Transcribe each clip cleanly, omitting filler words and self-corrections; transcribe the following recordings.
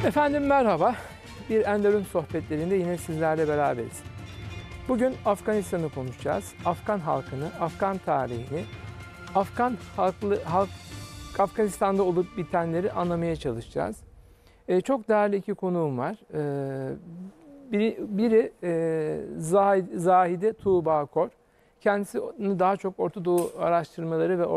Efendim merhaba. Bir Enderun sohbetlerinde yine sizlerle beraberiz. Bugün Afganistan'ı konuşacağız. Afgan halkını, Afgan tarihini, Afganistan'da olup bitenleri anlamaya çalışacağız. Çok değerli iki konuğum var. Biri Zahide Tuğba Kor. Kendisi daha çok Orta Doğu araştırmaları ve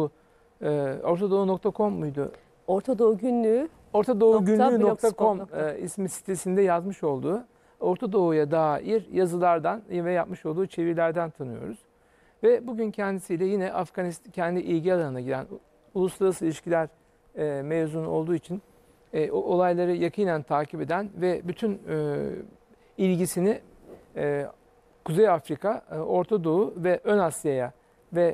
ortadoğu.com muydu? Orta Doğu Günlüğü. ortadoğugünlüğü.com ismi sitesinde yazmış olduğu Orta Doğu'ya dair yazılardan ve yapmış olduğu çevirilerden tanıyoruz. Ve bugün kendisiyle yine Afganistan kendi ilgi alanına giren uluslararası ilişkiler mezunu olduğu için olayları yakinen takip eden ve bütün ilgisini Kuzey Afrika, Orta Doğu ve Ön Asya'ya ve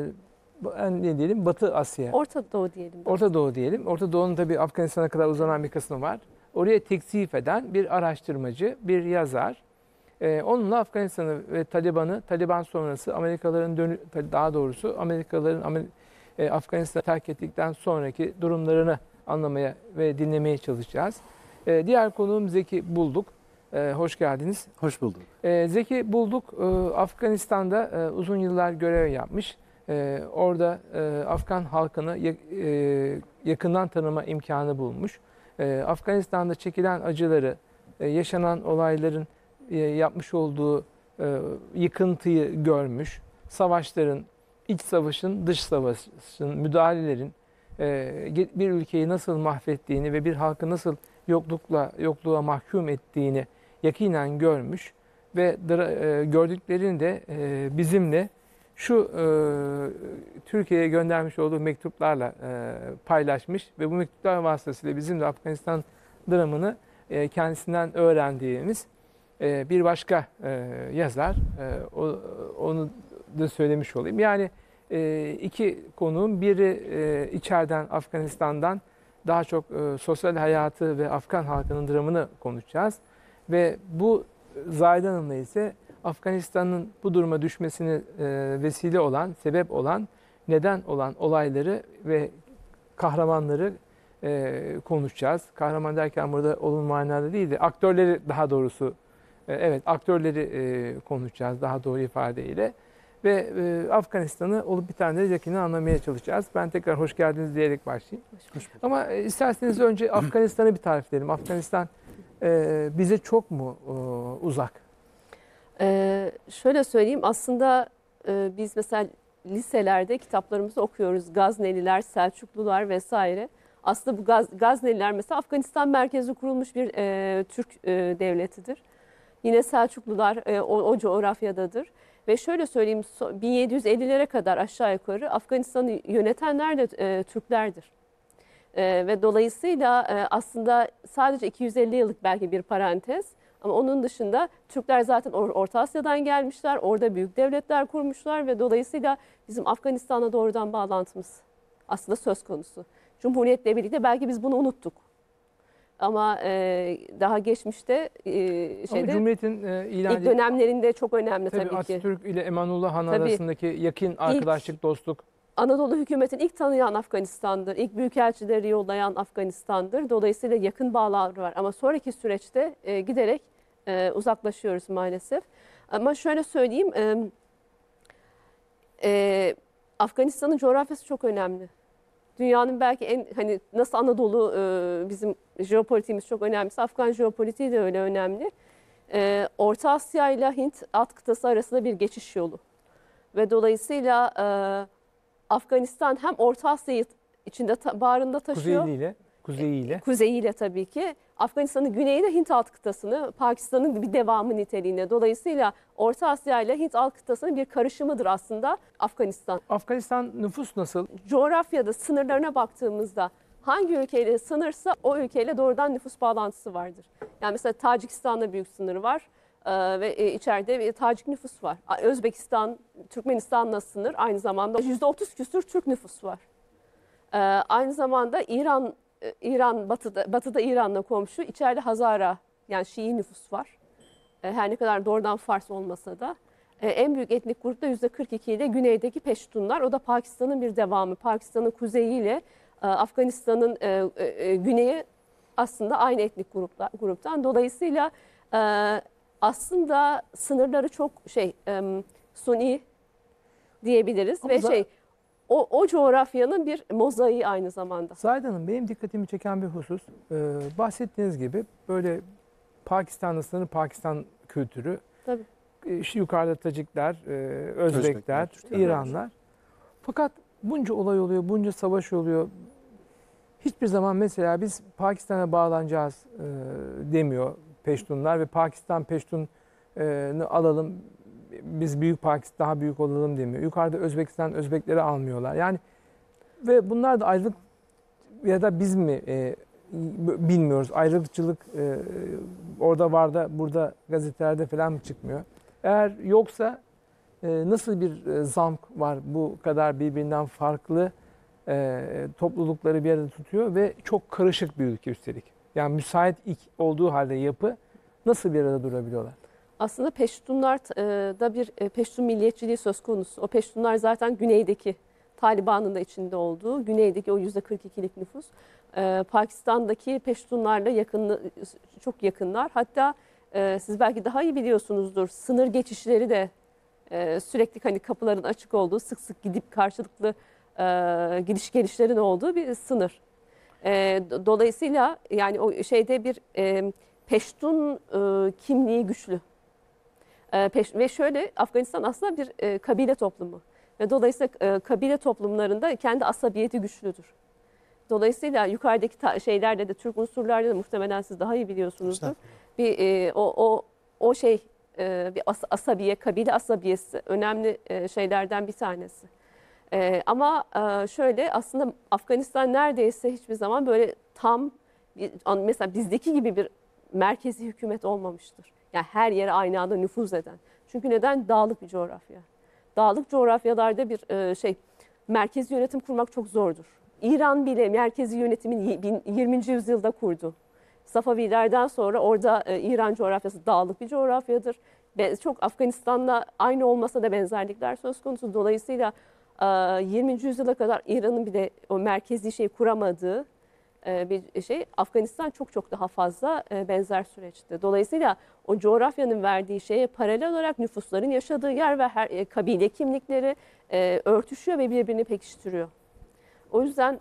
ne diyelim Batı Asya. Orta Doğu diyelim. Orta Doğu diyelim. Orta Doğu'nun tabii Afganistan'a kadar uzanan bir kısmı var. Oraya teksif eden bir araştırmacı, bir yazar. Onunla Afganistan'ı ve Taliban sonrası Amerikalıların daha doğrusu Amerikalıların Afganistan'ı terk ettikten sonraki durumlarını anlamaya ve dinlemeye çalışacağız. Diğer konuğum Zeki Bulduk. Hoş geldiniz. Hoş bulduk. Zeki Bulduk Afganistan'da uzun yıllar görev yapmış. Orada Afgan halkını yakından tanıma imkanı bulmuş. Afganistan'da çekilen acıları, yaşanan olayların yapmış olduğu yıkıntıyı görmüş. Savaşların, iç savaşın, dış savaşın, müdahalelerin bir ülkeyi nasıl mahvettiğini ve bir halkı nasıl yokluğa mahkum ettiğini yakinen görmüş. Ve gördüklerini de bizimle şu Türkiye'ye göndermiş olduğu mektuplarla paylaşmış ve bu mektuplar vasıtasıyla bizim de Afganistan dramını kendisinden öğrendiğimiz bir başka yazar. Onu da söylemiş olayım. Yani iki konuğum, biri içeriden Afganistan'dan daha çok sosyal hayatı ve Afgan halkının dramını konuşacağız. Ve bu Zahide Hanım'la ise Afganistan'ın bu duruma düşmesine vesile olan, sebep olan, neden olan olayları ve kahramanları konuşacağız. Kahraman derken burada olumlu manada değil de aktörleri daha doğrusu, evet aktörleri konuşacağız daha doğru ifadeyle. Ve Afganistan'ı olup bitenleri yakinen anlamaya çalışacağız. Ben tekrar hoş geldiniz diyerek başlayayım. Hoş bulduk. Ama isterseniz önce Afganistan'ı bir tarif edelim. Afganistan bize çok mu uzak? Şöyle söyleyeyim, aslında biz mesela liselerde kitaplarımızı okuyoruz. Gazneliler, Selçuklular vesaire. Aslında bu Gazneliler mesela Afganistan merkezli kurulmuş bir Türk devletidir. Yine Selçuklular o coğrafyadadır. Ve şöyle söyleyeyim, 1750'lere kadar aşağı yukarı Afganistan'ı yönetenler de Türklerdir. Ve dolayısıyla aslında sadece 250 yıllık belki bir parantez. Ama onun dışında Türkler zaten Orta Asya'dan gelmişler, orada büyük devletler kurmuşlar ve dolayısıyla bizim Afganistan'la doğrudan bağlantımız aslında söz konusu. Cumhuriyetle birlikte belki biz bunu unuttuk. Ama daha geçmişte Cumhuriyet'in ilk dönemlerinde çok önemli tabii ki. Atatürk ile Emanullah Han arasındaki yakın arkadaşlık, dostluk. Anadolu hükümetini ilk tanıyan Afganistan'dır. İlk büyükelçileri yollayan Afganistan'dır. Dolayısıyla yakın bağlar var. Ama sonraki süreçte giderek uzaklaşıyoruz maalesef. Ama şöyle söyleyeyim, Afganistan'ın coğrafyası çok önemli. Dünyanın belki nasıl Anadolu bizim jeopolitiğimiz çok önemliyse Afgan jeopolitiği de öyle önemli. Orta Asya ile Hint alt kıtası arasında bir geçiş yolu. Ve dolayısıyla Afganistan hem Orta Asya'yı içinde bağrında taşıyor. Kuzeyiyle tabii ki. Afganistan'ın güneyi de Hint alt kıtasını, Pakistan'ın bir devamı niteliğinde. Dolayısıyla Orta Asya ile Hint alt kıtasının bir karışımıdır aslında Afganistan. Afganistan nüfus nasıl? Coğrafyada sınırlarına baktığımızda hangi ülkeyle sınırsa o ülkeyle doğrudan nüfus bağlantısı vardır. Yani mesela Tacikistan'la büyük sınırı var. Ve içeride bir Tacik nüfus var. Özbekistan, Türkmenistan'la sınır. Aynı zamanda %30 küsur Türk nüfus var. Aynı zamanda İran batıda İran'la komşu. İçeride Hazara yani Şii nüfus var. Her ne kadar doğrudan Fars olmasa da. En büyük etnik grupta %42 ile güneydeki Peştunlar. O da Pakistan'ın bir devamı. Pakistan'ın kuzeyiyle Afganistan'ın güneyi aslında aynı etnik gruptan. Dolayısıyla aslında sınırları çok suni diyebiliriz Ama ve o coğrafyanın bir mozaiği aynı zamanda. Zahide Hanım, benim dikkatimi çeken bir husus, bahsettiğiniz gibi böyle Pakistan'da sınırı Pakistan kültürü, Tabii. işte yukarıda Tacikler, Özbekler, Türkler. İranlar. Fakat bunca olay oluyor, bunca savaş oluyor. Hiçbir zaman mesela biz Pakistan'a bağlanacağız demiyor Peştunlar ve Pakistan Peştun'u alalım, biz büyük Pakistan daha büyük olalım demiyor. Yukarıda Özbekistan Özbekleri almıyorlar. Yani ve bunlar da ayrılık ya da biz mi bilmiyoruz. Ayrılıkçılık orada var da burada gazetelerde falan mı çıkmıyor? Eğer yoksa nasıl bir zamk var bu kadar birbirinden farklı toplulukları bir arada tutuyor ve çok karışık bir ülke üstelik. Yani müsait olduğu halde yapı nasıl bir arada durabiliyorlar? Aslında Peştunlar da bir Peştun milliyetçiliği söz konusu. O Peştunlar zaten güneydeki Taliban'ın da içinde olduğu, güneydeki o %42'lik nüfus. Pakistan'daki Peştunlarla çok yakınlar. Hatta siz belki daha iyi biliyorsunuzdur, sınır geçişleri de sürekli hani kapıların açık olduğu, sık sık gidip karşılıklı gidiş gelişlerin olduğu bir sınır. Dolayısıyla yani o şeyde bir Peştun kimliği güçlü. Ve şöyle, Afganistan aslında bir kabile toplumu. Ve dolayısıyla kabile toplumlarında kendi asabiyeti güçlüdür. Dolayısıyla yukarıdaki şeylerde de, Türk unsurlarda da muhtemelen siz daha iyi biliyorsunuzdur. Bir bir asabiye, kabile asabiyesi önemli şeylerden bir tanesi. Ama şöyle, aslında Afganistan neredeyse hiçbir zaman böyle tam mesela bizdeki gibi bir merkezi hükümet olmamıştır. Yani her yere aynı anda nüfuz eden. Çünkü neden? Dağlık bir coğrafya. Dağlık coğrafyalarda bir merkezi yönetim kurmak çok zordur. İran bile merkezi yönetimin 20. yüzyılda kurdu. Safavilerden sonra orada İran coğrafyası dağlık bir coğrafyadır. Çok Afganistan'la aynı olmasa da benzerlikler söz konusu. Dolayısıyla 20. yüzyıla kadar İran'ın bir de o merkezi kuramadığı bir Afganistan çok daha fazla benzer süreçte. Dolayısıyla o coğrafyanın verdiği şeye paralel olarak nüfusların yaşadığı yer ve her kabile kimlikleri örtüşüyor ve birbirini pekiştiriyor. O yüzden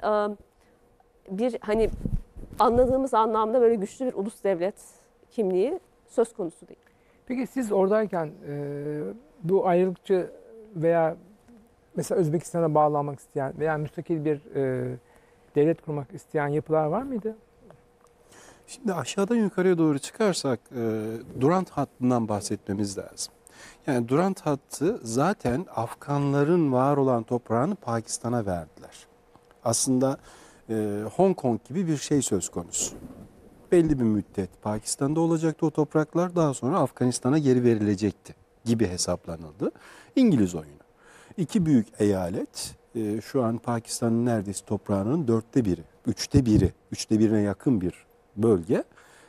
bir hani anladığımız anlamda böyle güçlü bir ulus devlet kimliği söz konusu değil. Peki siz oradayken bu ayrılıkçı veya mesela Özbekistan'a bağlanmak isteyen veya müstakil bir devlet kurmak isteyen yapılar var mıydı? Şimdi aşağıdan yukarıya doğru çıkarsak Durant hattından bahsetmemiz lazım. Yani Durant hattı zaten Afganların var olan toprağını Pakistan'a verdiler. Aslında Hong Kong gibi bir şey söz konusu. Belli bir müddet Pakistan'da olacaktı o topraklar, daha sonra Afganistan'a geri verilecekti gibi hesaplanıldı. İngiliz oyunu. İki büyük eyalet şu an Pakistan'ın neredeyse toprağının 1/4, 1/3, 1/3'e yakın bir bölge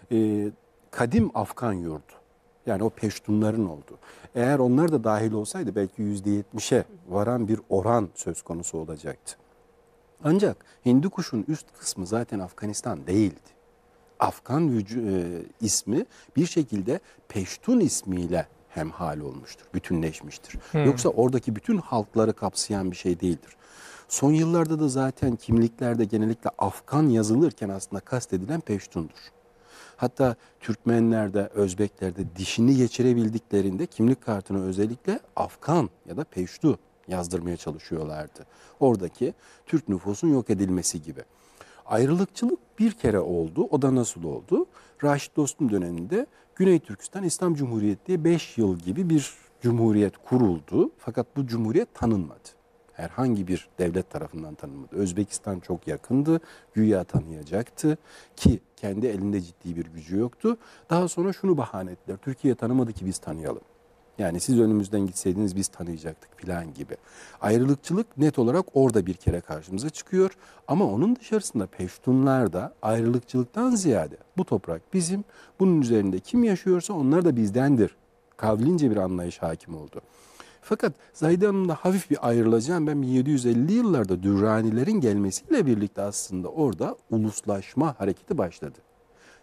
kadim Afgan yurdu. Yani o Peştunların oldu. Eğer onlar da dahil olsaydı belki %70'e varan bir oran söz konusu olacaktı. Ancak Hindukuş'un üst kısmı zaten Afganistan değildi. Afgan ismi bir şekilde Peştun ismiyle hemhal olmuştur, bütünleşmiştir. Yoksa oradaki bütün halkları kapsayan bir şey değildir. Son yıllarda da zaten kimliklerde genellikle Afgan yazılırken aslında kastedilen Peştun'dur. Hatta Türkmenlerde, Özbeklerde dişini geçirebildiklerinde kimlik kartına özellikle Afgan ya da Peştu yazdırmaya çalışıyorlardı. Oradaki Türk nüfusun yok edilmesi gibi. Ayrılıkçılık bir kere oldu. O da nasıl oldu? Raşit Dostum döneminde Güney Türkistan İslam Cumhuriyeti diye 5 yıl gibi bir cumhuriyet kuruldu. Fakat bu cumhuriyet tanınmadı. Herhangi bir devlet tarafından tanınmadı. Özbekistan çok yakındı, güya tanıyacaktı ki kendi elinde ciddi bir gücü yoktu. Daha sonra şunu bahane ettiler: Türkiye tanımadı ki biz tanıyalım. Yani siz önümüzden gitseydiniz biz tanıyacaktık filan gibi. Ayrılıkçılık net olarak orada bir kere karşımıza çıkıyor. Ama onun dışarısında Peştunlar da ayrılıkçılıktan ziyade bu toprak bizim, bunun üzerinde kim yaşıyorsa onlar da bizdendir kavlince bir anlayış hakim oldu. Fakat Zahide Hanım'la hafif bir ayrılacağım. Ben 1750'li yıllarda Dürranilerin gelmesiyle birlikte aslında orada uluslaşma hareketi başladı.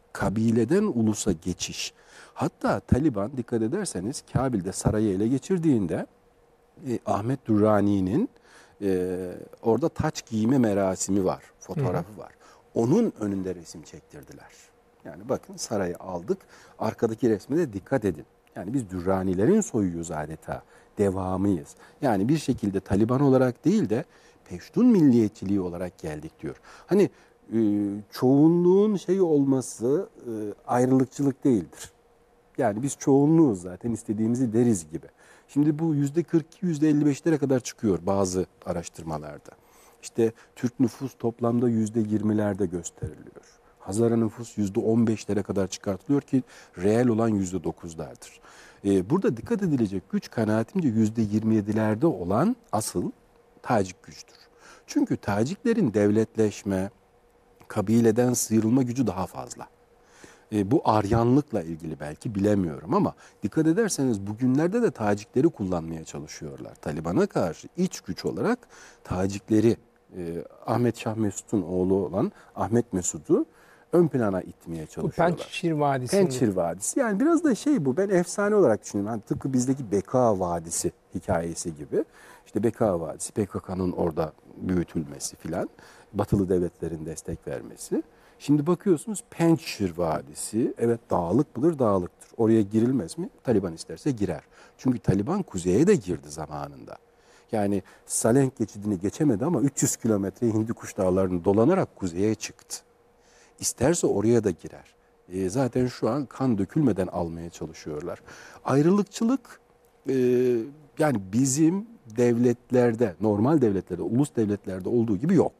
kabileden ulusa geçiş. Hatta Taliban dikkat ederseniz Kabil'de sarayı ele geçirdiğinde Ahmet Durrani'nin orada taç giyme merasimi var, fotoğrafı var. Onun önünde resim çektirdiler. Yani bakın sarayı aldık, arkadaki resme de dikkat edin. Yani biz Durranilerin soyuyuz adeta, devamıyız. Yani bir şekilde Taliban olarak değil de Peştun milliyetçiliği olarak geldik diyor. Hani çoğunluğun şeyi olması ayrılıkçılık değildir. Yani biz çoğunluğuz zaten, istediğimizi deriz gibi. Şimdi bu %42, %55'lere kadar çıkıyor bazı araştırmalarda. İşte Türk nüfus toplamda %20'lerde gösteriliyor. Hazara nüfus %15'lere kadar çıkartılıyor ki reel olan %9'lardır. Burada dikkat edilecek güç kanaatimce %27'lerde olan asıl Tacik güçtür. Çünkü Taciklerin devletleşme, kabileden sıyrılma gücü daha fazla. Bu Aryanlıkla ilgili belki, bilemiyorum ama dikkat ederseniz bugünlerde de Tacikleri kullanmaya çalışıyorlar. Taliban'a karşı iç güç olarak Tacikleri, Ahmet Şah Mesud'un oğlu olan Ahmet Mesud'u ön plana itmeye Bu çalışıyorlar. Pençşir Vadisi. Pençşir Vadisi. Yani biraz da bu, ben efsane olarak düşünüyorum. Hani tıpkı bizdeki Beka Vadisi hikayesi gibi. İşte Beka Vadisi, PKK'nın orada büyütülmesi filan, Batılı devletlerin destek vermesi. Şimdi bakıyorsunuz Pençşir Vadisi, evet dağlık mıdır? Dağlıktır. Oraya girilmez mi? Taliban isterse girer. Çünkü Taliban kuzeye de girdi zamanında. Yani Salenk geçidini geçemedi ama 300 kilometre Hindikuş Dağları'nı dolanarak kuzeye çıktı. İsterse oraya da girer. Zaten şu an kan dökülmeden almaya çalışıyorlar. Ayrılıkçılık yani bizim devletlerde, normal devletlerde, ulus devletlerde olduğu gibi yok.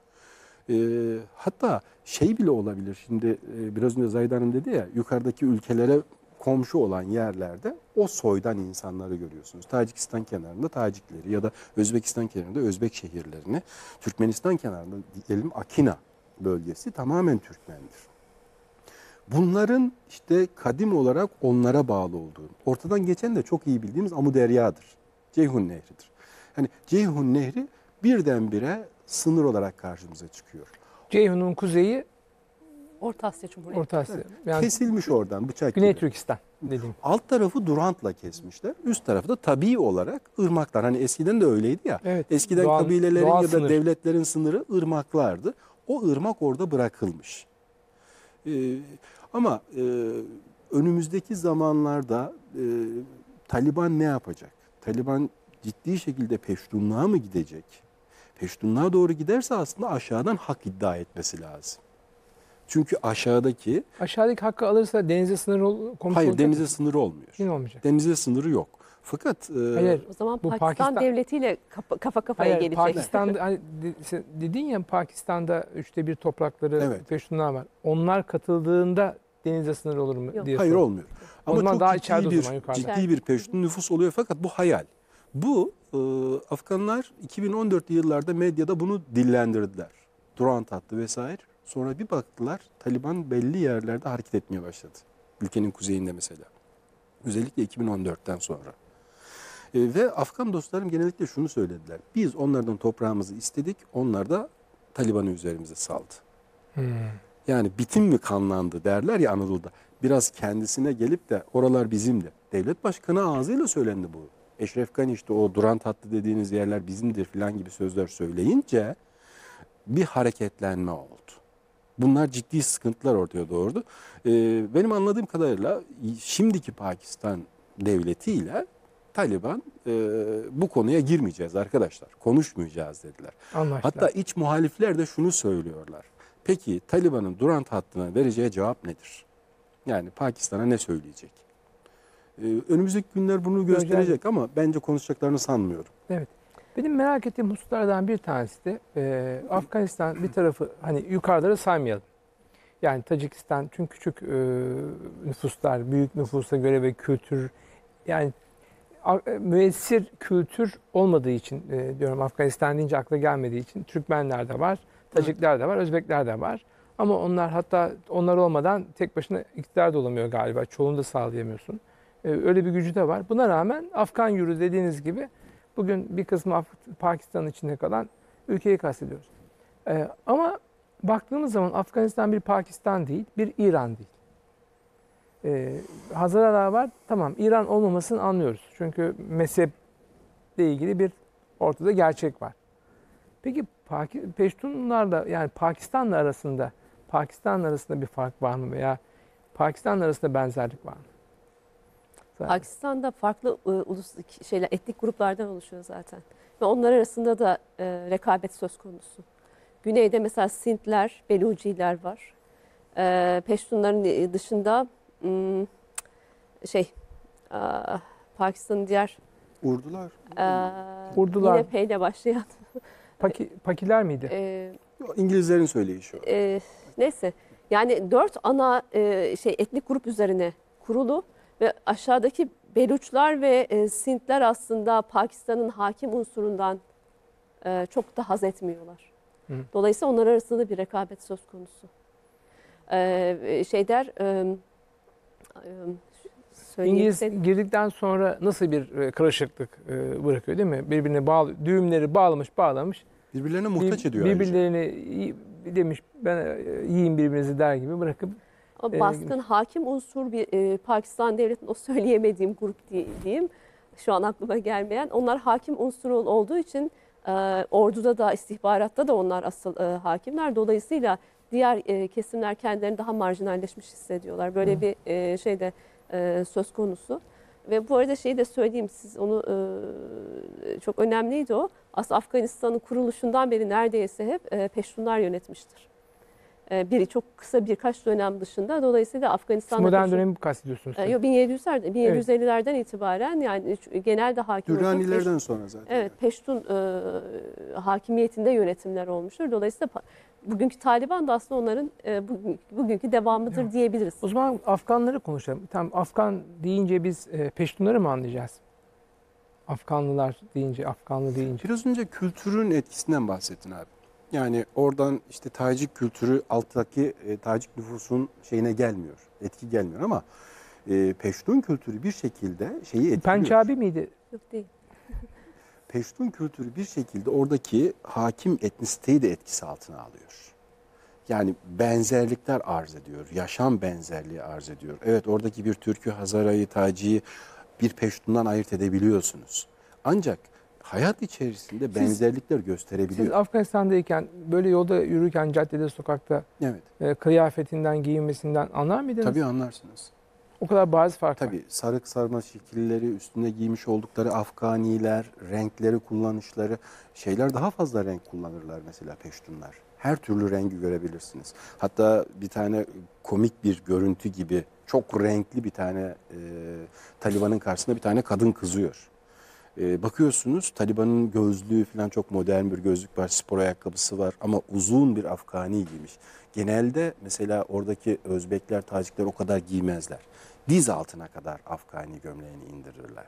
Hatta bile olabilir. Şimdi biraz önce Zahide Hanım dedi ya, yukarıdaki ülkelere komşu olan yerlerde o soydan insanları görüyorsunuz. Tacikistan kenarında Tacikleri ya da Özbekistan kenarında Özbek şehirlerini, Türkmenistan kenarında diyelim Akina bölgesi tamamen Türkmendir. Bunların işte kadim olarak onlara bağlı olduğu, ortadan geçen de çok iyi bildiğimiz Amuderya'dır. Ceyhun Nehri'dir. Hani Ceyhun Nehri birdenbire sınır olarak karşımıza çıkıyor. Ceyhun'un kuzeyi Orta Asya Cumhuriyeti. Orta Asya. Yani Kesilmiş oradan bıçak Güney gibi. Türkistan dediğim. Alt tarafı Durant'la kesmişler. Üst tarafı da tabii olarak ırmaklar. Hani eskiden de öyleydi ya. Evet, Eskiden doğal kabilelerin ya da sınır. devletlerin sınırı ırmaklardı. O ırmak orada bırakılmış. Ama önümüzdeki zamanlarda Taliban ne yapacak? Taliban ciddi şekilde Peştunluğa mı gidecek? Peştunluğa doğru giderse aslında aşağıdan hak iddia etmesi lazım. Çünkü aşağıdaki... Aşağıdaki hakkı alırsa denize sınırı komşu Hayır, olacak denize mı? sınırı olmuyor. Yine olmayacak. Denize sınırı yok. Fakat Hayır. O zaman Bu Pakistan devletiyle kafa kafaya Hayır, gelecek. Pakistan'da hani dedin ya, Pakistan'da 1/3 toprakları Evet. Peştunlar var. Onlar katıldığında denize sınır olur mu Yok. diye hayır sordum. olmuyor. Ama zaman çok daha içeride o ciddi zaman, bir yukarıda. ciddi bir Peştun nüfus oluyor, fakat bu hayal. Bu Afganlar 2014'lü yıllarda medyada bunu dillendirdiler. Durant hattı vesaire. Sonra bir baktılar Taliban belli yerlerde hareket etmeye başladı. Ülkenin kuzeyinde mesela. Özellikle 2014'ten sonra. Ve Afgan dostlarım genellikle şunu söylediler. Biz onlardan toprağımızı istedik, onlar da Taliban'ı üzerimize saldı. Yani bitim mi kanlandı derler ya Anadolu'da. Biraz kendisine gelip de oralar bizimdi. Devlet başkanı ağzıyla söylendi bu. Eşref Gani işte o Durant hattı dediğiniz yerler bizimdir falan gibi sözler söyleyince bir hareketlenme oldu. Bunlar ciddi sıkıntılar ortaya doğurdu. Benim anladığım kadarıyla şimdiki Pakistan devletiyle Taliban bu konuya girmeyeceğiz arkadaşlar, konuşmayacağız dediler. Anlaştılar. Hatta iç muhalifler de şunu söylüyorlar. Peki Taliban'ın Durant hattına vereceği cevap nedir? Yani Pakistan'a ne söyleyecek? Önümüzdeki günler bunu gösterecek ama bence konuşacaklarını sanmıyorum. Evet. Benim merak ettiğim hususlardan bir tanesi de Afganistan bir tarafı, hani yukarıları saymayalım. Yani Tacikistan çünkü küçük nüfuslar, büyük nüfusa göre ve kültür, yani müessir kültür olmadığı için diyorum, Afganistan deyince akla gelmediği için Türkmenler de var, Tacikler de var, Özbekler de var. Ama onlar, hatta onlar olmadan tek başına iktidar da olamıyor galiba. Çoğunu da sağlayamıyorsun. Öyle bir gücü de var. Buna rağmen Afgan yürü dediğiniz gibi bugün bir kısmı Pakistan'ın içinde kalan ülkeyi kastediyoruz. Ama baktığımız zaman Afganistan bir Pakistan değil, bir İran değil. Hazaralar var, tamam, İran olmamasını anlıyoruz. Çünkü mezheple ilgili bir ortada gerçek var. Peki Peştunlarla, yani Pakistan'la arasında bir fark var mı veya Pakistan'la arasında benzerlik var mı? Pakistan'da farklı etnik gruplardan oluşuyor zaten. Ve onlar arasında da rekabet söz konusu. Güneyde mesela Sintler, Beluciler var. Peştunların dışında Pakistan'ın diğer Urdular. yine P ile başlayan Pakiler miydi? İngilizlerin söyleyişi o. Neyse, yani 4 ana etnik grup üzerine kurulu ve aşağıdaki Beluçlar ve Sintler aslında Pakistan'ın hakim unsurundan çok da haz etmiyorlar. Hı. Dolayısıyla onlar arasında bir rekabet söz konusu. İngiliz girdikten sonra nasıl bir karışıklık bırakıyor, değil mi? Birbirine bağlı, düğümleri bağlamış. Birbirlerine muhtaç ediyor Birbirlerini demiş, ben yiyin birbirinizi der gibi bırakıp. Ama baskın hakim unsur bir Pakistan devletinin o söyleyemediğim grup diyeyim. Şu an aklıma gelmeyen. Onlar hakim unsur olduğu için orduda da istihbaratta da onlar asıl hakimler. Dolayısıyla diğer kesimler kendilerini daha marjinalleşmiş hissediyorlar. Böyle bir şey de söz konusu. Ve bu arada şeyi de söyleyeyim, siz onu çok önemliydi o. Aslında Afganistan'ın kuruluşundan beri neredeyse hep Peştunlar yönetmiştir. Çok kısa birkaç dönem dışında. Dolayısıyla Afganistan'da... Modern dönemi kastediyorsunuz. Yok, 1750'lerden itibaren, yani genelde hakim... Dürranilerden sonra zaten. Evet, Peştun hakimiyetinde yönetimler olmuştur. Dolayısıyla bugünkü Taliban da aslında onların bugünkü devamıdır, evet, diyebiliriz. O zaman Afganları konuşalım. Tamam, Afgan deyince biz Peştunları mı anlayacağız? Afganlı deyince. Biraz önce kültürün etkisinden bahsettin abi. Yani oradan işte Tacik kültürü alttaki Tacik nüfusun şeyine gelmiyor, etki gelmiyor ama Peştun kültürü bir şekilde şeyi etkiliyor. Pençabi miydi? Yok, değil. Peştun kültürü bir şekilde oradaki hakim etnisiteyi de etkisi altına alıyor. Yani benzerlikler arz ediyor, yaşam benzerliği arz ediyor. Evet, oradaki bir Türk'ü, Hazara'yı, Taci'yi bir Peştun'dan ayırt edebiliyorsunuz. Ancak hayat içerisinde benzerlikler gösterebiliyor. Siz Afganistan'dayken böyle yolda yürürken caddede, sokakta, evet, kıyafetinden, giyinmesinden anlar mıydınız? Tabii anlarsınız. O kadar bariz fark var. Tabii sarık sarma şekilleri, üstünde giymiş oldukları Afganiler, renkleri, kullanışları, şeyler daha fazla renk kullanırlar mesela Peştunlar. Her türlü rengi görebilirsiniz. Hatta bir tane komik bir görüntü gibi çok renkli bir tane Taliban'ın karşısında bir tane kadın kızıyor. Bakıyorsunuz Taliban'ın gözlüğü falan çok modern bir gözlük var, spor ayakkabısı var ama uzun bir Afgani giymiş. Genelde mesela oradaki Özbekler, Tacikler o kadar giymezler. Diz altına kadar Afgani gömleğini indirirler.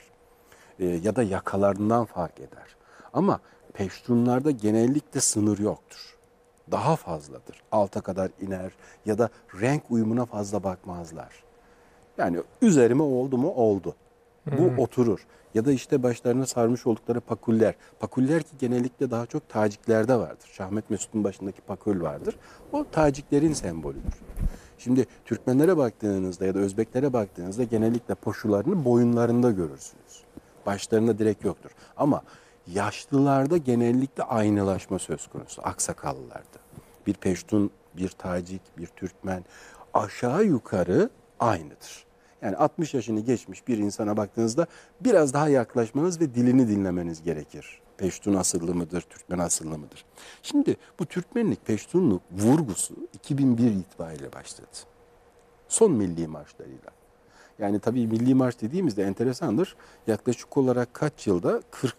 Ya da yakalarından fark eder. Ama Peştunlarda genellikle sınır yoktur. Daha fazladır. Alta kadar iner ya da renk uyumuna fazla bakmazlar. Yani üzerime oldu mu oldu. Bu oturur. Ya da işte başlarına sarmış oldukları pakuller. Pakuller ki genellikle daha çok Taciklerde vardır. Şahmet Mesut'un başındaki pakul vardır. O Taciklerin sembolüdür. Şimdi Türkmenlere baktığınızda ya da Özbeklere baktığınızda genellikle poşularını boyunlarında görürsünüz. Başlarında direkt yoktur. Ama yaşlılarda genellikle aynılaşma söz konusu. Aksakallılarda. Bir Peştun, bir Tacik, bir Türkmen aşağı yukarı aynıdır. Yani 60 yaşını geçmiş bir insana baktığınızda biraz daha yaklaşmanız ve dilini dinlemeniz gerekir. Peştun asıllı mıdır, Türkmen asıllı mıdır? Şimdi bu Türkmenlik, Peştunluk vurgusu 2001 itibariyle başladı. Son milli marşlarıyla. Yani tabii milli marş dediğimizde enteresandır. Yaklaşık olarak kaç yılda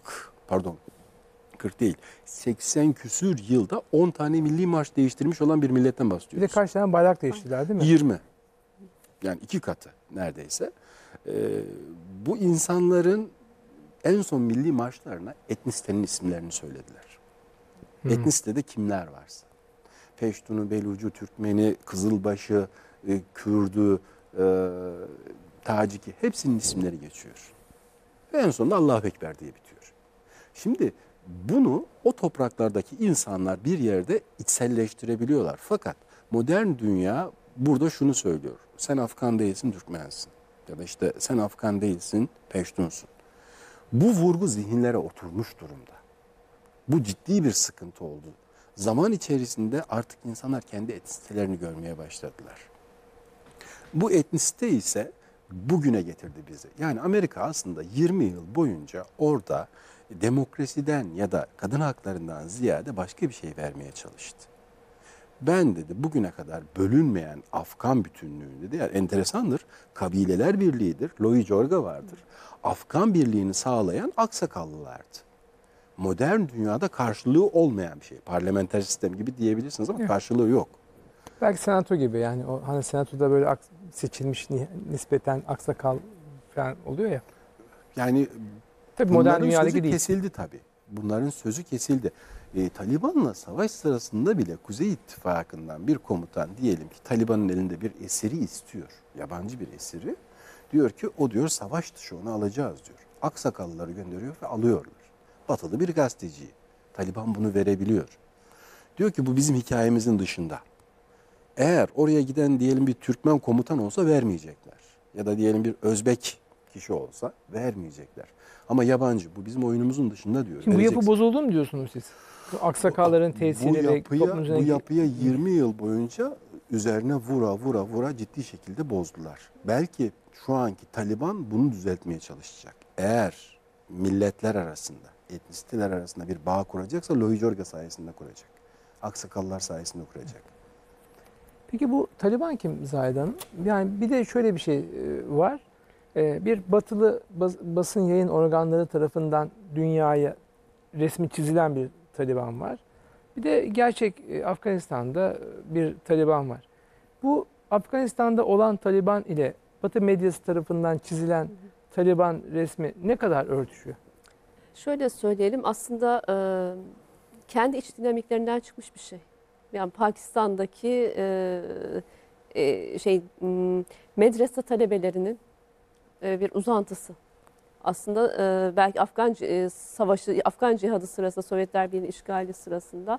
40 değil 80 küsür yılda 10 tane milli marş değiştirmiş olan bir milletten bahsediyoruz. Bir de kaç tane bayrak değiştirdiler, değil mi? 20. Yani 2 katı neredeyse. Bu insanların en son milli marşlarına etnisitenin isimlerini söylediler. Etnisitede kimler varsa. Peştun'u, Belucu, Türkmeni, Kızılbaşı, Kürdü, Taciki hepsinin isimleri geçiyor. Ve en sonunda Allahu Ekber diye bitiyor. Şimdi bunu o topraklardaki insanlar bir yerde içselleştirebiliyorlar. Fakat modern dünya burada şunu söylüyor. Sen Afgan değilsin, Türkmensin. Ya da işte sen Afgan değilsin, Peştunsun. Bu vurgu zihinlere oturmuş durumda. Bu ciddi bir sıkıntı oldu. Zaman içerisinde artık insanlar kendi etnisitelerini görmeye başladılar. Bu etnisite ise bugüne getirdi bizi. Yani Amerika aslında 20 yıl boyunca orada demokrasiden ya da kadın haklarından ziyade başka bir şey vermeye çalıştı. Ben dedi bugüne kadar bölünmeyen Afgan bütünlüğünü dedi. Yani enteresandır. Kabileler birliğidir. Loy Jorga vardır. Afgan birliğini sağlayan aksakallılardı. Modern dünyada karşılığı olmayan bir şey. Parlamenter sistem gibi diyebilirsiniz ama Evet. karşılığı yok. Belki senato gibi, yani o hani senatoda böyle seçilmiş nispeten aksakal falan oluyor ya. Yani Tabii modern bunların dünyadaki sözü değil. kesildi tabii. Bunların sözü kesildi. Taliban'la savaş sırasında bile Kuzey İttifakı'ndan bir komutan diyelim ki Taliban'ın elinde bir esiri istiyor. Yabancı bir esiri. Diyor ki o diyor savaş dışı onu alacağız diyor. Aksakallıları gönderiyor ve alıyorlar. Batılı bir gazeteci. Taliban bunu verebiliyor. Diyor ki bu bizim hikayemizin dışında. Eğer oraya giden diyelim bir Türkmen komutan olsa vermeyecekler. Ya da diyelim bir Özbek kişi olsa vermeyecekler. Ama yabancı bu bizim oyunumuzun dışında diyor. Şimdi bu yapı Vereceksin. bozuldu mu diyorsunuz siz? Bu aksakalların tesiri ve toplum Bu üzerindeki... yapıya 20 yıl boyunca üzerine vura ciddi şekilde bozdular. Belki şu anki Taliban bunu düzeltmeye çalışacak. Eğer milletler arasında, etnisiteler arasında bir bağ kuracaksa Loy Jorga sayesinde kuracak. Aksakallılar sayesinde kuracak. Peki bu Taliban kim Zahide Hanım? Yani bir de şöyle bir şey var. Bir batılı basın yayın organları tarafından dünyaya resmi çizilen bir Taliban var. Bir de gerçek Afganistan'da bir Taliban var. Bu Afganistan'da olan Taliban ile Batı medyası tarafından çizilen Taliban resmi ne kadar örtüşüyor? Şöyle söyleyelim, aslında kendi iç dinamiklerinden çıkmış bir şey. Yani Pakistan'daki medrese talebelerinin bir uzantısı. Aslında belki Afgan savaşı, Afgan cihadı sırasında, Sovyetler Birliği işgali sırasında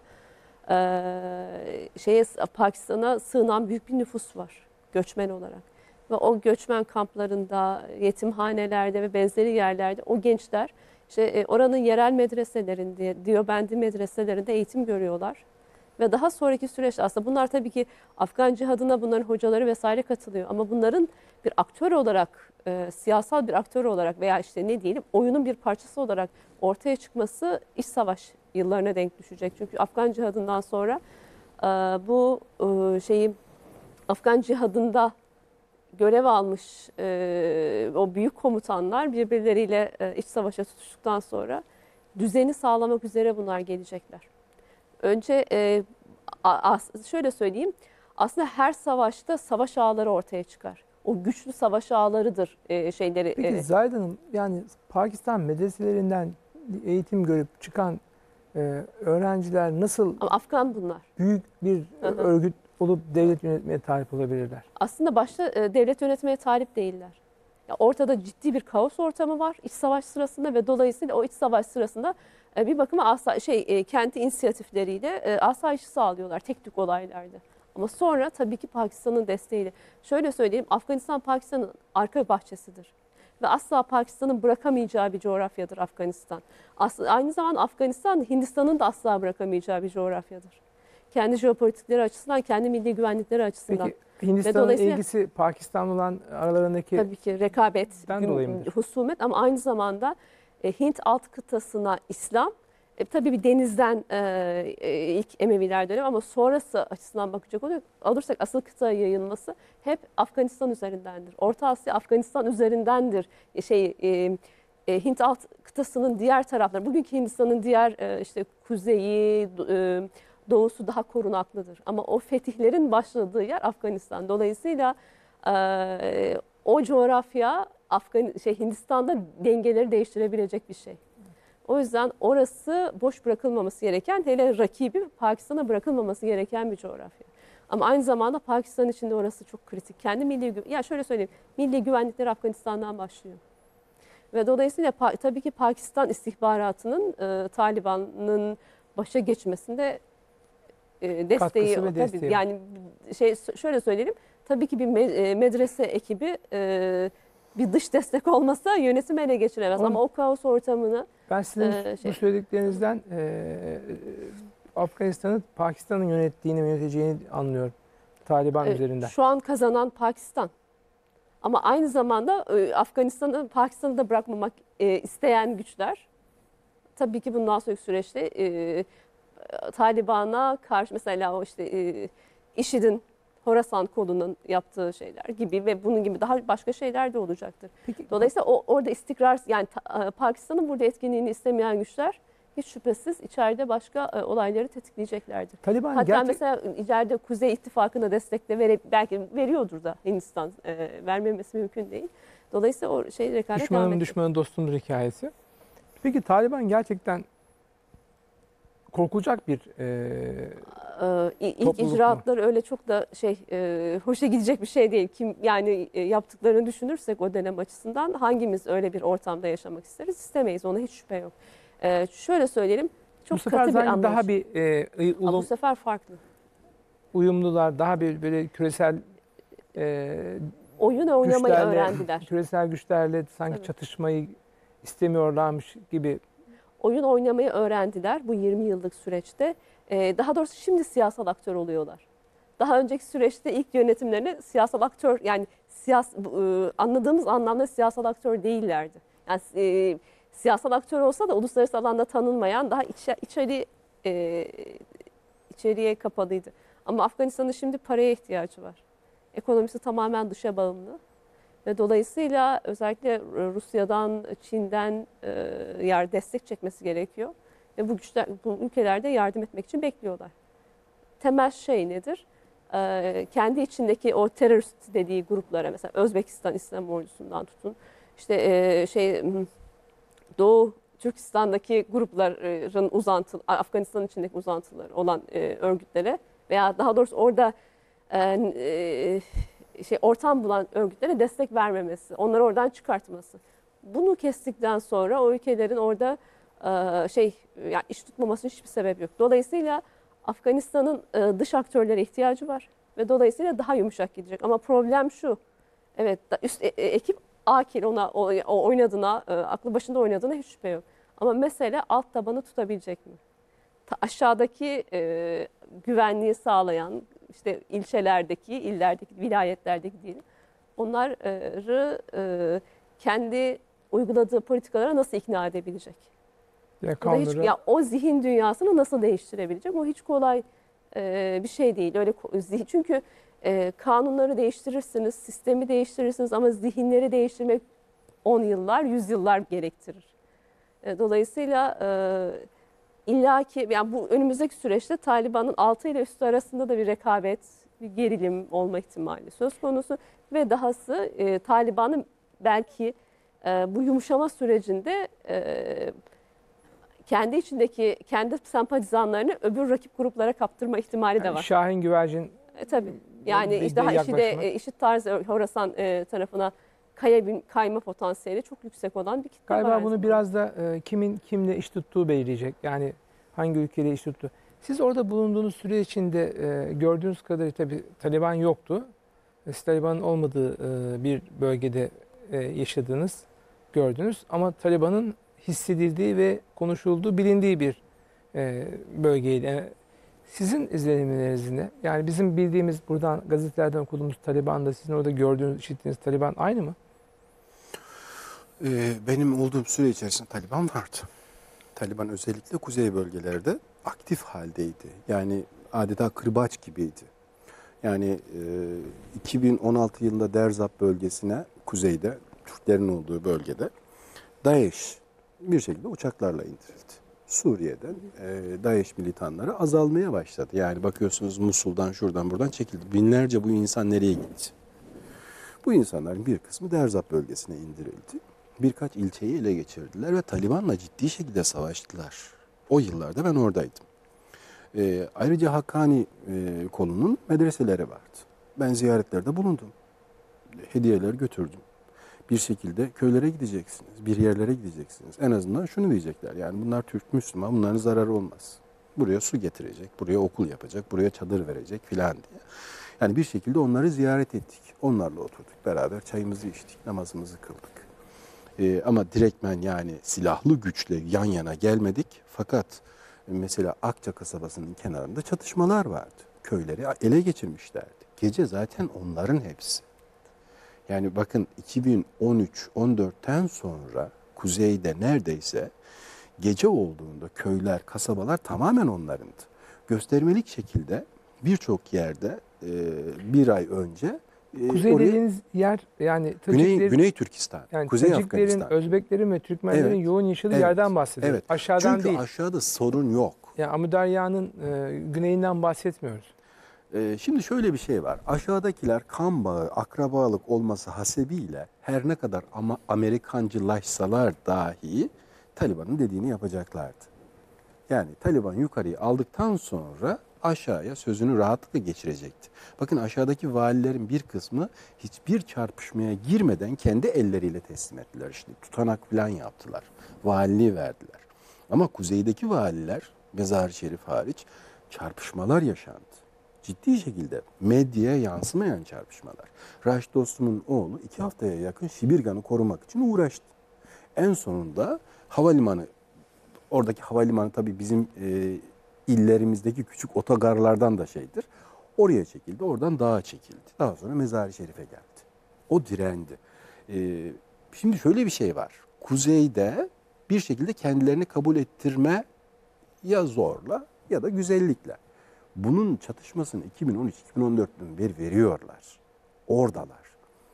Pakistan'a sığınan büyük bir nüfus var göçmen olarak. Ve o göçmen kamplarında, yetimhanelerde ve benzeri yerlerde o gençler işte oranın yerel medreselerinde, Diyobendi medreselerinde eğitim görüyorlar. Ve daha sonraki süreçte aslında bunlar tabii ki Afgan cihadına bunların hocaları vesaire katılıyor. Ama bunların bir aktör olarak, siyasal bir aktör olarak veya işte ne diyelim oyunun bir parçası olarak ortaya çıkması iç savaş yıllarına denk düşecek. Çünkü Afgan cihadından sonra bu Afgan cihadında görev almış o büyük komutanlar birbirleriyle iç savaşa tutuştuktan sonra düzeni sağlamak üzere bunlar gelecekler. Önce şöyle söyleyeyim, aslında her savaşta savaş ağları ortaya çıkar. O güçlü savaş ağlarıdır şeyleri. Peki Zahide Hanım, yani Pakistan medreselerinden eğitim görüp çıkan öğrenciler nasıl Ama Afgan bunlar. büyük bir örgüt olup devlet yönetmeye talip olabilirler? Aslında başta devlet yönetmeye talip değiller. Ya ortada ciddi bir kaos ortamı var iç savaş sırasında ve dolayısıyla o iç savaş sırasında bir bakıma kendi inisiyatifleriyle asayişi sağlıyorlar tek tük olaylarda. Ama sonra tabii ki Pakistan'ın desteğiyle. Şöyle söyleyeyim, Afganistan Pakistan'ın arka bahçesidir. Ve asla Pakistan'ın bırakamayacağı bir coğrafyadır Afganistan. Aynı zamanda Afganistan Hindistan'ın da asla bırakamayacağı bir coğrafyadır. Kendi jeopolitikleri açısından, kendi milli güvenlikleri açısından. Peki Hindistan'ın ilgisi Pakistan'la olan aralarındaki... Tabii ki rekabet, dolayı mıdır? husumet ama aynı zamanda Hint alt kıtasına İslam, tabii bir denizden ilk Emeviler dönemi ama sonrası açısından bakacak olursak asıl kıta yayılması hep Afganistan üzerindendir. Orta Asya Afganistan üzerindendir. Hint alt kıtasının diğer tarafları, bugünkü Hindistan'ın diğer işte kuzeyi, doğusu daha korunaklıdır. Ama o fetihlerin başladığı yer Afganistan. Dolayısıyla o coğrafya Hindistan'da dengeleri değiştirebilecek bir şey. O yüzden orası boş bırakılmaması gereken, hele rakibi Pakistan'a bırakılmaması gereken bir coğrafya. Ama aynı zamanda Pakistan için de orası çok kritik. Kendi milli şöyle söyleyeyim, milli güvenlikleri Afganistan'dan başlıyor. Ve dolayısıyla tabii ki Pakistan istihbaratının Taliban'ın başa geçmesinde desteği, Katkısı ve tabii desteği. yani şöyle söyleyelim, tabii ki bir medrese ekibi bir dış destek olmasa yönetimi ele geçiremez. Ama o kaos ortamını Ben sizin bu söylediklerinizden Afganistan'ı Pakistan'ın yönettiğini, yöneteceğini anlıyorum. Taliban üzerinden. şu an kazanan Pakistan. Ama aynı zamanda Pakistan'ı da bırakmamak isteyen güçler tabii ki bundan sonraki süreçte Taliban'a karşı, mesela o işte IŞİD'in Horasan kolunun yaptığı şeyler gibi ve bunun gibi daha başka şeyler de olacaktır. Peki, Dolayısıyla orada istikrar, yani Pakistan'ın burada etkinliğini istemeyen güçler hiç şüphesiz içeride başka olayları tetikleyeceklerdir. Taliban Hatta mesela içeride Kuzey İttifakı'na destek de belki veriyordur da Hindistan, vermemesi mümkün değil. Dolayısıyla o rekabet devam düşmanın edecek. düşmanın dostumdur hikayesi. Peki Taliban gerçekten korkulacak bir İlk topluluk icraatları öyle çok da hoşa gidecek bir şey değil. Yani yaptıklarını düşünürsek o dönem açısından hangimiz öyle bir ortamda yaşamak isteriz? İstemeyiz. Ona hiç şüphe yok. Şöyle söyleyelim. Çok bu sefer katı bir sanki anlayış. daha bir Ama bu sefer farklı. uyumlular, daha bir böyle küresel Oyun oynamayı güçlerle, öğrendiler. küresel güçlerle sanki Tabii. çatışmayı istemiyorlarmış gibi. Oyun oynamayı öğrendiler bu 20 yıllık süreçte. Daha doğrusu şimdi siyasal aktör oluyorlar. Daha önceki süreçte ilk yönetimlerinde siyasal aktör, yani anladığımız anlamda siyasal aktör değillerdi. Yani siyasal aktör olsa da uluslararası alanda tanınmayan, daha içeriye kapalıydı. Ama Afganistan'ın şimdi paraya ihtiyacı var. Ekonomisi tamamen dışa bağımlı. Ve dolayısıyla özellikle Rusya'dan, Çin'den destek çekmesi gerekiyor. Ve bu ülkelerde yardım etmek için bekliyorlar. Temel şey nedir? Kendi içindeki o terörist dediği gruplara, mesela Özbekistan İslam Ordusu'ndan tutun, işte Doğu Türkistan'daki grupların Afganistan içindeki uzantıları olan örgütlere veya daha doğrusu orada ortam bulan örgütlere destek vermemesi, onları oradan çıkartması. Bunu kestikten sonra o ülkelerin orada yani iş tutmamasının hiçbir sebep yok. Dolayısıyla Afganistan'ın dış aktörlere ihtiyacı var ve dolayısıyla daha yumuşak gidecek. Ama problem şu, evet, üst ekip akil, o oynadığına, aklı başında oynadığına hiç şüphe yok. Ama mesele alt tabanı tutabilecek mi? Aşağıdaki güvenliği sağlayan, işte illerdeki, vilayetlerdeki diyelim, onları kendi uyguladığı politikalara nasıl ikna edebilecek? O zihin dünyasını nasıl değiştirebilecek? O hiç kolay bir şey değil. Çünkü kanunları değiştirirsiniz, sistemi değiştirirsiniz ama zihinleri değiştirmek 10 yıllar, 100 yıllar gerektirir. Dolayısıyla illaki, yani bu önümüzdeki süreçte Taliban'ın altı ile üstü arasında da bir rekabet, bir gerilim olma ihtimali söz konusu ve dahası Taliban'ın belki bu yumuşama sürecinde kendi içindeki kendi sempatizanlarını öbür rakip gruplara kaptırma ihtimali de var. Şahin güvercin. Tabii. Yani daha IŞİD tarzı Horasan tarafına kayma potansiyeli çok yüksek olan bir kitle var. Galiba bunu biraz da kimin kimle iş tuttuğu belirleyecek. Yani hangi ülkeyle iş tuttuğu. Siz orada bulunduğunuz süre içinde gördüğünüz kadarıyla tabii Taliban yoktu. Siz Taliban'ın olmadığı bir bölgede yaşadınız, gördünüz. Ama Taliban'ın hissedildiği ve konuşulduğu, bilindiği bir bölgeydi. Yani sizin izlenimleriniz ne? Yani bizim bildiğimiz, buradan gazetelerden okuduğumuz Taliban'da sizin orada gördüğünüz, işittiğiniz Taliban aynı mı? Benim olduğum süre içerisinde Taliban vardı. Taliban özellikle kuzey bölgelerde aktif haldeydi. Yani adeta kırbaç gibiydi. Yani 2016 yılında Derzab bölgesine, kuzeyde, Türklerin olduğu bölgede DAEŞ bir şekilde uçaklarla indirildi. Suriye'den DAEŞ militanları azalmaya başladı. Yani bakıyorsunuz Musul'dan, şuradan buradan çekildi. Binlerce bu insan nereye gitti? Bu insanların bir kısmı Derzab bölgesine indirildi. Birkaç ilçeyi ele geçirdiler ve Taliban'la ciddi şekilde savaştılar. O yıllarda ben oradaydım. Ayrıca Hakkani kolunun medreseleri vardı. Ben ziyaretlerde bulundum. Hediyeler götürdüm. Bir şekilde köylere gideceksiniz, bir yerlere gideceksiniz. En azından şunu diyecekler, yani bunlar Türk, Müslüman, bunların zararı olmaz. Buraya su getirecek, buraya okul yapacak, buraya çadır verecek filan diye. Yani bir şekilde onları ziyaret ettik. Onlarla oturduk beraber, çayımızı içtik, namazımızı kıldık. Ama direktmen yani silahlı güçle yan yana gelmedik. Fakat mesela Akça kasabasının kenarında çatışmalar vardı. Köyleri ele geçirmişlerdi. Gece zaten onların hepsi. Yani bakın 2013-14'ten sonra kuzeyde neredeyse gece olduğunda köyler, kasabalar tamamen onlarındı. Göstermelik şekilde birçok yerde bir ay önce Kuzey oraya, dediğiniz yer yani Taciklerin, Güney Türkistan, yani Kuzey Taciklerin, Afganistan. Özbeklerin ve Türkmenlerin Evet, yoğun yaşadığı evet, yerden bahsediyoruz. Evet. Aşağıdan Çünkü değil. aşağıda sorun yok. Yani Amudarya'nın güneyinden bahsetmiyoruz. Şimdi şöyle bir şey var. Aşağıdakiler kan bağı, akrabalık olması hasebiyle her ne kadar ama Amerikancılaşsalar dahi Taliban'ın dediğini yapacaklardı. Yani Taliban yukarıyı aldıktan sonra aşağıya sözünü rahatlıkla geçirecekti. Bakın aşağıdaki valilerin bir kısmı hiçbir çarpışmaya girmeden kendi elleriyle teslim ettiler. İşte tutanak falan yaptılar. Valiliği verdiler. Ama kuzeydeki valiler, Mezar-ı Şerif hariç, çarpışmalar yaşandı. Ciddi şekilde medyaya yansımayan çarpışmalar. Raşit Dostum'un oğlu 2 haftaya yakın Şibirgan'ı korumak için uğraştı. En sonunda havalimanı, oradaki havalimanı tabii bizim illerimizdeki küçük otogarlardan da şeydir. Oraya çekildi, oradan dağa çekildi. Daha sonra Mezar-ı Şerif'e geldi. O direndi. Şimdi şöyle bir şey var. Kuzeyde bir şekilde kendilerini kabul ettirme ya zorla ya da güzellikle. Bunun çatışmasını 2013-2014'ten beri veriyorlar. Oradalar.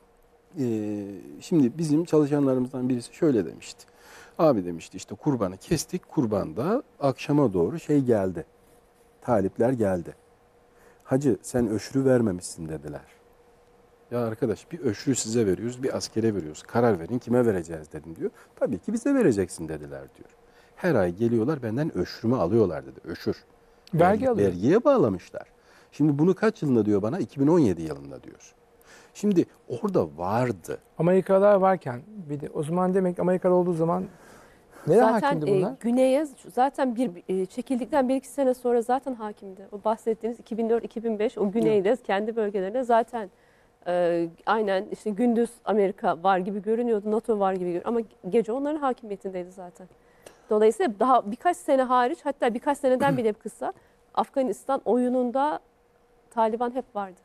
Şimdi bizim çalışanlarımızdan birisi şöyle demişti. Abi demişti, işte kurbanı kestik. Kurbanda akşama doğru şey geldi. Talipler geldi. Hacı sen öşrü vermemişsin dediler. Ya arkadaş, bir öşrü size veriyoruz, bir askere veriyoruz. Karar verin, kime vereceğiz dedim diyor. Tabii ki bize vereceksin dediler diyor. Her ay geliyorlar, benden öşrümü alıyorlar dedi. Öşür. Vergi alıyor. Vergiye bağlamışlar. Şimdi bunu kaç yılında diyor bana? 2017 yılında diyor. Şimdi orada vardı. Amerikalılar varken bir de o zaman demek Amerikalı olduğu zaman nereye Zaten hakimdi bunlar? güneye zaten çekildikten 1-2 sene sonra zaten hakimdi. O bahsettiğiniz 2004-2005 o güneyde kendi bölgelerinde zaten aynen işte gündüz Amerika var gibi görünüyordu, NATO var gibi görünüyordu ama gece onların hakimiyetindeydi zaten. Dolayısıyla daha birkaç sene hariç, hatta birkaç seneden bile kısa, Afganistan oyununda Taliban hep vardı.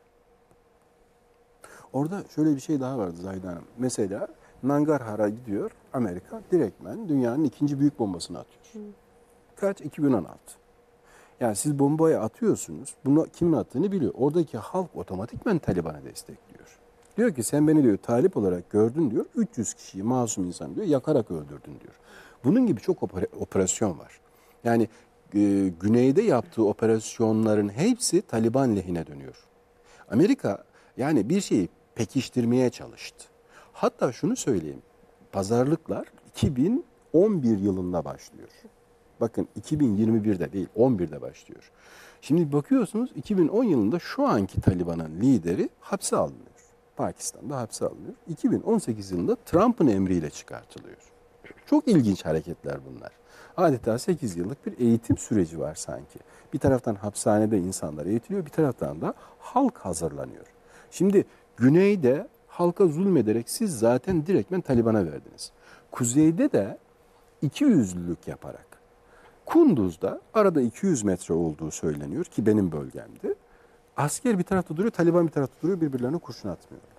Orada şöyle bir şey daha vardı Zahide Hanım. Mesela Nangarhar'a gidiyor Amerika, direktmen dünyanın ikinci büyük bombasını atıyor. Kaç? 2016. Yani siz bombayı atıyorsunuz, bunu kimin attığını biliyor. Oradaki halk otomatikmen Taliban'a destekliyor. Diyor ki sen beni diyor talip olarak gördün diyor, 300 kişiyi masum insan diyor yakarak öldürdün diyor. Bunun gibi çok operasyon var. Yani güneyde yaptığı operasyonların hepsi Taliban lehine dönüyor. Amerika yani bir şeyi pekiştirmeye çalıştı. Hatta şunu söyleyeyim, pazarlıklar 2011 yılında başlıyor. Bakın 2021'de değil, 11'de başlıyor. Şimdi bakıyorsunuz 2010 yılında şu anki Taliban'ın lideri hapse alınıyor. Pakistan'da hapse alınıyor. 2018 yılında Trump'ın emriyle çıkartılıyor. Çok ilginç hareketler bunlar. Adeta 8 yıllık bir eğitim süreci var sanki. Bir taraftan hapishanede insanlar eğitiliyor, bir taraftan da halk hazırlanıyor. Şimdi güneyde halka zulmederek siz zaten direktmen Taliban'a verdiniz. Kuzeyde de ikiyüzlülük yaparak. Kunduz'da arada 200 metre olduğu söyleniyor ki benim bölgemde. Asker bir tarafta duruyor, Taliban bir tarafta duruyor, birbirlerine kurşun atmıyorlar.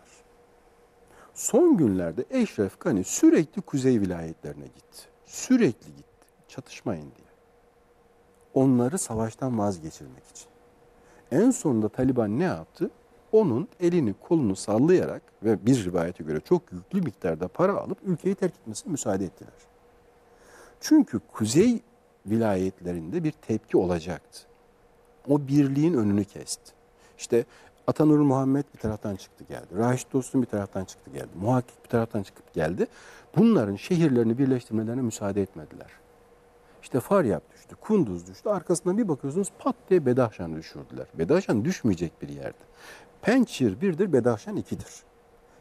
Son günlerde Eşref Gani sürekli kuzey vilayetlerine gitti. Sürekli gitti. Çatışmayın diye. Onları savaştan vazgeçirmek için. En sonunda Taliban ne yaptı? Onun elini kolunu sallayarak ve bir rivayete göre çok yüklü miktarda para alıp ülkeyi terk etmesine müsaade ettiler. Çünkü kuzey vilayetlerinde bir tepki olacaktı. O birliğin önünü kesti. İşte Atanur Muhammed bir taraftan çıktı geldi. Raşit Dostum bir taraftan çıktı geldi. Muhakkik bir taraftan çıkıp geldi. Bunların şehirlerini birleştirmelerine müsaade etmediler. İşte Faryab düştü, Kunduz düştü. Arkasından bir bakıyorsunuz pat diye Bedahşan düşürdüler. Bedahşan düşmeyecek bir yerdi. Pençir birdir, Bedahşan ikidir.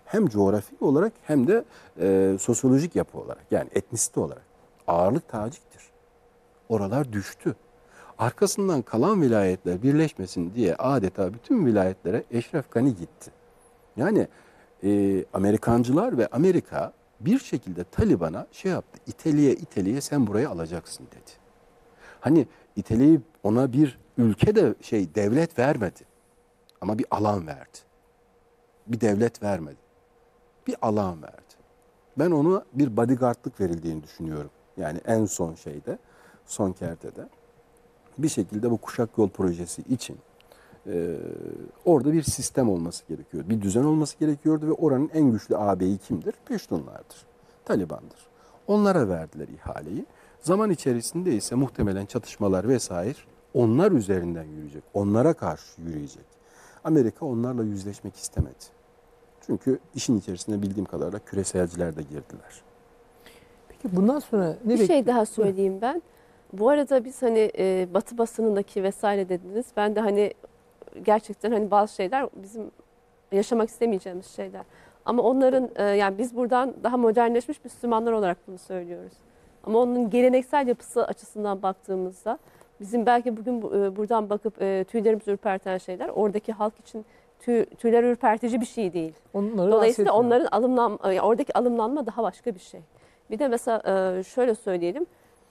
Hem coğrafi olarak hem de sosyolojik yapı olarak, yani etnisite olarak ağırlık Tacik'tir. Oralar düştü. Arkasından kalan vilayetler birleşmesin diye adeta bütün vilayetlere Eşref Gani gitti. Yani Amerikancılar ve Amerika bir şekilde Taliban'a şey yaptı. İteliye sen burayı alacaksın dedi. Hani İteli'yi ona bir ülke de devlet vermedi. Ama bir alan verdi. Bir devlet vermedi. Bir alan verdi. Ben onu bir bodyguardlık verildiğini düşünüyorum. Yani en son son kertede. Bir şekilde bu kuşak yol projesi için orada bir sistem olması gerekiyor. Bir düzen olması gerekiyordu ve oranın en güçlü ağabeyi kimdir? Peştunlardır. Taliban'dır. Onlara verdiler ihaleyi. Zaman içerisinde ise muhtemelen çatışmalar vesaire onlar üzerinden yürüyecek. Onlara karşı yürüyecek. Amerika onlarla yüzleşmek istemedi. Çünkü işin içerisine bildiğim kadarıyla küreselciler de girdiler. Peki bundan sonra ne Bir şey daha söyleyeyim ben. Bu arada biz hani Batı basınındaki vesaire dediniz. Ben de hani gerçekten hani bazı şeyler bizim yaşamak istemeyeceğimiz şeyler. Ama onların yani biz buradan daha modernleşmiş Müslümanlar olarak bunu söylüyoruz. Ama onun geleneksel yapısı açısından baktığımızda bizim belki bugün buradan bakıp tüylerimizi ürperten şeyler oradaki halk için tüyler ürpertici bir şey değil. Dolayısıyla onların oradaki alımlanma daha başka bir şey. Bir de mesela şöyle söyleyelim.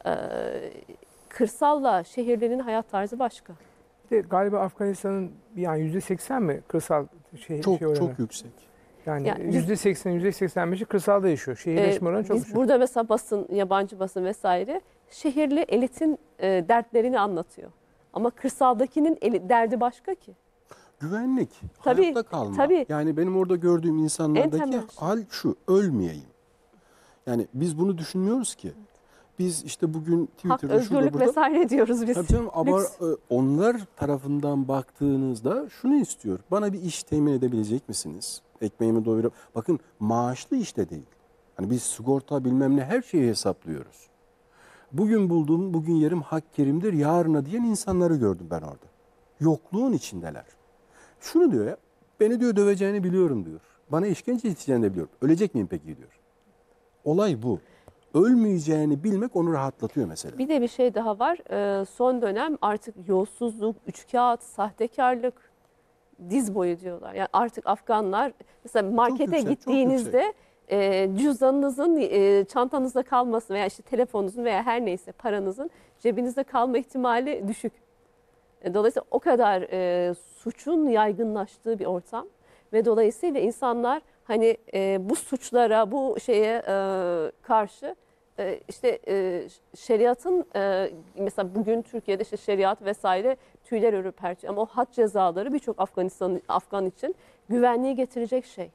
Kırsalla şehirlerin hayat tarzı başka. Galiba Afganistan'ın yani %80 mi kırsal Çok oranı? yüksek. Yani %80, %85'i kırsalda yaşıyor. Şehirleşme oranı çok biz düşük. burada mesela basın, yabancı basın vesaire şehirli elitin dertlerini anlatıyor. Ama kırsaldakinin derdi başka ki. Güvenlik, Tabii, hayatta kalma. tabii. Yani benim orada gördüğüm insanlardaki hal şu, ölmeyeyim. Yani biz bunu düşünmüyoruz ki. Biz işte bugün Twitter'da Hak, özgürlük burada vesaire diyoruz biz. tabii canım, onlar tarafından baktığınızda şunu istiyor. Bana bir iş temin edebilecek misiniz? Ekmeğimi doyurup. Bakın maaşlı işte değil. Hani biz sigorta bilmem ne her şeyi hesaplıyoruz. Bugün bulduğum, bugün yerim hak kerimdir, yarına diyen insanları gördüm ben orada. Yokluğun içindeler. Şunu diyor ya, beni diyor döveceğini biliyorum diyor. Bana işkence edeceğini de biliyorum. Ölecek miyim peki diyor. Olay bu. Ölmeyeceğini bilmek onu rahatlatıyor mesela. Bir de bir şey daha var. Son dönem artık yolsuzluk, üçkağıt, sahtekarlık diz boyu diyorlar. Yani artık Afganlar mesela markete yüksek, gittiğinizde cüzdanınızın çantanızda kalması veya işte telefonunuzun veya her neyse paranızın cebinizde kalma ihtimali düşük. Dolayısıyla o kadar suçun yaygınlaştığı bir ortam ve dolayısıyla insanlar hani bu suçlara, bu şeye karşı işte şeriatın mesela bugün Türkiye'de işte şeriat vesaire tüyler ürpertiyor ama o had cezaları birçok Afgan için güvenliği getirecek şey.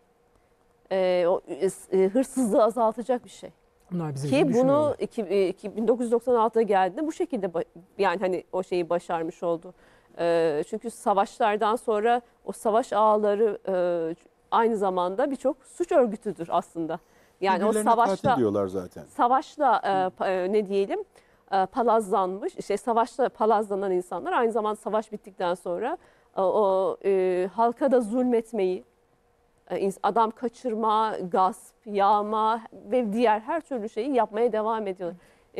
O hırsızlığı azaltacak bir şey. Ki bunu 1996'da geldiğinde bu şekilde yani hani o şeyi başarmış oldu. Çünkü savaşlardan sonra o savaş ağları aynı zamanda birçok suç örgütüdür aslında. Yani o savaşla diyorlar zaten. Savaşla ne diyelim palazlanmış, işte savaşla palazlanan insanlar aynı zamanda savaş bittikten sonra halka da zulmetmeyi, adam kaçırma, gasp, yağma ve diğer her türlü şeyi yapmaya devam ediyorlar.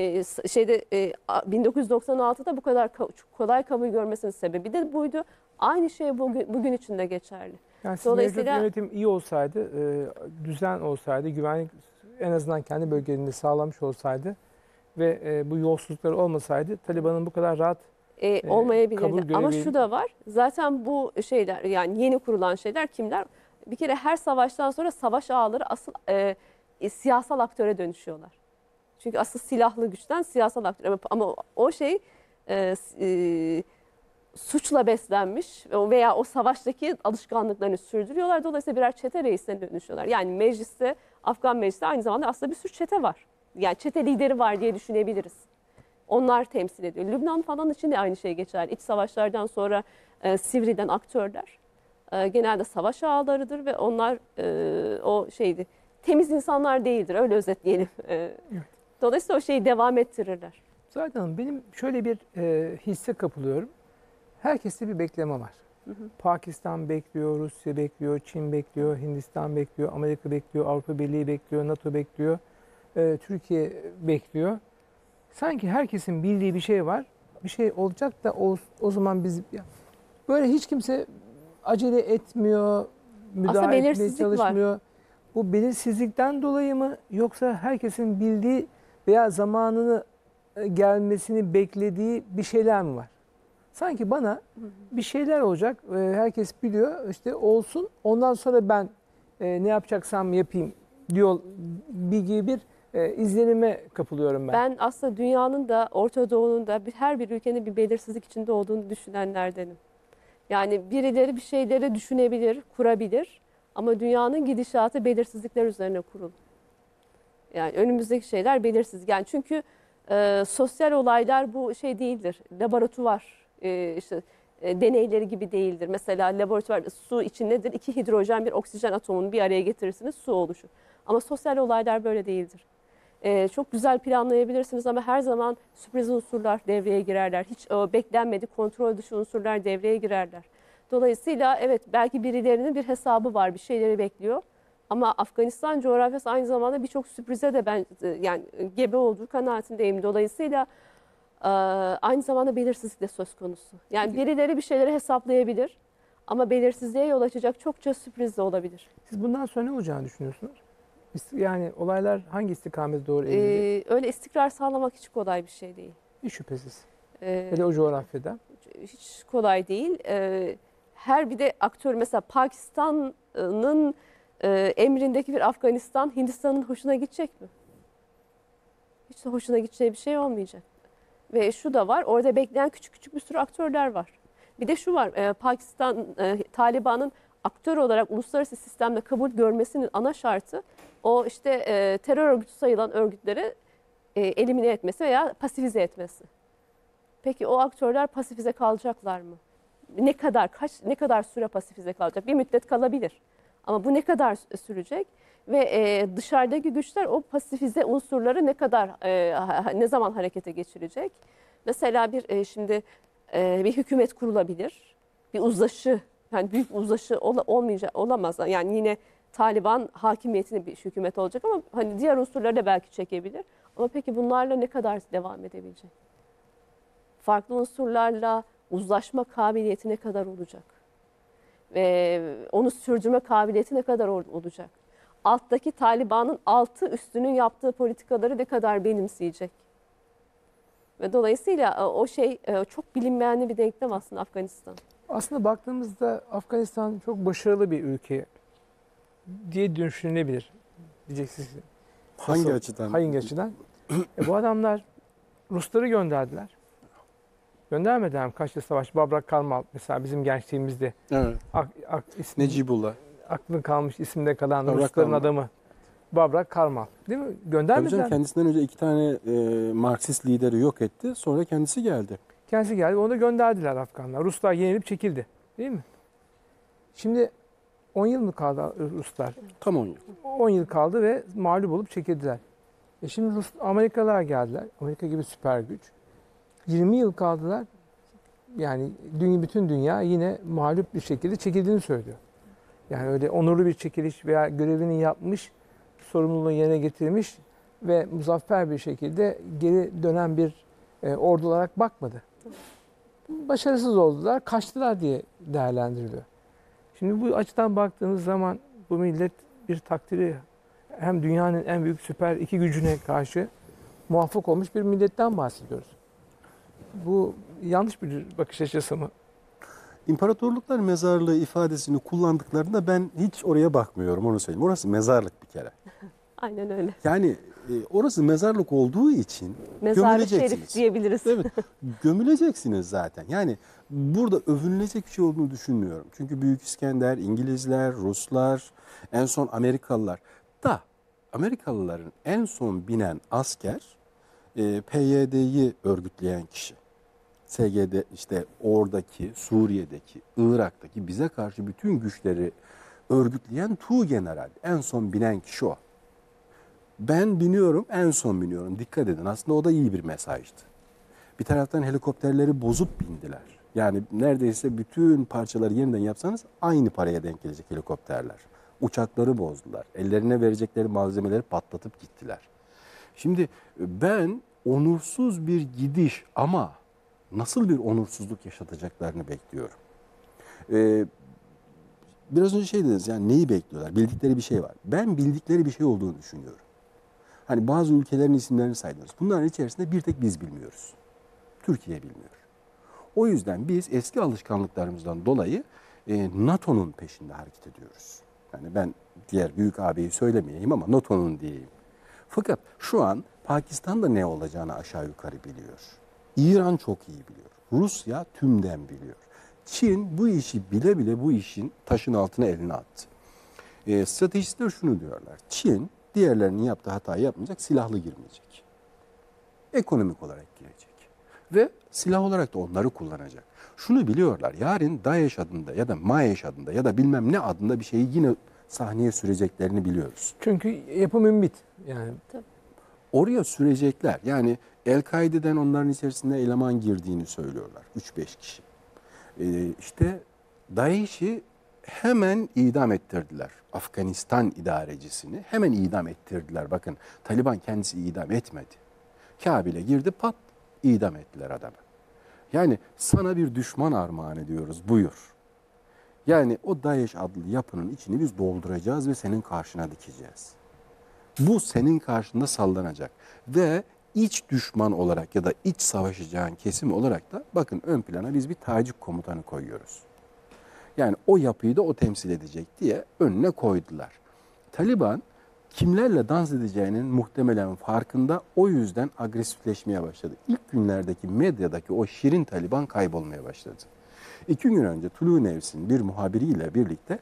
1996'da bu kadar kolay kabul görmesinin sebebi de buydu. Aynı şey bugün için de geçerli. Yani mevcut yönetim iyi olsaydı, düzen olsaydı, güvenlik en azından kendi bölgelerinde sağlamış olsaydı ve bu yolsuzluklar olmasaydı Taliban'ın bu kadar rahat olmayabilirdi. Ama şu da var. Zaten bu şeyler yani yeni kurulan şeyler kimler? Bir kere her savaştan sonra savaş ağları asıl siyasal aktöre dönüşüyorlar. Çünkü asıl silahlı güçten siyasal aktör. Ama o şey suçla beslenmiş veya o savaştaki alışkanlıklarını sürdürüyorlar. Dolayısıyla birer çete reisine dönüşüyorlar. Yani mecliste, Afgan mecliste aynı zamanda aslında bir sürü çete var. Yani çete lideri var diye düşünebiliriz. Onlar temsil ediyor. Lübnan falan için de aynı şey geçer. İç savaşlardan sonra sivrilen aktörler genelde savaş ağlarıdır ve onlar o şeydi. Temiz insanlar değildir. Öyle özetleyelim. Evet. Dolayısıyla o şeyi devam ettirirler. Zaten benim şöyle bir hisse kapılıyorum. Herkeste bir bekleme var. Pakistan bekliyor, Rusya bekliyor, Çin bekliyor, Hindistan bekliyor, Amerika bekliyor, Avrupa Birliği bekliyor, NATO bekliyor, Türkiye bekliyor. Sanki herkesin bildiği bir şey var. Bir şey olacak da o zaman biz... Böyle hiç kimse acele etmiyor, müdahale etmeye belirsizlik çalışmıyor. var. Bu belirsizlikten dolayı mı, yoksa herkesin bildiği veya zamanını gelmesini beklediği bir şeyler mi var? Sanki bana bir şeyler olacak, herkes biliyor, işte olsun, ondan sonra ben ne yapacaksam yapayım diyor bir izlenime kapılıyorum ben. Ben aslında dünyanın da Orta Doğu'nun da her bir ülkenin bir belirsizlik içinde olduğunu düşünenlerdenim. Yani birileri bir şeyleri düşünebilir, kurabilir ama dünyanın gidişatı belirsizlikler üzerine kurulu. Yani önümüzdeki şeyler belirsiz. Yani çünkü sosyal olaylar bu şey değildir. Laboratuvar işte deneyleri gibi değildir. Mesela laboratuvar su için nedir? 2 hidrojen bir oksijen atomunu bir araya getirirsiniz, su oluşur. Ama sosyal olaylar böyle değildir. Çok güzel planlayabilirsiniz ama her zaman sürpriz unsurlar devreye girerler. Hiç beklenmedik, kontrol dışı unsurlar devreye girerler. Dolayısıyla evet, belki birilerinin bir hesabı var, bir şeyleri bekliyor. Ama Afganistan coğrafyası aynı zamanda birçok sürprize de ben yani gebe olduğu kanaatindeyim. Dolayısıyla aynı zamanda belirsizlik de söz konusu. Yani birileri bir şeyleri hesaplayabilir ama belirsizliğe yol açacak çokça sürpriz de olabilir. Siz bundan sonra ne olacağını düşünüyorsunuz? Yani olaylar hangi istikamete doğru evrilecek? Öyle istikrar sağlamak hiç kolay bir şey değil. Hiç şüphesiz. Ee, Hele o coğrafyada. Hiç kolay değil. Her bir de aktör, mesela Pakistan'ın emrindeki bir Afganistan Hindistan'ın hoşuna gidecek mi? Hiç de hoşuna gideceği bir şey olmayacak. Ve şu da var, orada bekleyen küçük küçük bir sürü aktörler var. Bir de şu var, Pakistan Taliban'ın aktör olarak uluslararası sistemde kabul görmesinin ana şartı o işte terör örgütü sayılan örgütleri elimine etmesi veya pasifize etmesi. Peki o aktörler pasifize kalacaklar mı? Ne kadar süre pasifize kalacak? Bir müddet kalabilir. Ama bu ne kadar sürecek? Ve dışarıdaki güçler o pasifize unsurları ne zaman harekete geçirecek? Mesela şimdi bir hükümet kurulabilir. Bir uzlaşı, yani büyük uzlaşı olamaz. Yani yine Taliban hakimiyetinde bir hükümet olacak ama hani diğer unsurları da belki çekebilir. Ama peki bunlarla ne kadar devam edebilecek? Farklı unsurlarla uzlaşma kabiliyeti ne kadar olacak? Ve onu sürdürme kabiliyeti ne kadar olacak? Alttaki Taliban'ın altı üstünün yaptığı politikaları ne kadar benimseyecek? Ve dolayısıyla o şey çok bilinmeyenli bir denklem aslında Afganistan. Aslında baktığımızda Afganistan çok başarılı bir ülke diye düşünülebilir. Diyeceksiniz. Hangi açıdan? Hangi açıdan? Bu adamlar Rusları gönderdiler. Göndermediler mi? Kaçlı savaş, Babrak Karmal mesela bizim gençliğimizde. Evet. Necibullah. Aklında kalmış, isimde kalan Babrak Rusların Karmal. adamı. Babrak Karmal. Değil mi? Tabii Göndermediler. canım, kendisinden önce 2 tane Marksist lideri yok etti. Sonra kendisi geldi. Kendisi geldi. Onu da gönderdiler Afganlar. Ruslar yenilip çekildi. Değil mi? Şimdi 10 yıl mı kaldı Ruslar? Tam 10 yıl. 10 yıl kaldı ve mağlup olup çekildiler. Şimdi Amerikalılar geldiler. Amerika gibi süper güç. 20 yıl kaldılar. Yani bütün dünya yine mağlup bir şekilde çekildiğini söylüyor. Yani öyle onurlu bir çekiliş veya görevini yapmış, sorumluluğunu yerine getirmiş ve muzaffer bir şekilde geri dönen bir ordu olarak bakmadı. Başarısız oldular, kaçtılar diye değerlendiriliyor. Şimdi bu açıdan baktığınız zaman bu millet bir takdiri, hem dünyanın en büyük süper iki gücüne karşı muvaffak olmuş bir milletten bahsediyoruz. Bu yanlış bir bakış açısı mı? İmparatorluklar mezarlığı ifadesini kullandıklarında ben hiç oraya bakmıyorum, onu söyleyeyim. Orası mezarlık bir kere. Aynen öyle. Yani orası mezarlık olduğu için Mezar-ı Şerif gömüleceksiniz. diyebiliriz. Evet, gömüleceksiniz zaten. Yani burada övünülecek bir şey olduğunu düşünmüyorum. Çünkü Büyük İskender, İngilizler, Ruslar, en son Amerikalılar. Da Amerikalıların en son binen asker PYD'yi örgütleyen kişi. SGD, işte oradaki, Suriye'deki, Irak'taki bize karşı bütün güçleri örgütleyen Tuğgeneral. En son binen kişi o. Ben biniyorum, en son biniyorum. Dikkat edin, aslında o da iyi bir mesajdı. Bir taraftan helikopterleri bozup bindiler. Yani neredeyse bütün parçaları yeniden yapsanız aynı paraya denk gelecek helikopterler. Uçakları bozdular. Ellerine verecekleri malzemeleri patlatıp gittiler. Şimdi ben onursuz bir gidiş ama nasıl bir onursuzluk yaşatacaklarını bekliyorum. Biraz önce şey dediniz, yani neyi bekliyorlar? Bildikleri bir şey var. Ben bildikleri bir şey olduğunu düşünüyorum. Hani bazı ülkelerin isimlerini saydınız. Bunların içerisinde bir tek biz bilmiyoruz. Türkiye bilmiyor. O yüzden biz eski alışkanlıklarımızdan dolayı NATO'nun peşinde hareket ediyoruz. Yani ben diğer büyük ağabeyi söylemeyeyim ama NATO'nun diyeyim. Fakat şu an Pakistan'da ne olacağını aşağı yukarı biliyor. İran çok iyi biliyor. Rusya tümden biliyor. Çin bu işi bile bile bu işin taşın altına elini attı. Stratejistler şunu diyorlar. Çin diğerlerinin yaptığı hatayı yapmayacak, silahlı girmeyecek. Ekonomik olarak girecek. Ve silah olarak da onları kullanacak. Şunu biliyorlar, yarın DAEŞ adında ya da MAEŞ adında ya da bilmem ne adında bir şeyi yine sahneye süreceklerini biliyoruz. Çünkü yapım ümbit. Yani Oraya sürecekler. Yani El-Kaide'den onların içerisinde eleman girdiğini söylüyorlar. 3-5 kişi. İşte DAEŞ'i hemen idam ettirdiler. Afganistan idarecisini hemen idam ettirdiler. Bakın Taliban kendisi idam etmedi. Kabil'e girdi, pat idam ettiler adamı. Yani sana bir düşman armağan ediyoruz, buyur. Yani o DAEŞ adlı yapının içini biz dolduracağız ve senin karşına dikeceğiz. Bu senin karşında sallanacak. Ve iç düşman olarak ya da iç savaşacağın kesim olarak da bakın ön plana biz bir tacik komutanı koyuyoruz. Yani o yapıyı da o temsil edecek diye önüne koydular. Taliban kimlerle dans edeceğinin muhtemelen farkında, o yüzden agresifleşmeye başladı. İlk günlerdeki medyadaki o şirin Taliban kaybolmaya başladı. 2 gün önce Tulu Nevs'in bir muhabiriyle birlikte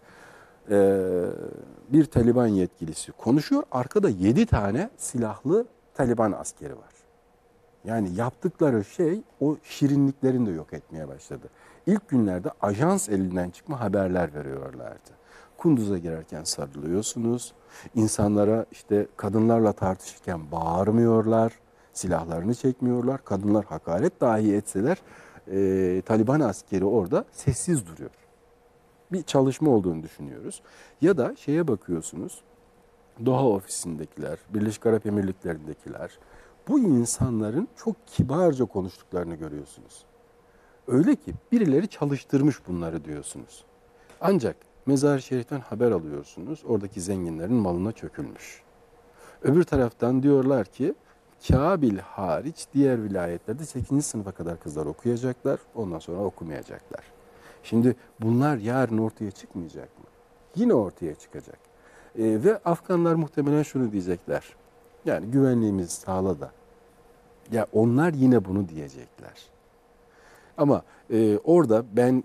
bir Taliban yetkilisi konuşuyor. Arkada 7 tane silahlı Taliban askeri var. Yani yaptıkları şey o şirinliklerini de yok etmeye başladı. İlk günlerde ajans elinden çıkma haberler veriyorlardı. Kunduz'a girerken sarılıyorsunuz. İnsanlara işte kadınlarla tartışırken bağırmıyorlar. Silahlarını çekmiyorlar. Kadınlar hakaret dahi etseler Taliban askeri orada sessiz duruyor. Bir çalışma olduğunu düşünüyoruz. Ya da şeye bakıyorsunuz. Doha ofisindekiler, Birleşik Arap Emirlikleri'ndekiler, bu insanların çok kibarca konuştuklarını görüyorsunuz. Öyle ki birileri çalıştırmış bunları diyorsunuz. Ancak Mezar-ı Şerif'ten haber alıyorsunuz, oradaki zenginlerin malına çökülmüş. Öbür taraftan diyorlar ki Kabil hariç diğer vilayetlerde 8. sınıfa kadar kızlar okuyacaklar, ondan sonra okumayacaklar. Şimdi bunlar yarın ortaya çıkmayacak mı? Yine ortaya çıkacak. Ve Afganlar muhtemelen şunu diyecekler. Yani güvenliğimizi sağla da. Ya onlar yine bunu diyecekler. Ama orada ben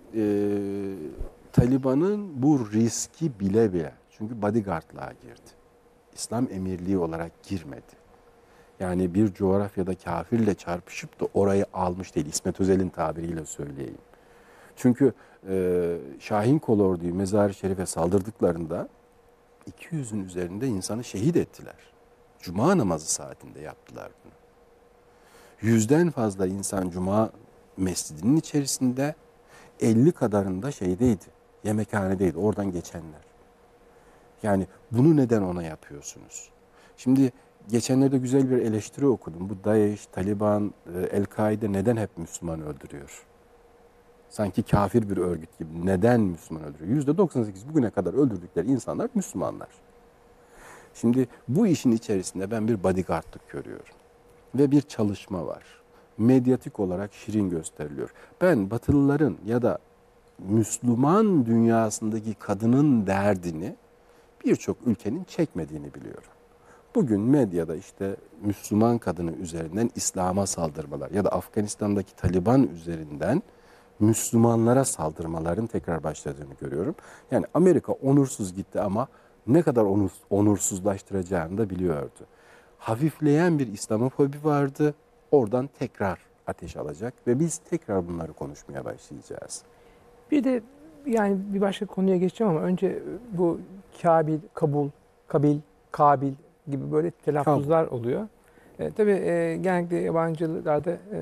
Taliban'ın bu riski bile bile, çünkü bodyguardlığa girdi. İslam emirliği olarak girmedi. Yani bir coğrafyada kafirle çarpışıp da orayı almış değil. İsmet Özel'in tabiriyle söyleyeyim. Çünkü Şahin Kolordu'yu Mezar-ı Şerif'e saldırdıklarında 200'ün üzerinde insanı şehit ettiler. Cuma namazı saatinde yaptılar bunu. 100'den fazla insan Cuma mescidinin içerisinde, 50 kadarında şeydeydi, yemekhanedeydi, oradan geçenler. Yani bunu neden ona yapıyorsunuz? Şimdi geçenlerde güzel bir eleştiri okudum. Bu DAEŞ, Taliban, El-Kaide neden hep Müslüman öldürüyor? Sanki kafir bir örgüt gibi. Neden Müslüman öldürüyor? %98 bugüne kadar öldürdükleri insanlar Müslümanlar. Şimdi bu işin içerisinde ben bir bodyguardlık görüyorum. Ve bir çalışma var. Medyatik olarak şirin gösteriliyor. Ben Batılıların ya da Müslüman dünyasındaki kadının derdini birçok ülkenin çekmediğini biliyorum. Bugün medyada işte Müslüman kadını üzerinden İslam'a saldırmalar ya da Afganistan'daki Taliban üzerinden Müslümanlara saldırmaların tekrar başladığını görüyorum. Yani Amerika onursuz gitti ama ne kadar onursuzlaştıracağını da biliyordu. Hafifleyen bir İslamofobi vardı. Oradan tekrar ateş alacak ve biz tekrar bunları konuşmaya başlayacağız. bir de yani bir başka konuya geçeceğim ama önce bu Kabil, Kabul, Kabil, Kabil gibi böyle telaffuzlar oluyor. Tabii genellikle yabancılarda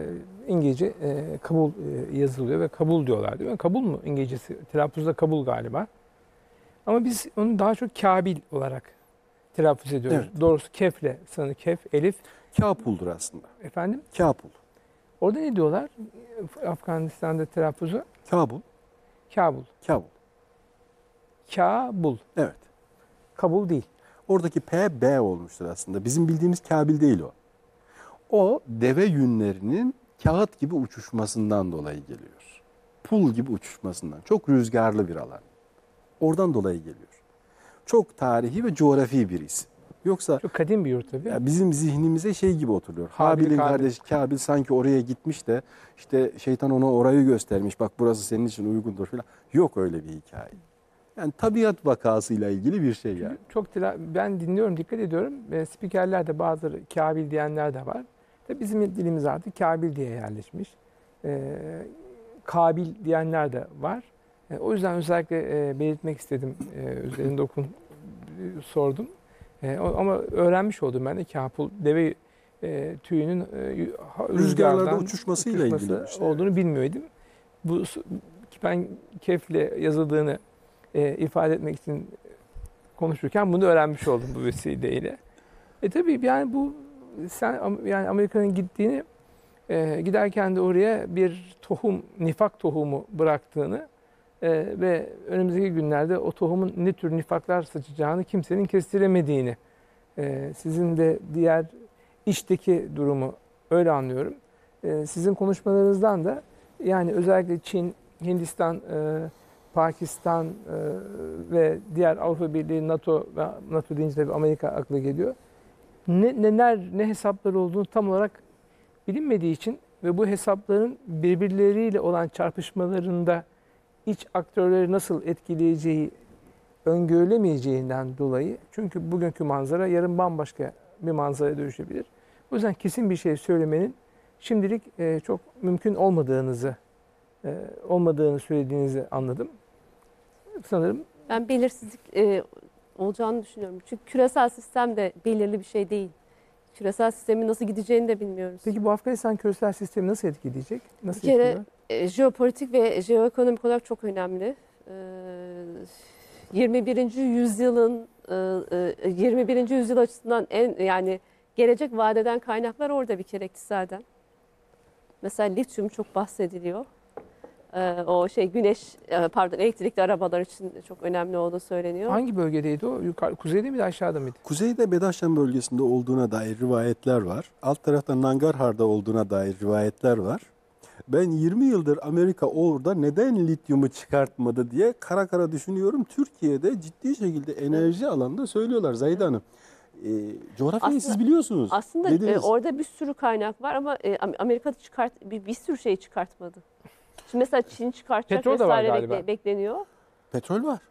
İngilizce Kabul yazılıyor ve Kabul diyorlar değil mi? Kabul mu İngilizcesi? Telaffuzda Kabul galiba. Ama biz onu daha çok Kabil olarak telaffuz ediyoruz. Evet. Doğrusu kefle, sanırım kef, elif. Kabul'dur aslında. Efendim? Kabul. Orada ne diyorlar? Afganistan'da telaffuzu Kabul. Kabul. Kabul. Kabul. Evet. Kabul değil. Oradaki P, B olmuştur aslında. Bizim bildiğimiz Kabil değil o. O deve yünlerinin kağıt gibi uçuşmasından dolayı geliyor. Pul gibi uçuşmasından. Çok rüzgarlı bir alan. Oradan dolayı geliyor. Çok tarihi ve coğrafi bir isim. Yoksa Çok kadim bir yurt tabii. ya bizim zihnimize şey gibi oturuyor. Habil, Habil'in Kabil. kardeşi Kabil sanki oraya gitmiş de işte şeytan ona orayı göstermiş. Bak burası senin için uygundur falan. Yok öyle bir hikaye. Yani tabiat vakasıyla ilgili bir şey yani. Çok ben dinliyorum, dikkat ediyorum. Spikerler de bazıları Kabil diyenler de var. Tabii bizim dilimiz artık Kabil diye yerleşmiş. Kabil diyenler de var. O yüzden özellikle belirtmek istedim. Üzerinde sordum. Ama öğrenmiş oldum ben de Kabul deve tüyünün Rüzgarlarda uçuşmasıyla ilgili işte. olduğunu bilmiyordum. Ben kefle yazıldığını ifade etmek için konuşurken bunu öğrenmiş oldum bu vesileyle. Tabii yani bu yani Amerika'nın gittiğini giderken de oraya bir nifak tohumu bıraktığını ve önümüzdeki günlerde o tohumun ne tür nifaklar saçacağını kimsenin kestiremediğini, sizin de diğer içteki durumu öyle anlıyorum. Sizin konuşmalarınızdan da yani özellikle Çin, Hindistan, Pakistan ve diğer Avrupa Birliği, NATO ve NATO deyince tabii Amerika akla geliyor. Ne hesapları olduğunu tam olarak bilinmediği için ve bu hesapların birbirleriyle olan çarpışmalarında iç aktörleri nasıl etkileyeceği öngörülemeyeceğinden dolayı, çünkü bugünkü manzara yarın bambaşka bir manzaraya dönüşebilir. O yüzden kesin bir şey söylemenin şimdilik çok mümkün olmadığını söylediğinizi anladım. Sanırım Ben belirsizlik olacağını düşünüyorum. Çünkü küresel sistem de belirli bir şey değil. Küresel sistemin nasıl gideceğini de bilmiyoruz. peki bu Afganistan küresel sistemi nasıl etkileyecek? Nasıl Bir kere etkiliyor? jeopolitik ve jeoekonomik olarak çok önemli. 21. yüzyılın 21. yüzyıl açısından yani gelecek vadeden kaynaklar orada bir kere iktisaden. Mesela lityum çok bahsediliyor. O elektrikli arabalar için çok önemli olduğu söyleniyor. Hangi bölgedeydi o? Kuzeyde miydi, aşağıda mıydı? Kuzeyde Bedaşan bölgesinde olduğuna dair rivayetler var. Alt tarafta Nangarhar'da olduğuna dair rivayetler var. Ben 20 yıldır Amerika orada neden lityumu çıkartmadı diye kara kara düşünüyorum. Türkiye'de ciddi şekilde enerji alanında söylüyorlar Zahide Hanım. Coğrafyayı siz biliyorsunuz. Aslında orada bir sürü kaynak var ama Amerika bir sürü şey çıkartmadı. Şimdi mesela Çin çıkartacak Petrol da var vesaire galiba. bekleniyor. Petrol var.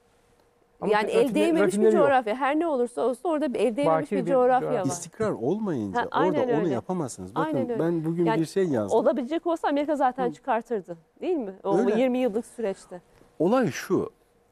Ama Yani el değmemiş bir rafineri yok. coğrafya. Her ne olursa olsun orada bir el değmemiş Bakir bir bir coğrafya coğrafya. var. İstikrar olmayınca Ha, aynen orada onu öyle. yapamazsınız. Bakın Aynen öyle. ben bugün Yani bir şey yazdım. Olabilecek olsa Amerika zaten çıkartırdı. Değil mi? O Öyle. 20 yıllık süreçte. Olay şu.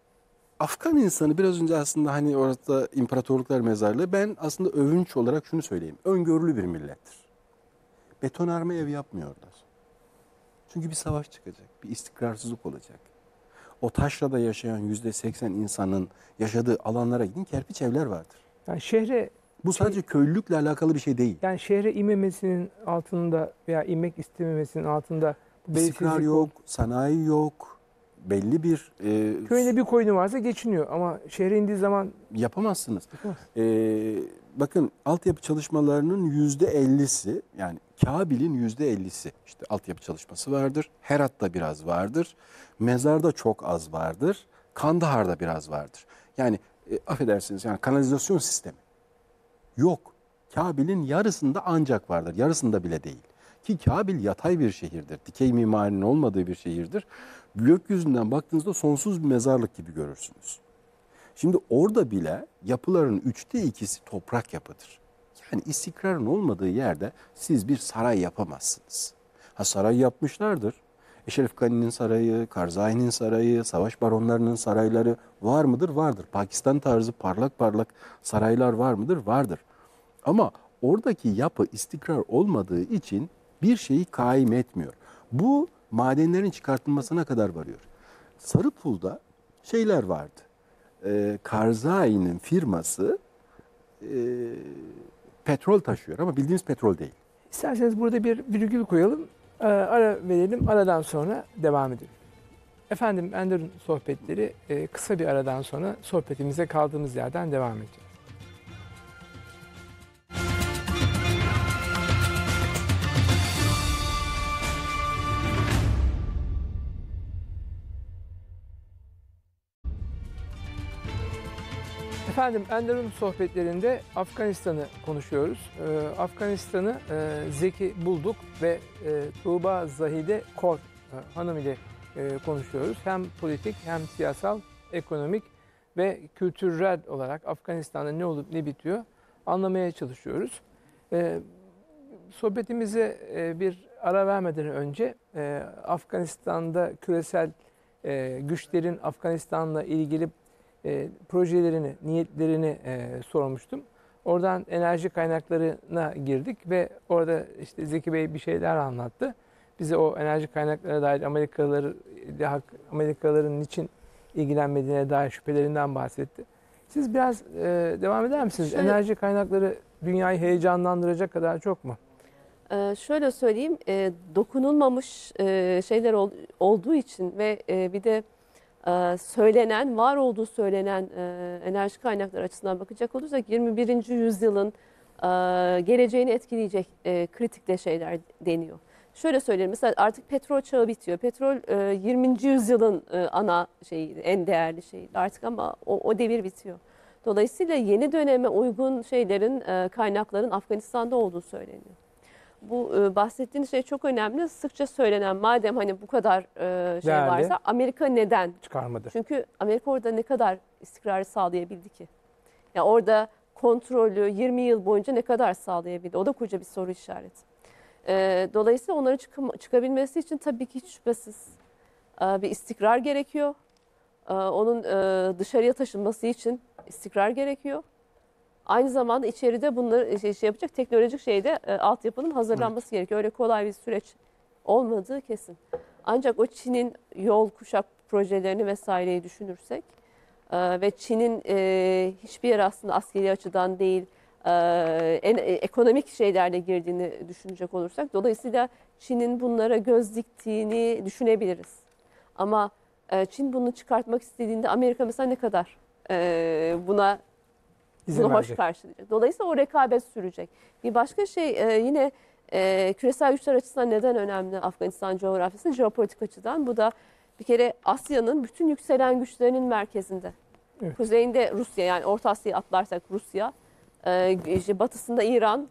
Afgan insanı biraz önce aslında hani orada imparatorluklar mezarlığı, ben aslında övünç olarak şunu söyleyeyim. Öngörülü bir millettir. Betonarme ev yapmıyorlar. Çünkü bir savaş çıkacak. Bir istikrarsızlık olacak. O taşrada yaşayan %80 insanın yaşadığı alanlara gidin, kerpiç evler vardır. Yani şehre Bu sadece köylülükle alakalı bir şey değil. Yani şehre inmemesinin altında veya inmek istememesinin altında İstikrar belirsizlik yok, sanayi yok, belli bir köyünde bir koyunu varsa geçiniyor ama şehre indiği zaman yapamazsınız. yapamaz. Bakın altyapı çalışmalarının %50'si, yani Kabil'in %50'si işte altyapı çalışması vardır. Herat'ta biraz vardır. Mezar'da çok az vardır. Kandahar'da biraz vardır. Yani affedersiniz, yani kanalizasyon sistemi yok. Kabil'in yarısında ancak vardır. Yarısında bile değil. Ki Kabil yatay bir şehirdir. Dikey mimarinin olmadığı bir şehirdir. Gökyüzünden baktığınızda sonsuz bir mezarlık gibi görürsünüz. Şimdi orada bile yapıların 2/3'ü toprak yapıdır. Yani istikrarın olmadığı yerde siz bir saray yapamazsınız. Ha, saray yapmışlardır. Eşref Gani'nin sarayı, Karzai'nin sarayı, savaş baronlarının sarayları var mıdır? Vardır. Pakistan tarzı parlak parlak saraylar var mıdır? Vardır. Ama oradaki yapı istikrar olmadığı için bir şeyi kaim etmiyor. Bu madenlerin çıkartılmasına kadar varıyor. Sarıpul'da şeyler vardı. Karzai'nin firması petrol taşıyor ama bildiğimiz petrol değil. İsterseniz burada bir virgül koyalım, ara verelim, aradan sonra devam edelim. Efendim, Enderun sohbetleri kısa bir aradan sonra sohbetimize kaldığımız yerden devam edeceğiz. Efendim, Enderun sohbetlerinde Afganistan'ı konuşuyoruz. Afganistan'ı Zeki Bulduk ve Tuğba Zahide Kor hanım ile konuşuyoruz. Hem politik hem siyasal, ekonomik ve kültürel olarak Afganistan'da ne olup ne bitiyor anlamaya çalışıyoruz. Sohbetimize bir ara vermeden önce Afganistan'da küresel güçlerin Afganistan'la ilgili projelerini, niyetlerini sormuştum. Oradan enerji kaynaklarına girdik ve orada işte Zeki Bey bir şeyler anlattı. Bize o enerji kaynaklarına dair Amerikalıların niçin ilgilenmediğine dair şüphelerinden bahsetti. Siz biraz devam eder misiniz? Şöyle, Enerji kaynakları dünyayı heyecanlandıracak kadar çok mu? Şöyle söyleyeyim, dokunulmamış şeyler olduğu için ve bir de var olduğu söylenen enerji kaynakları açısından bakacak olursak 21. yüzyılın geleceğini etkileyecek kritik şeyler deniyor. Şöyle söyleyeyim, mesela artık petrol çağı bitiyor. Petrol 20. yüzyılın ana şeyi, en değerli şeyi artık ama o devir bitiyor. Dolayısıyla yeni döneme uygun kaynakların Afganistan'da olduğu söyleniyor. Bu bahsettiğiniz şey çok önemli. Sıkça söylenen, madem hani bu kadar Değerli. varsa Amerika neden Çıkarmadı. Çünkü Amerika orada ne kadar istikrarı sağlayabildi ki? Yani orada kontrolü 20 yıl boyunca ne kadar sağlayabildi? O da koca bir soru işareti. Dolayısıyla onların çıkabilmesi için tabii ki hiç şüphesiz bir istikrar gerekiyor. Onun dışarıya taşınması için istikrar gerekiyor. Aynı zamanda içeride bunları yapacak teknolojik altyapının hazırlanması gerekiyor. Öyle kolay bir süreç olmadığı kesin. Ancak o Çin'in yol kuşak projelerini vesaireyi düşünürsek ve Çin'in hiçbir yer aslında askeri açıdan değil ekonomik şeylerle girdiğini düşünecek olursak dolayısıyla Çin'in bunlara göz diktiğini düşünebiliriz. Ama Çin bunu çıkartmak istediğinde Amerika mesela ne kadar buna hoş karşılayacak. Dolayısıyla o rekabet sürecek. Bir başka yine küresel güçler açısından neden önemli Afganistan coğrafyası? Jeopolitik açıdan. Bu da bir kere Asya'nın bütün yükselen güçlerinin merkezinde. Evet. Kuzeyinde Rusya, yani Orta Asya'yı atlarsak Rusya, batısında İran,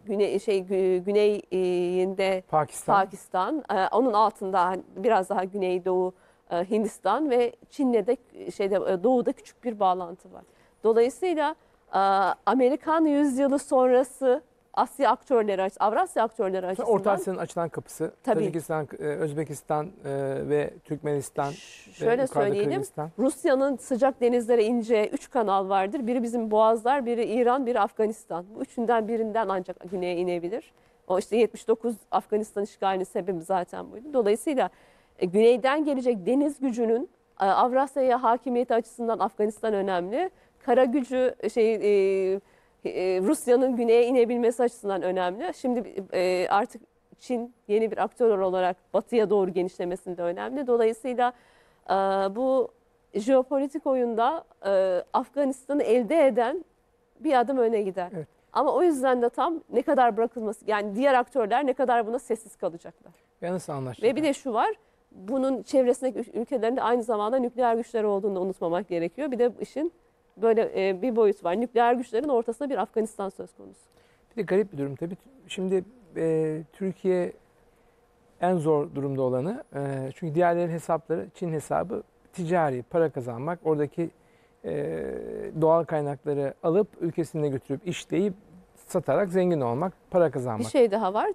güneyinde Pakistan, onun altında biraz daha güneydoğu Hindistan ve Çin'le de doğuda küçük bir bağlantı var. Dolayısıyla Amerikan yüzyılı sonrası Avrasya aktörleri açısından Orta Asya'nın açılan kapısı, Tacikistan, Özbekistan ve Türkmenistan şöyle ve söyleyelim, Kırgızistan. Rusya'nın sıcak denizlere ineceği 3 kanal vardır. Biri bizim boğazlar, biri İran, biri Afganistan. Bu üçünden birinden ancak güneye inebilir. O 79 Afganistan işgalinin sebebi zaten buydu. Dolayısıyla güneyden gelecek deniz gücünün Avrasya'ya hakimiyeti açısından Afganistan önemli. Kara gücü Rusya'nın güneye inebilmesi açısından önemli. Şimdi artık Çin yeni bir aktör olarak batıya doğru genişlemesinde önemli. Dolayısıyla bu jeopolitik oyunda Afganistan'ı elde eden bir adım öne gider. Evet. Ama o yüzden de tam ne kadar bırakılması, yani diğer aktörler ne kadar buna sessiz kalacaklar. Ve nasıl anlaşacaklar? Ve bir de şu var, bunun çevresindeki ülkelerinde aynı zamanda nükleer güçleri olduğunu da unutmamak gerekiyor. Bir de işin böyle bir boyut var. Nükleer güçlerin ortasında bir Afganistan söz konusu. Bir de garip bir durum tabii. Şimdi Türkiye en zor durumda olanı. Çünkü diğerlerin hesapları, Çin hesabı ticari, para kazanmak. Oradaki doğal kaynakları alıp ülkesine götürüp işleyip satarak zengin olmak, para kazanmak. Bir şey daha var.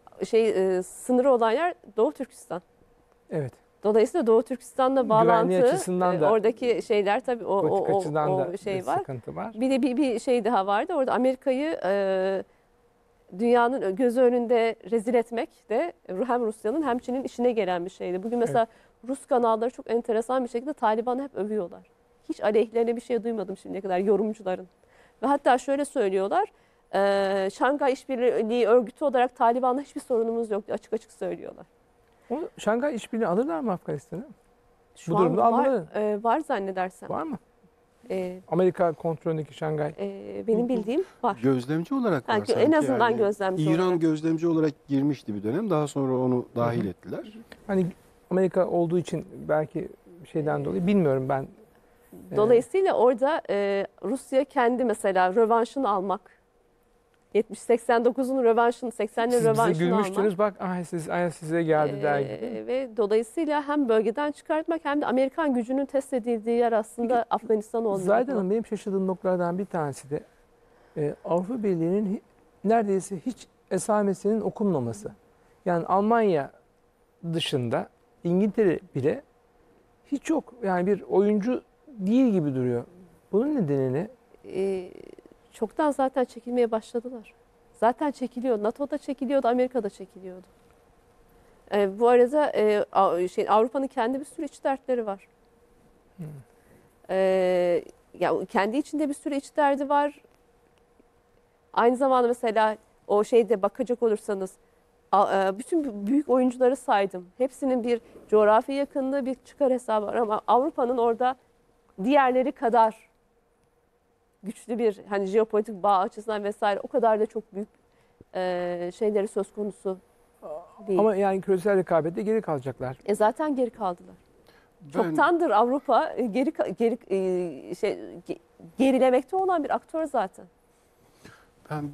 Sınırı olan yer Doğu Türkistan. Evet. Dolayısıyla Doğu Türkistan'la bağlantı, güvenliği açısından da oradaki şeyler tabii o açıdan da şey var. sıkıntı var. Bir de bir şey daha vardı. Orada Amerika'yı dünyanın gözü önünde rezil etmek de hem Rusya'nın hem Çin'in işine gelen bir şeydi. Bugün mesela Rus kanalları çok enteresan bir şekilde Taliban'ı hep övüyorlar. Hiç aleyhlerine bir şey duymadım şimdiye kadar yorumcuların. Ve hatta şöyle söylüyorlar, Şanghay İşbirliği Örgütü olarak Taliban'la hiçbir sorunumuz yok diye açık açık söylüyorlar. O Şanghay İşbirliği alırlar mı Afganistan'ı? Şu Bu an durumda var, almalı. var zannedersem. Var mı? E, Amerika kontrolündeki Şanghay. Benim bildiğim var. Gözlemci olarak var Yani sanki. en azından gözlemci İran olarak. gözlemci olarak girmişti bir dönem. Daha sonra onu dahil ettiler. Hani Amerika olduğu için belki şeyden dolayı bilmiyorum ben. Dolayısıyla orada Rusya kendi mesela rövanşını almak, 70-89'un rövanşını, 80'lerin Siz bize rövanşını almak. gülmüştünüz bak size geldi der gibi. Ve dolayısıyla hem bölgeden çıkartmak hem de Amerikan gücünün test edildiği yer aslında Afganistan olmalı. Zahide Hanım, benim şaşırdığım noktalardan bir tanesi de Avrupa Birliği'nin neredeyse hiç esamesinin okunmaması. Yani Almanya dışında İngiltere bile hiç yok. Yani bir oyuncu değil gibi duruyor. Bunun nedeni ne? Çoktan zaten çekilmeye başladılar. Zaten çekiliyor. NATO'da çekiliyordu, Amerika'da çekiliyordu. Bu arada Avrupa'nın kendi bir sürü iç dertleri var. Ya kendi içinde bir sürü iç derdi var. Aynı zamanda mesela o şeyde bakacak olursanız bütün büyük oyuncuları saydım. Hepsinin bir coğrafi yakınlığı, bir çıkar hesabı var ama Avrupa'nın orada diğerleri kadar güçlü bir hani jeopolitik bağ açısından vesaire o kadar da çok büyük şeyleri söz konusu değil. Ama yani küresel rekabette geri kalacaklar. Zaten geri kaldılar. Çoktandır Avrupa gerilemekte olan bir aktör zaten. Ben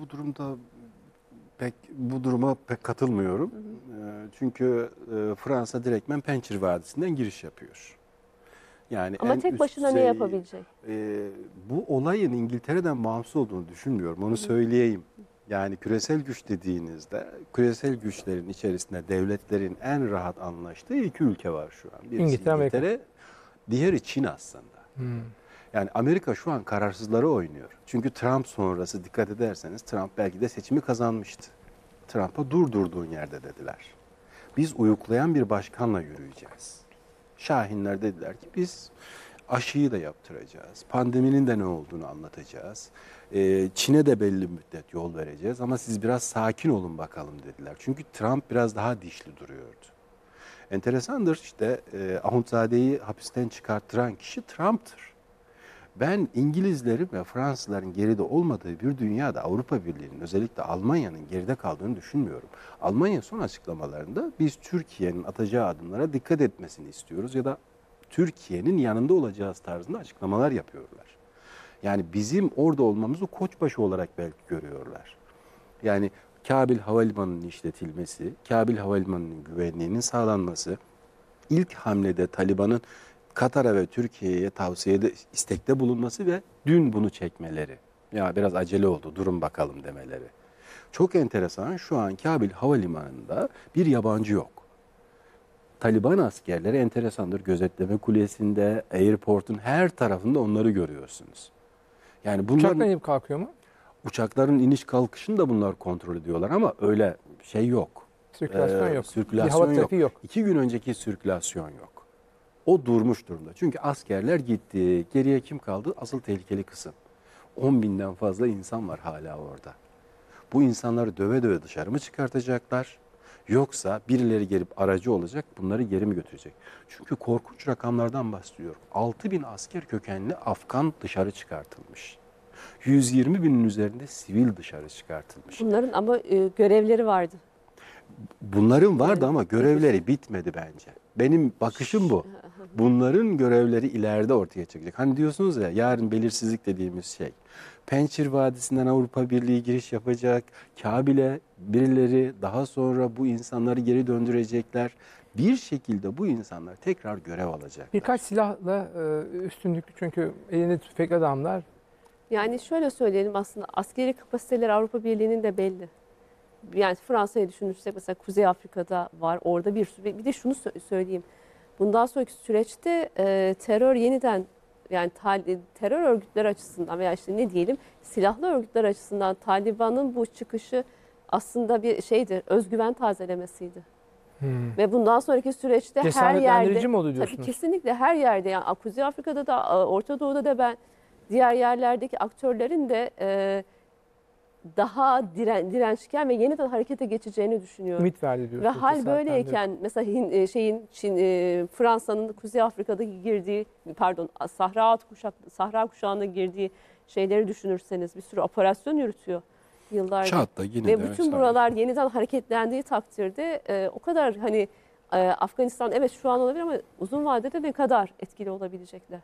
bu duruma pek katılmıyorum. Çünkü Fransa direktmen Pençir Vadisi'nden giriş yapıyor. Yani ama en tek üst başına ne düzey, yapabilecek? Bu olayın İngiltere'den bağımsız olduğunu düşünmüyorum. Onu söyleyeyim. Yani küresel güç dediğinizde küresel güçlerin içerisinde devletlerin en rahat anlaştığı iki ülke var şu an. Birisi İngiltere, diğeri Çin aslında. Yani Amerika şu an kararsızları oynuyor. Çünkü Trump sonrası dikkat ederseniz Trump belki de seçimi kazanmıştı. Trump'a dur durduğun yerde dediler. Biz uyuklayan bir başkanla yürüyeceğiz. Şahinler dediler ki biz aşıyı da yaptıracağız. Pandeminin de ne olduğunu anlatacağız. Çin'e de belli müddet yol vereceğiz ama siz biraz sakin olun bakalım dediler. Çünkü Trump biraz daha dişli duruyordu. Enteresandır işte Ahundzade'yi hapisten çıkarttıran kişi Trump'tır. Ben İngilizlerin ve Fransızların geride olmadığı bir dünyada Avrupa Birliği'nin özellikle Almanya'nın geride kaldığını düşünmüyorum. Almanya son açıklamalarında biz Türkiye'nin atacağı adımlara dikkat etmesini istiyoruz ya da Türkiye'nin yanında olacağız tarzında açıklamalar yapıyorlar. Yani bizim orada olmamızı koçbaşı olarak belki görüyorlar. Yani Kabil Havalimanı'nın işletilmesi, Kabil Havalimanı'nın güvenliğinin sağlanması, ilk hamlede Taliban'ın Katar'a ve Türkiye'ye tavsiyede, istekte bulunması ve dün bunu çekmeleri. Ya biraz acele oldu, durun bakalım demeleri. Çok enteresan, şu an Kabil Havalimanı'nda bir yabancı yok. Taliban askerleri enteresandır. Gözetleme kulesinde, airport'un her tarafında onları görüyorsunuz. Yani Uçaktan inip kalkıyor mu? Uçakların iniş kalkışını da bunlar kontrol ediyorlar ama öyle şey yok. Sirkülasyon yok. Sirkülasyon bir hava trafiği yok. 2 gün önceki sirkülasyon yok. O durmuş durumda. Çünkü askerler gitti. Geriye kim kaldı? Asıl tehlikeli kısım. 10 binden fazla insan var hala orada. Bu insanları döve döve dışarı mı çıkartacaklar? Yoksa birileri gelip aracı olacak, bunları geri mi götürecek? Çünkü korkunç rakamlardan bahsediyorum. 6.000 asker kökenli Afgan dışarı çıkartılmış. 120 binin üzerinde sivil dışarı çıkartılmış. Bunların ama görevleri vardı. Bunların vardı ama görevleri bitmedi bence. Benim bakışım bu. Bunların görevleri ileride ortaya çıkacak. Hani diyorsunuz ya, yarın belirsizlik dediğimiz şey. Pençir Vadisi'nden Avrupa Birliği giriş yapacak. Kabil'e birileri, daha sonra bu insanları geri döndürecekler. Bir şekilde bu insanlar tekrar görev alacak. Birkaç silahla üstünlük, çünkü elinde tüfek adamlar. Yani şöyle söyleyelim, aslında askeri kapasiteler Avrupa Birliği'nin de belli. Yani Fransa'yı düşünürsek mesela Kuzey Afrika'da var. Orada bir de şunu söyleyeyim. Bundan sonraki süreçte terör yeniden, yani terör örgütleri açısından veya işte ne diyelim, silahlı örgütler açısından Taliban'ın bu çıkışı aslında bir şeydir, özgüven tazelemesiydi. Ve bundan sonraki süreçte her Cesaretlendirici yerde, mi oldu tabii diyorsunuz? kesinlikle her yerde, yani Kuzey Afrika'da da, Orta Doğu'da da ben diğer yerlerdeki aktörlerin de daha dirençken ve yeniden harekete geçeceğini düşünüyorum. Ümit verdi Ve diyorsunuz. hal cesaretlendirici. böyleyken mesela Fransa'nın Kuzey Afrika'da girdiği, pardon, Sahra kuşağına girdiği şeyleri düşünürseniz bir sürü operasyon yürütüyor yıllardır. Çat'ta yine Ve de bütün vesaire. buralar yeniden hareketlendiği takdirde o kadar hani Afganistan evet şu an olabilir ama uzun vadede ne kadar etkili olabilecekler?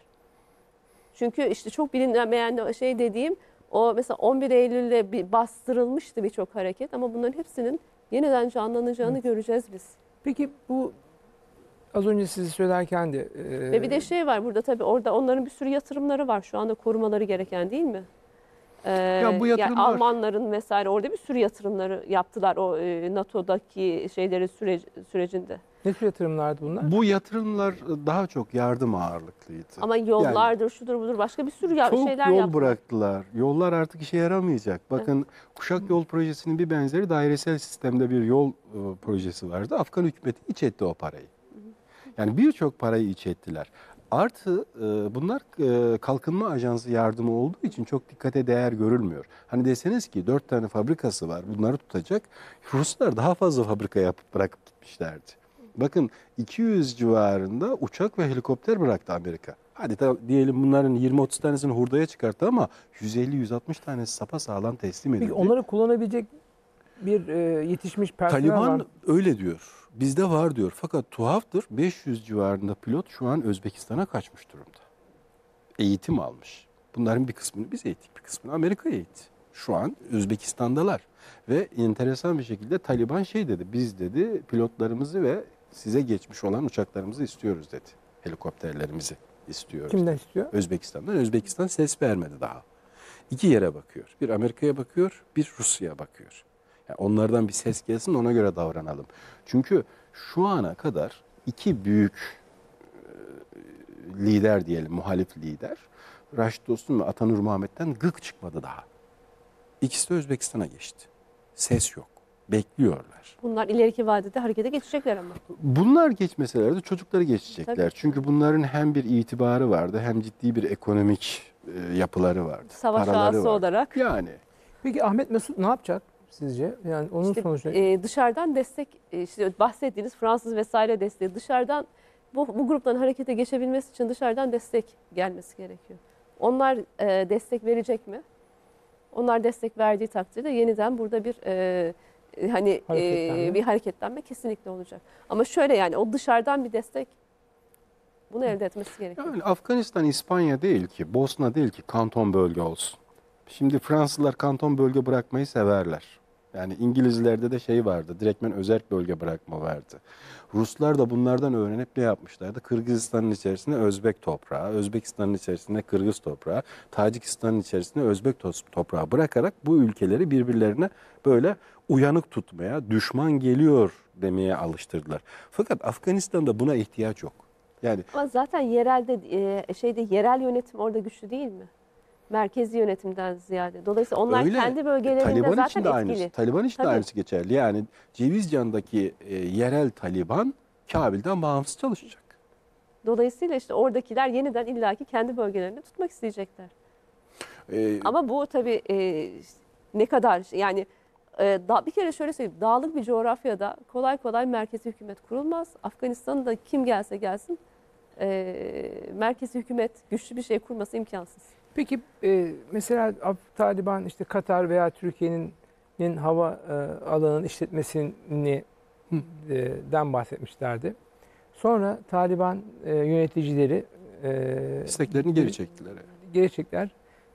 Çünkü işte çok bilinmeyen şey dediğim o mesela 11 Eylül'de bir bastırılmıştı birçok hareket ama bunların hepsinin yeniden canlanacağını göreceğiz biz. Peki bu az önce sizi söylerken de Ve bir de şey var burada tabii orada onların bir sürü yatırımları var şu anda korumaları gereken değil mi? Ya bu Yani yatırımlar Almanların vesaire orada bir sürü yatırımları yaptılar o NATO'daki şeyleri sürecinde. ne tür yatırımlardı bunlar? bu yatırımlar daha çok yardım ağırlıklıydı. Ama yollardır, şudur budur başka bir sürü Çok şeyler yol yaptılar. bıraktılar. Yollar artık işe yaramayacak. Bakın Kuşak Yol Projesi'nin bir benzeri dairesel sistemde bir yol projesi vardı. Afgan hükümeti iç etti o parayı. Yani birçok parayı iç ettiler. Artı bunlar kalkınma ajansı yardımı olduğu için çok dikkate değer görülmüyor. Hani deseniz ki 4 tane fabrikası var bunları tutacak. Ruslar daha fazla fabrika yapıp bırakıp gitmişlerdi. Bakın 200 civarında uçak ve helikopter bıraktı Amerika. Hadi diyelim bunların 20-30 tanesini hurdaya çıkarttı ama 150-160 tanesi sapasağlam teslim edildi. Peki onları kullanabilecek bir yetişmiş personel var Taliban mı? öyle diyor. Bizde var diyor. Fakat tuhaftır 500 civarında pilot şu an Özbekistan'a kaçmış durumda. Eğitim almış. Bunların bir kısmını biz eğittik, bir kısmını Amerika eğitti. Şu an Özbekistan'dalar. Ve enteresan bir şekilde Taliban şey dedi. Biz dedi pilotlarımızı ve size geçmiş olan uçaklarımızı istiyoruz dedi. Helikopterlerimizi istiyoruz. Kimden istiyor? Özbekistan'dan. Özbekistan ses vermedi daha. İki yere bakıyor. Bir Amerika'ya bakıyor, bir Rusya'ya bakıyor. Yani onlardan bir ses gelsin ona göre davranalım. Çünkü şu ana kadar iki büyük lider diyelim, muhalif lider, Raşit Dostum ve Atanur Muhammed'den gık çıkmadı daha. İkisi de Özbekistan'a geçti. Ses yok. Bekliyorlar. Bunlar ileriki vadede harekete geçecekler ama. Bunlar geçmeseler de çocukları geçecekler. Tabii. Çünkü bunların hem bir itibarı vardı hem ciddi bir ekonomik yapıları vardı. Savaş paraları ağası vardı. olarak. Yani Peki Ahmet Mesut ne yapacak sizce? Yani onun İşte, sonucu dışarıdan destek, işte bahsettiğiniz Fransız vesaire desteği dışarıdan bu grupların harekete geçebilmesi için dışarıdan destek gelmesi gerekiyor. Onlar destek verecek mi? Onlar destek verdiği takdirde yeniden burada bir Hareketlenme. bir hareketlenme kesinlikle olacak. Ama şöyle yani o dışarıdan bir destek bunu elde etmesi gerekiyor. Yani Afganistan İspanya değil ki, Bosna değil ki kanton bölge olsun. Şimdi Fransızlar kanton bölge bırakmayı severler. Yani İngilizlerde de şey vardı, direktmen özerk bölge bırakma vardı. Ruslar da bunlardan öğrenip ne yapmışlardı? Kırgızistan'ın içerisinde Özbek toprağı, Özbekistan'ın içerisinde Kırgız toprağı, Tacikistan'ın içerisinde Özbek toprağı bırakarak bu ülkeleri birbirlerine böyle uyanık tutmaya, düşman geliyor demeye alıştırdılar. Fakat Afganistan'da buna ihtiyaç yok. Yani Ama zaten yerelde yerel yönetim orada güçlü değil mi? Merkezi yönetimden ziyade. Dolayısıyla onlar öyle. kendi bölgelerinde Taliban zaten için de etkili. aynısı. Taliban için de Tabii. aynısı geçerli. Yani Cevizcan'daki yerel Taliban Kabil'den bağımsız çalışacak. Dolayısıyla işte oradakiler yeniden illaki kendi bölgelerini tutmak isteyecekler. Ama bu tabii ne kadar yani bir kere şöyle söyleyeyim. Dağlık bir coğrafyada kolay kolay merkezi hükümet kurulmaz. Afganistan'da kim gelse gelsin merkezi hükümet güçlü bir şey kurması imkansız. Peki mesela Taliban işte Katar veya Türkiye'nin hava alanının işletmesini den bahsetmişlerdi. Sonra Taliban yöneticileri İsteklerini geri çektiler. geri çektiler.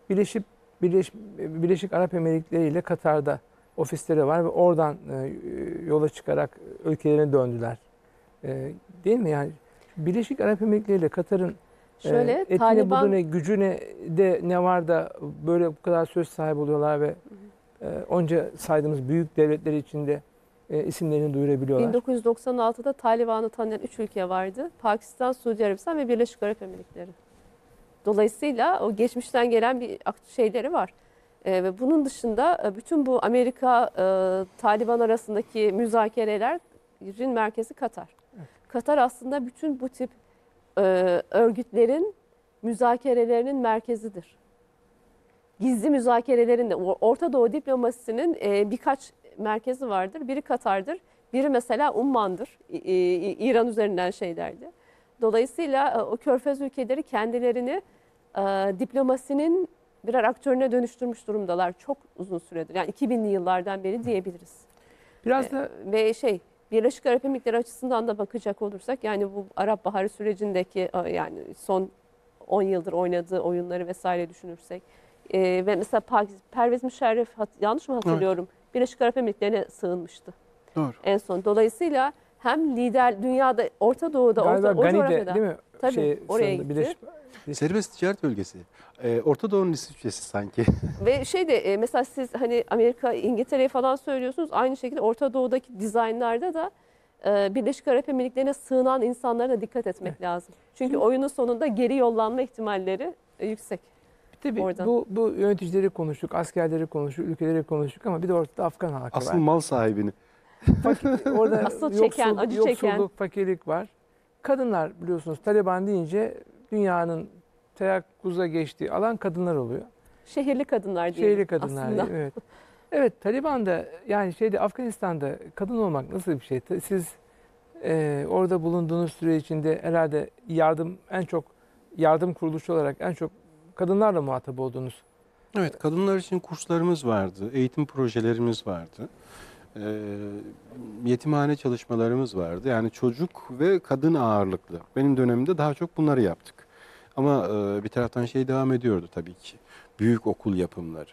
Birleşik Arap Emirlikleri ile Katar'da ofisleri var ve oradan yola çıkarak ülkelerine döndüler. Değil mi yani? Birleşik Arap Emirlikleri ile Katar'ın Şöyle etine, Taliban buduna, gücüne de ne var da böyle bu kadar söz sahibi oluyorlar ve onca saydığımız büyük devletler içinde isimlerini duyurabiliyorlar. 1996'da Taliban'ı tanıyan 3 ülke vardı. Pakistan, Suudi Arabistan ve Birleşik Arap Emirlikleri. Dolayısıyla o geçmişten gelen bir şeyleri var. Ve bunun dışında bütün bu Amerika-Taliban arasındaki müzakerelerin merkezi Katar. Katar aslında bütün bu tip örgütlerin müzakerelerinin merkezidir. Gizli müzakerelerin de Orta Doğu diplomasisinin birkaç merkezi vardır. Biri Katar'dır, biri mesela Umman'dır. İran üzerinden şeylerdi. Dolayısıyla o Körfez ülkeleri kendilerini diplomasinin birer aktörüne dönüştürmüş durumdalar çok uzun süredir. Yani 2000'li yıllardan beri diyebiliriz. Biraz da Ve Birleşik Arap Emirlikleri açısından da bakacak olursak yani bu Arap Baharı sürecindeki yani son 10 yıldır oynadığı oyunları vesaire düşünürsek ve mesela Pervez Müşerref yanlış mı hatırlıyorum? Evet. Birleşik Arap Emirlikleri'ne sığınmıştı. Doğru. En son. Dolayısıyla hem lider dünyada Orta Doğu'da o coğrafyada değil mi? Tabii oraya gitti. Serbest ticaret bölgesi. Orta Doğu'nun İsviçre'si sanki. Ve mesela siz hani Amerika, İngiltere'yi falan söylüyorsunuz. Aynı şekilde Orta Doğu'daki dizaynlarda da Birleşik Arap Emirlikleri'ne sığınan insanlara da dikkat etmek lazım. Çünkü oyunun sonunda geri yollanma ihtimalleri yüksek. Tabii bu yöneticileri konuştuk, askerleri konuştuk, ülkeleri konuştuk ama bir de ortada Afgan halkı var. Asıl mal sahibini. Orada asıl çeken, acı çeken. Yoksulluk, fakirlik var. Kadınlar biliyorsunuz Taliban deyince dünyanın teyakkuza geçtiği alan kadınlar oluyor. Şehirli kadınlar diyelim Şehirli kadınlar aslında. Evet. Evet, Taliban'da yani Afganistan'da kadın olmak nasıl bir şey? Siz orada bulunduğunuz süre içinde herhalde yardım kuruluşu olarak en çok kadınlarla muhatap oldunuz. Evet, kadınlar için kurslarımız vardı, eğitim projelerimiz vardı. Yetimhane çalışmalarımız vardı. Yani çocuk ve kadın ağırlıklı. Benim dönemimde daha çok bunları yaptık. Ama bir taraftan devam ediyordu tabii ki. Büyük okul yapımları.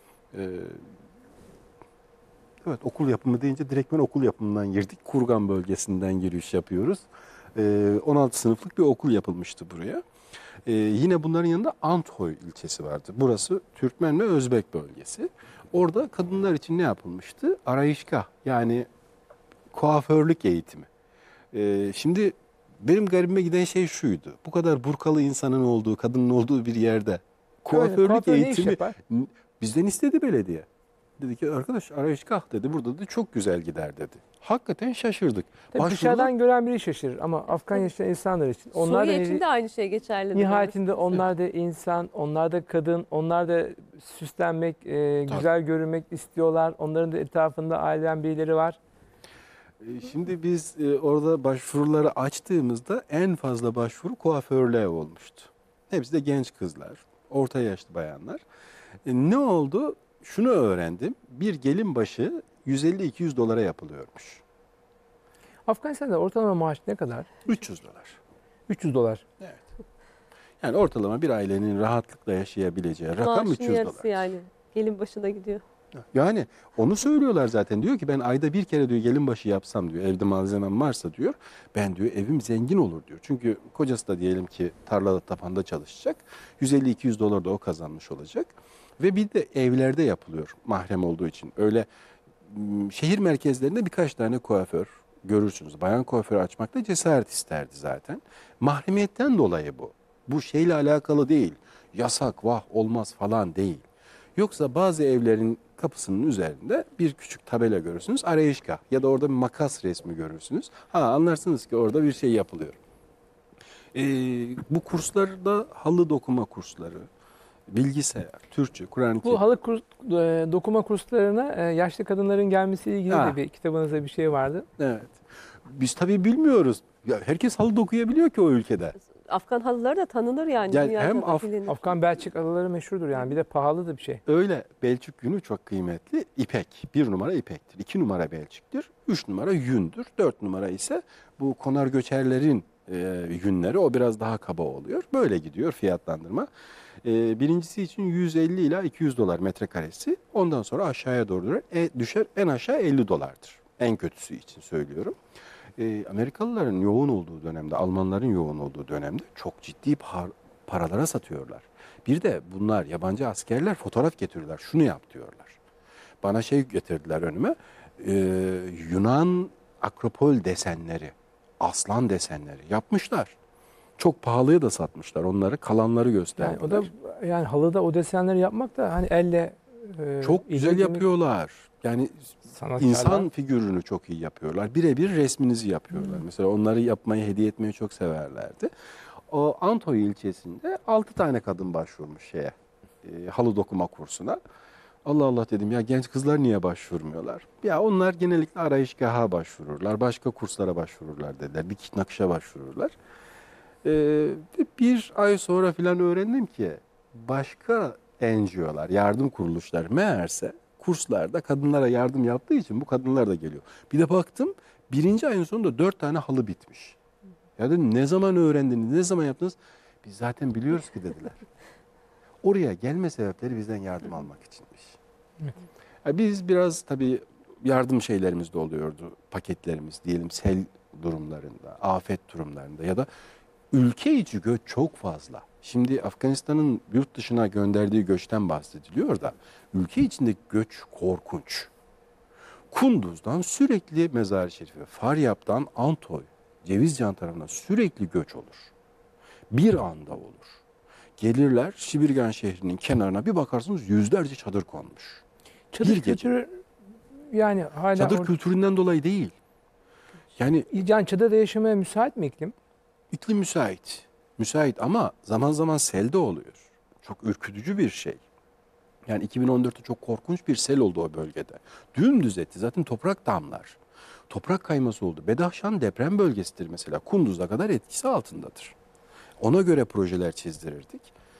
Evet, okul yapımı deyince direktmen okul yapımından girdik. Kurgan bölgesinden giriş yapıyoruz. 16 sınıflık bir okul yapılmıştı buraya. Yine bunların yanında Anthoy ilçesi vardı. Burası Türkmen ve Özbek bölgesi. Orada kadınlar için ne yapılmıştı? Arayışgah, yani kuaförlük eğitimi. Şimdi benim garibime giden şey şuydu. Bu kadar burkalı insanın olduğu, kadının olduğu bir yerde kuaförlük eğitimi bizden istedi belediye. Dedi ki arkadaş arayışgah dedi, burada da çok güzel gider dedi. Hakikaten şaşırdık. Dışarıdan gören biri şaşırır ama Afgan yaşayan insanlar için. Onlar Suriye için de aynı şey geçerli. Nihayetinde onlar da insan, onlar da kadın, onlar da süslenmek, güzel görünmek istiyorlar. Onların da etrafında ailen birileri var. Şimdi biz orada başvuruları açtığımızda en fazla başvuru kuaförlüğe olmuştu. Hepsi de genç kızlar, orta yaşlı bayanlar. Ne oldu? Şunu öğrendim. Bir gelin başı 150-200 dolara yapılıyormuş. Afganistan'da ortalama maaş ne kadar? 300 dolar. 300 dolar. Evet. Yani ortalama bir ailenin rahatlıkla yaşayabileceği rakam 300 dolar. Yani gelin başına gidiyor. Yani onu söylüyorlar zaten. Diyor ki ben ayda bir kere diyor gelin başı yapsam diyor. Evde malzemem varsa diyor. Ben diyor evim zengin olur diyor. Çünkü kocası da diyelim ki tarlada tapanda çalışacak. 150-200 dolar da o kazanmış olacak. Ve bir de evlerde yapılıyor mahrem olduğu için. Öyle şehir merkezlerinde birkaç tane kuaför görürsünüz. Bayan kuaförü açmak da cesaret isterdi zaten. Mahremiyetten dolayı bu. Bu şeyle alakalı değil. Yasak, vah olmaz falan değil. Yoksa bazı evlerin kapısının üzerinde bir küçük tabela görürsünüz. Arayışgah ya da orada bir makas resmi görürsünüz. Anlarsınız ki orada bir şey yapılıyor. Bu kurslarda halı dokuma kursları, bilgisayar, Türkçe, Kur'an-ı Kerim. Bu halı dokuma kurslarına yaşlı kadınların gelmesiyle ilgili de bir kitabınızda bir şey vardı. Evet. Biz tabii bilmiyoruz. Ya herkes halı dokuyabiliyor ki o ülkede. Afgan halıları da tanınır yani. Hem Afgan Belçik halıları meşhurdur yani. Bir de pahalı da bir şey. Öyle. Belçik yünü çok kıymetli. İpek. 1 numara ipektir. 2 numara Belçik'tir. 3 numara yündür. 4 numara ise bu konar göçerlerin yünleri. O biraz daha kaba oluyor. Böyle gidiyor fiyatlandırma. Birincisi için 150 ila 200 dolar metrekaresi. Ondan sonra aşağıya doğru düşer. En aşağı 50 dolardır. En kötüsü için söylüyorum. Amerikalıların yoğun olduğu dönemde, Almanların yoğun olduğu dönemde çok ciddi paralara satıyorlar. Bir de bunlar yabancı askerler fotoğraf getiriyorlar. Şunu yap diyorlar. Bana getirdiler önüme. Yunan Akropol desenleri, aslan desenleri yapmışlar. Çok pahalıya da satmışlar onları. Kalanları gösterdiler. Yani o da yani halıda o desenleri yapmak da hani elle Çok güzel İlgili yapıyorlar. Yani sanatkarlar. insan figürünü çok iyi yapıyorlar. Birebir resminizi yapıyorlar. Mesela onları yapmayı, hediye etmeyi çok severlerdi. O Antoy ilçesinde 6 tane kadın başvurmuş halı dokuma kursuna. Allah Allah dedim ya, genç kızlar niye başvurmuyorlar? Ya onlar genellikle arayışgaha başvururlar, başka kurslara başvururlar dediler. Dikiş nakışa başvururlar. Bir ay sonra filan öğrendim ki başka NGO'lar, yardım kuruluşlar meğerse kurslarda kadınlara yardım yaptığı için bu kadınlar da geliyor. Bir de baktım birinci ayın sonunda 4 tane halı bitmiş. Ya dedim, ne zaman öğrendiniz, ne zaman yaptınız? Biz zaten biliyoruz ki dediler. Oraya gelme sebepleri bizden yardım almak içinmiş. Evet. Ya biz biraz tabii yardım şeylerimiz de oluyordu, paketlerimiz diyelim sel durumlarında, afet durumlarında ya da ülke içi göç çok fazla. Şimdi Afganistan'ın yurt dışına gönderdiği göçten bahsediliyor da ülke içindeki göç korkunç. Kunduz'dan sürekli Mezar-ı Şerif'e, Faryap'tan Antoy, Cevizcan tarafına sürekli göç olur. Bir anda olur. Gelirler Şibirgan şehrinin kenarına, bir bakarsınız yüzlerce çadır konmuş. Çadır Bir gece. kültürü yani hala Çadır kültüründen dolayı değil. Yani yani çadırda yaşamaya müsait mi iklim? iklim müsait. Müsait ama zaman zaman sel de oluyor. Çok ürkütücü bir şey. Yani 2014'te çok korkunç bir sel oldu o bölgede. Dümdüz etti. Zaten toprak damlar. Toprak kayması oldu. Bedahşan deprem bölgesidir mesela. Kunduz'a kadar etkisi altındadır. Ona göre projeler çizdirirdik.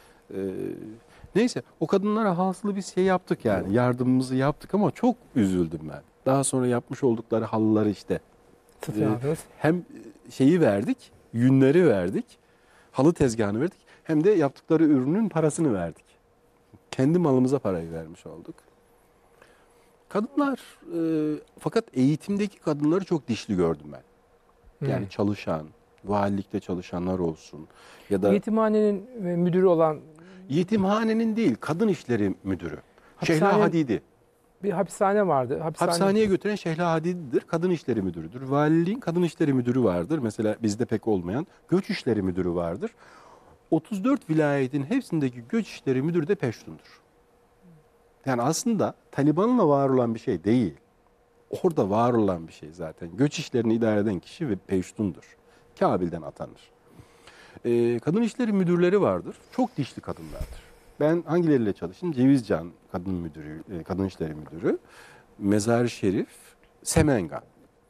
Neyse o kadınlara hasılı bir şey yaptık yani. Yardımımızı yaptık ama çok üzüldüm ben. Daha sonra yapmış oldukları halıları işte Satın aldınız. hem şeyi verdik, yünleri verdik, halı tezgahını verdik, hem de yaptıkları ürünün parasını verdik. Kendi malımıza parayı vermiş olduk. Kadınlar, fakat eğitimdeki kadınları çok dişli gördüm ben. Yani çalışan, valilikte çalışanlar olsun ya da Yetimhanenin müdürü olan yetimhanenin değil, kadın işleri müdürü. Hapishane- Şehla Hadidi. bir hapishane vardı. Hapishaneye götüren Şehla Hadidi'dir. Kadın işleri müdürüdür. Valiliğin kadın işleri müdürü vardır. Mesela bizde pek olmayan göç işleri müdürü vardır. 34 vilayetin hepsindeki göç işleri müdürü de Peştun'dur. Yani aslında Taliban'la var olan bir şey değil. Orada var olan bir şey zaten. Göç işlerini idare eden kişi ve Peştun'dur. Kabil'den atanır. Kadın işleri müdürleri vardır. Çok dişli kadınlardır. Ben hangileriyle çalıştım? Cevizcan kadın müdürü, kadın işleri müdürü, Mezar-ı Şerif, Semengan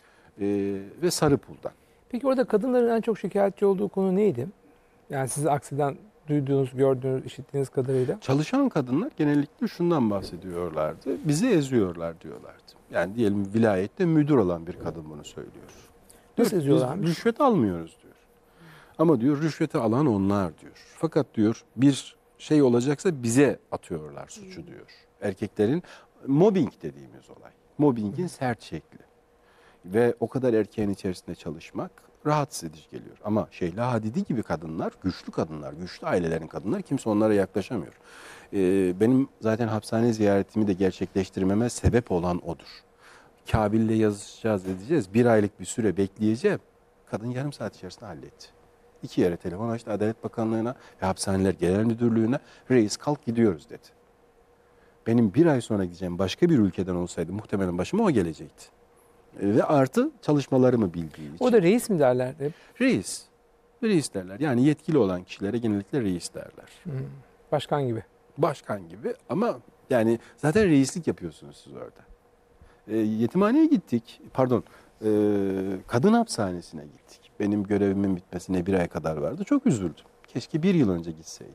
ve Sarıpul'dan. Peki orada kadınların en çok şikayetçi olduğu konu neydi? Yani siz aksiden duyduğunuz, gördüğünüz, işittiğiniz kadarıyla. Çalışan kadınlar genellikle şundan bahsediyorlardı. Bizi eziyorlar diyorlardı. Yani diyelim vilayette müdür olan bir kadın bunu söylüyor. Nasıl Diyor, eziyorlarmış? biz rüşvet almıyoruz diyor. Ama diyor rüşveti alan onlar diyor. Fakat diyor bir şey olacaksa bize atıyorlar suçu diyor. Erkeklerin mobbing dediğimiz olay. Mobbingin sert şekli. Ve o kadar erkeğin içerisinde çalışmak rahatsız edici geliyor. Ama Şehla Hadidi gibi kadınlar, güçlü kadınlar, güçlü ailelerin kadınları, kimse onlara yaklaşamıyor. Benim zaten hapishane ziyaretimi de gerçekleştirmeme sebep olan odur. Kabil'le yazışacağız, edeceğiz. 1 aylık bir süre bekleyeceğim. Kadın yarım saat içerisinde halletti. 2 yere telefon açtı, Adalet Bakanlığı'na ve Hapishaneler Genel Müdürlüğü'ne. Reis kalk gidiyoruz dedi. Benim 1 ay sonra gideceğim başka bir ülkeden olsaydı muhtemelen başıma o gelecekti. Ve artı çalışmalarımı bildiği için. O da reis mi derler hep? Reis. Reis derler. Yani yetkili olan kişilere genellikle reis derler. Başkan gibi. Başkan gibi ama yani zaten reislik yapıyorsunuz siz orada. Yetimhaneye gittik. Pardon. Kadın hapishanesine gittik. Benim görevimin bitmesine 1 ay kadar vardı. Çok üzüldüm. Keşke 1 yıl önce gitseydim.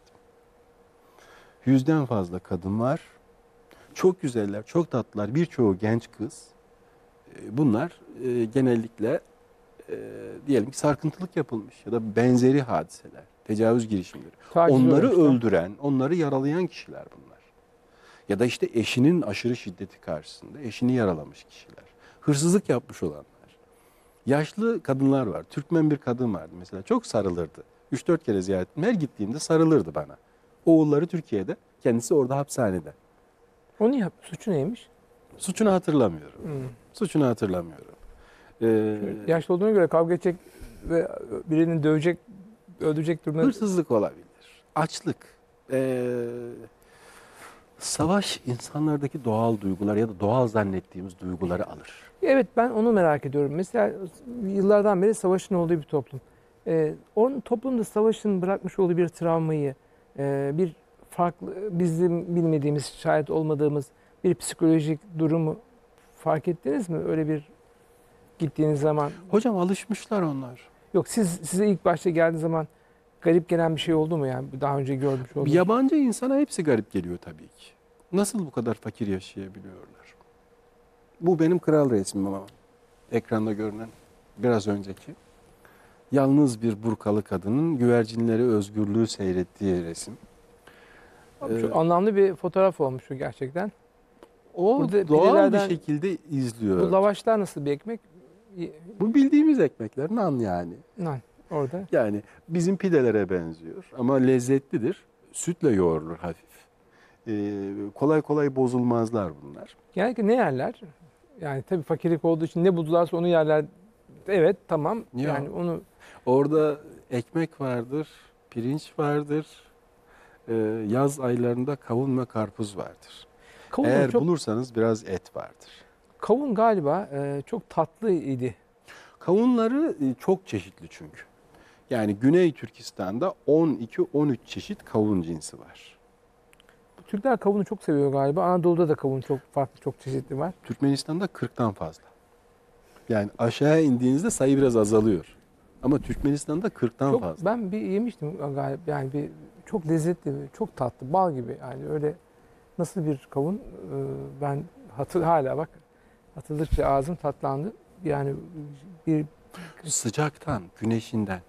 100'den fazla kadın var. Çok güzeller, çok tatlılar. Birçoğu genç kız. Bunlar genellikle diyelim ki sarkıntılık yapılmış ya da benzeri hadiseler, tecavüz girişimleri. Taciz Onları olmuşlar. öldüren, onları yaralayan kişiler bunlar. Ya da işte eşinin aşırı şiddeti karşısında eşini yaralamış kişiler. Hırsızlık yapmış olanlar. Yaşlı kadınlar var. Türkmen bir kadın vardı mesela. Çok sarılırdı. 3-4 kere ziyaret ettim. Her gittiğimde sarılırdı bana. Oğulları Türkiye'de, kendisi orada hapishanede. Onun suçu neymiş? Suçunu hatırlamıyorum. Suçunu hatırlamıyorum. Yaşlı olduğuna göre kavga edecek ve birini dövecek, öldürecek durumda. Hırsızlık olabilir. Açlık. Savaş insanlardaki doğal duygular ya da doğal zannettiğimiz duyguları alır. Evet, ben onu merak ediyorum. Mesela yıllardan beri savaşın olduğu bir toplum. Onun toplumda savaşın bırakmış olduğu bir travmayı, bir farklı, bizim bilmediğimiz, şahit olmadığımız bir psikolojik durumu fark ettiniz mi? Öyle bir gittiğiniz zaman. Hocam alışmışlar onlar. Yok, size ilk başta geldiği zaman garip gelen bir şey oldu mu yani? Daha önce görmüş Bir olduğunuz. yabancı insana hepsi garip geliyor tabii ki. Nasıl bu kadar fakir yaşayabiliyorlar? Bu benim kral resmim ama ekranda görünen biraz önceki. Yalnız bir burkalı kadının güvercinleri özgürlüğü seyrettiği resim. Çok anlamlı bir fotoğraf olmuş o gerçekten. O Burada doğal bir pidelerden- şekilde izliyor. Bu lavaşlar nasıl bir ekmek? Bu bildiğimiz ekmekler nan yani. Nan orada. Yani bizim pidelere benziyor ama lezzetlidir. Sütle yoğrulur hafif. Kolay kolay bozulmazlar bunlar. Genellikle ne yerler? Yani tabii fakirlik olduğu için ne buldularsa onu yerler. Evet, tamam. Ya. Yani onu Orada ekmek vardır, pirinç vardır. Yaz aylarında kavun ve karpuz vardır. kavun Eğer çok bulursanız biraz et vardır. kavun galiba çok tatlı idi. Kavunları çok çeşitli çünkü. Yani Güney Türkistan'da 12-13 çeşit kavun cinsi var. Türkler kavunu çok seviyor galiba. Anadolu'da da kavun çok farklı, çok çeşitli var. Türkmenistan'da 40'tan fazla. Yani aşağıya indiğinizde sayı biraz azalıyor. Ama Türkmenistan'da 40'tan Çok, fazla. ben bir yemiştim galiba. Yani çok lezzetli, çok tatlı, bal gibi. Yani öyle nasıl bir kavun? Ben hala bak hatırladıkça ağzım tatlandı. Yani bir Sıcaktan, güneşinden.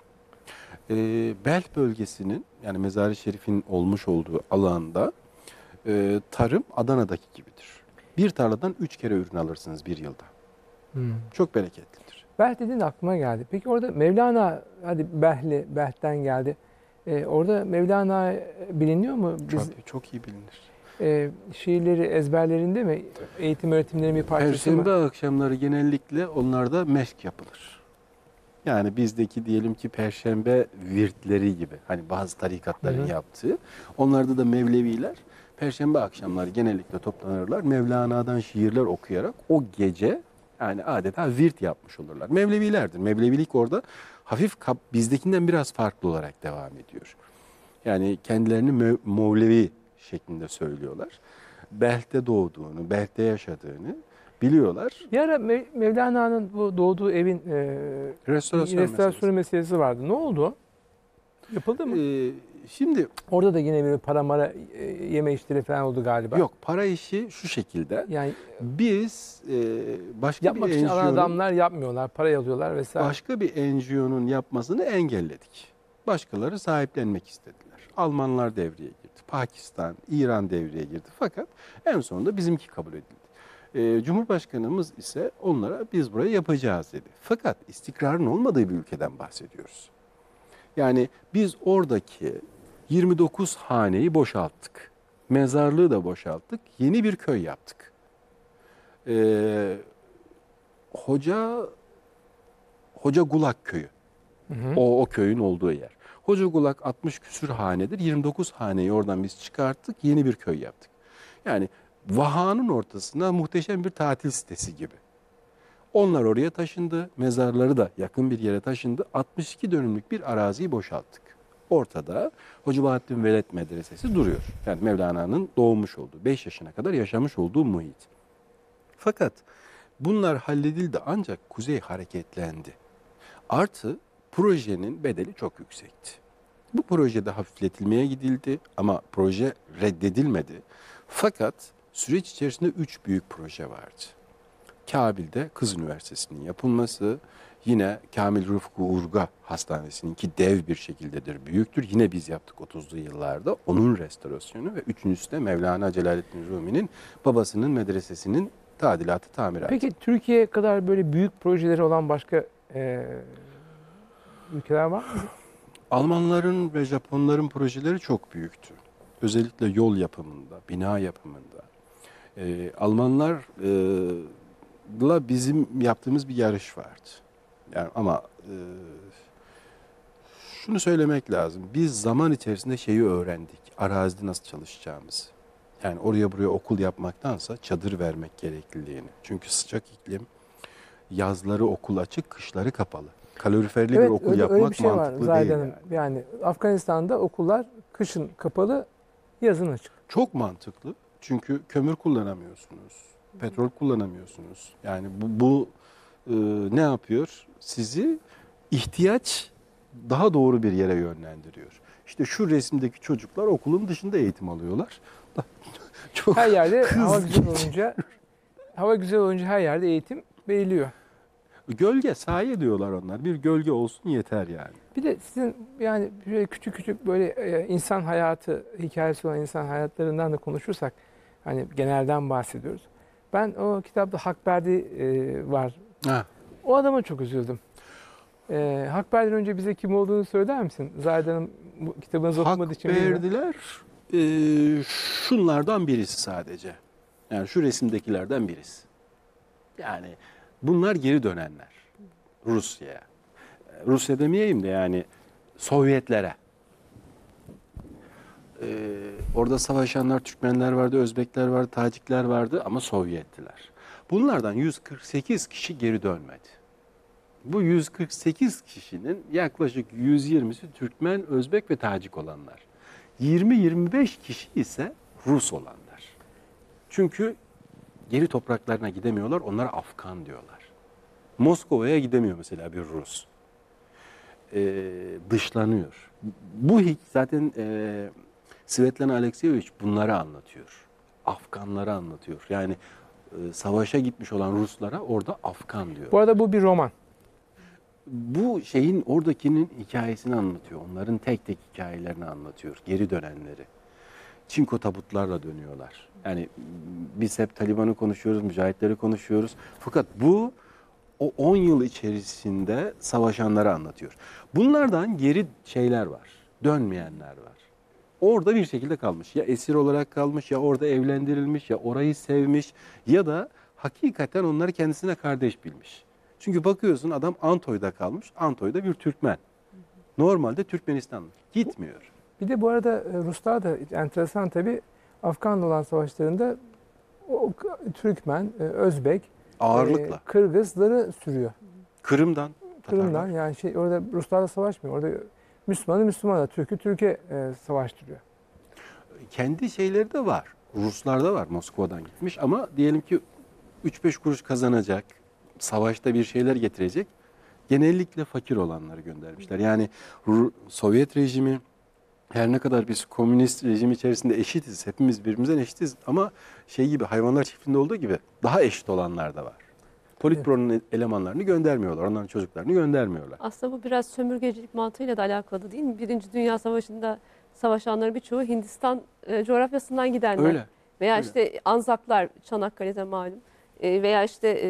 Belt bölgesinin yani Mezar-ı Şerif'in olmuş olduğu alanda tarım Adana'daki gibidir. Bir tarladan 3 kere ürün alırsınız bir yılda. Çok bereketlidir. Belh dediğin aklıma geldi. Peki orada Mevlana, hadi Belh'ten geldi. Orada Mevlana biliniyor mu? Çok iyi bilinir. Şiirleri ezberlerinde mi? Eğitim öğretimlerin bir parçası Perşembe mı? akşamları genellikle onlarda meşk yapılır. Yani bizdeki diyelim ki perşembe virtleri gibi hani bazı tarikatların Hı hı. yaptığı. Onlarda da Mevleviler perşembe akşamları genellikle toplanırlar. Mevlana'dan şiirler okuyarak o gece yani adeta virt yapmış olurlar. Mevlevilerdir. Mevlevilik orada hafif bizdekinden biraz farklı olarak devam ediyor. Yani kendilerini Mevlevi şeklinde söylüyorlar. Belh'te doğduğunu, Belh'te yaşadığını biliyorlar. Bir ara Mevlana'nın bu doğduğu evin Restorasyon meselesi vardı. Ne oldu? Yapıldı mı? Şimdi Orada da yine bir para mara yeme işleri falan oldu galiba. yok, para işi şu şekilde. Yani Biz başka yapmak bir için alan NGO'nun adamlar yapmıyorlar. Para alıyorlar vesaire. başka bir NGO'nun yapmasını engelledik. Başkaları sahiplenmek istediler. Almanlar devreye girdi. Pakistan, İran devreye girdi. Fakat en sonunda bizimki kabul edildi. Cumhurbaşkanımız ise onlara biz burayı yapacağız dedi. Fakat istikrarın olmadığı bir ülkeden bahsediyoruz. Yani biz oradaki 29 haneyi boşalttık. Mezarlığı da boşalttık. Yeni bir köy yaptık. Hoca Gulak köyü. Hı hı. O köyün olduğu yer. Hoca Gulak 60 küsür hanedir. 29 haneyi oradan biz çıkarttık. Yeni bir köy yaptık. Yani vahanın ortasında muhteşem bir tatil sitesi gibi. Onlar oraya taşındı. Mezarları da yakın bir yere taşındı. 62 dönümlük bir araziyi boşalttık. Ortada Hoca Bahattin Veled Medresesi duruyor. Yani Mevlana'nın doğmuş olduğu, 5 yaşına kadar yaşamış olduğu muhit. Fakat bunlar halledildi ancak kuzey hareketlendi. Artı projenin bedeli çok yüksekti. Bu projede hafifletilmeye gidildi ama proje reddedilmedi. Fakat süreç içerisinde 3 büyük proje vardı. Kabil'de Kız Üniversitesi'nin yapılması, yine Kamil Rıfkı Urga Hastanesi'nin ki dev bir şekildedir, büyüktür. Yine biz yaptık 30'lu yıllarda. Onun restorasyonu ve üçüncüsü de Mevlana Celaleddin Rumi'nin babasının medresesinin tadilatı, tamiratı. Peki Türkiye kadar böyle büyük projeleri olan başka ülkeler var mı? Almanların ve Japonların projeleri çok büyüktü. Özellikle yol yapımında, bina yapımında. Almanlarla bizim yaptığımız bir yarış vardı. Yani ama şunu söylemek lazım. Biz zaman içerisinde şeyi öğrendik. Arazide nasıl çalışacağımızı. Yani oraya buraya okul yapmaktansa çadır vermek gerekliliğini. Çünkü sıcak iklim, yazları okul açık, kışları kapalı. Kaloriferli bir Evet, okul öyle yapmak bir şey var mantıklı Zahide değil. Hanım. Yani. Yani Afganistan'da okullar kışın kapalı, yazın açık. Çok mantıklı. Çünkü kömür kullanamıyorsunuz, petrol kullanamıyorsunuz. Yani bu ne yapıyor? Sizi ihtiyaç daha doğru bir yere yönlendiriyor. İşte şu resimdeki çocuklar okulun dışında eğitim alıyorlar. Çok Her yerde hızlı hava güzel olunca her yerde eğitim veriliyor. gölge, sahi diyorlar onlar. Bir gölge olsun yeter yani. Bir de sizin yani böyle küçük küçük böyle insan hayatı, hikayesi olan insan hayatlarından da konuşursak, hani genelden bahsediyoruz. Ben o kitapta Hakberdi var. Ha. O adama çok üzüldüm. Hakberdi'den önce bize kim olduğunu söyler misin? Zahide Hanım bu kitabınızı okumadığı için bilmiyorum. Hakberdiler şunlardan birisi sadece. Yani şu resimdekilerden birisi. Yani bunlar geri dönenler Rusya'ya. Rusya demeyeyim de yani Sovyetlere. Orada savaşanlar Türkmenler vardı, Özbekler vardı, Tacikler vardı ama Sovyettiler. Bunlardan 148 kişi geri dönmedi. Bu 148 kişinin yaklaşık 120'si Türkmen, Özbek ve Tacik olanlar. 20-25 kişi ise Rus olanlar. Çünkü geri topraklarına gidemiyorlar, onlara Afgan diyorlar. Moskova'ya gidemiyor mesela bir Rus. Dışlanıyor. Bu zaten Svetlana Alexievich bunları anlatıyor. Afganları anlatıyor. Yani savaşa gitmiş olan Ruslara orada Afgan diyor. Bu arada bu bir roman. Bu şeyin oradakinin hikayesini anlatıyor. Onların tek tek hikayelerini anlatıyor. Geri dönenleri. Çinko tabutlarla dönüyorlar. Yani biz hep Taliban'ı konuşuyoruz, mücahitleri konuşuyoruz. Fakat bu o 10 yıl içerisinde savaşanları anlatıyor. Bunlardan geri şeyler var. Dönmeyenler var. Orada bir şekilde kalmış. Ya esir olarak kalmış, ya orada evlendirilmiş, ya orayı sevmiş ya da hakikaten onları kendisine kardeş bilmiş. Çünkü bakıyorsun adam Antoy'da kalmış. Antoy'da bir Türkmen. Normalde Türkmenistanlı. Gitmiyor. Bir de bu arada Ruslar da enteresan tabii, Afgan'la olan savaşlarında o Türkmen, Özbek, Ağırlıkla. Kırgızları sürüyor. Kırım'dan. Kırım'dan Tatarlar. yani orada Ruslarla savaşmıyor. Orada Müslüman'a, Türk'ü Türkiye savaştırıyor. Kendi şeyleri de var. Ruslarda var, Moskova'dan gitmiş ama diyelim ki 3-5 kuruş kazanacak, savaşta bir şeyler getirecek. Genellikle fakir olanları göndermişler. Yani Sovyet rejimi, her ne kadar biz komünist rejim içerisinde eşitiz, hepimiz birbirimizden eşitiz ama şey gibi, hayvanlar çiftliğinde olduğu gibi daha eşit olanlar da var. Politburo'nun elemanlarını göndermiyorlar, onların çocuklarını göndermiyorlar. Aslında bu biraz sömürgecilik mantığıyla da alakalı değil mi? Birinci Dünya Savaşı'nda savaşanların birçoğu Hindistan coğrafyasından gidenler. Öyle. Veya öyle. işte Anzaklar Çanakkale'de malum. Veya işte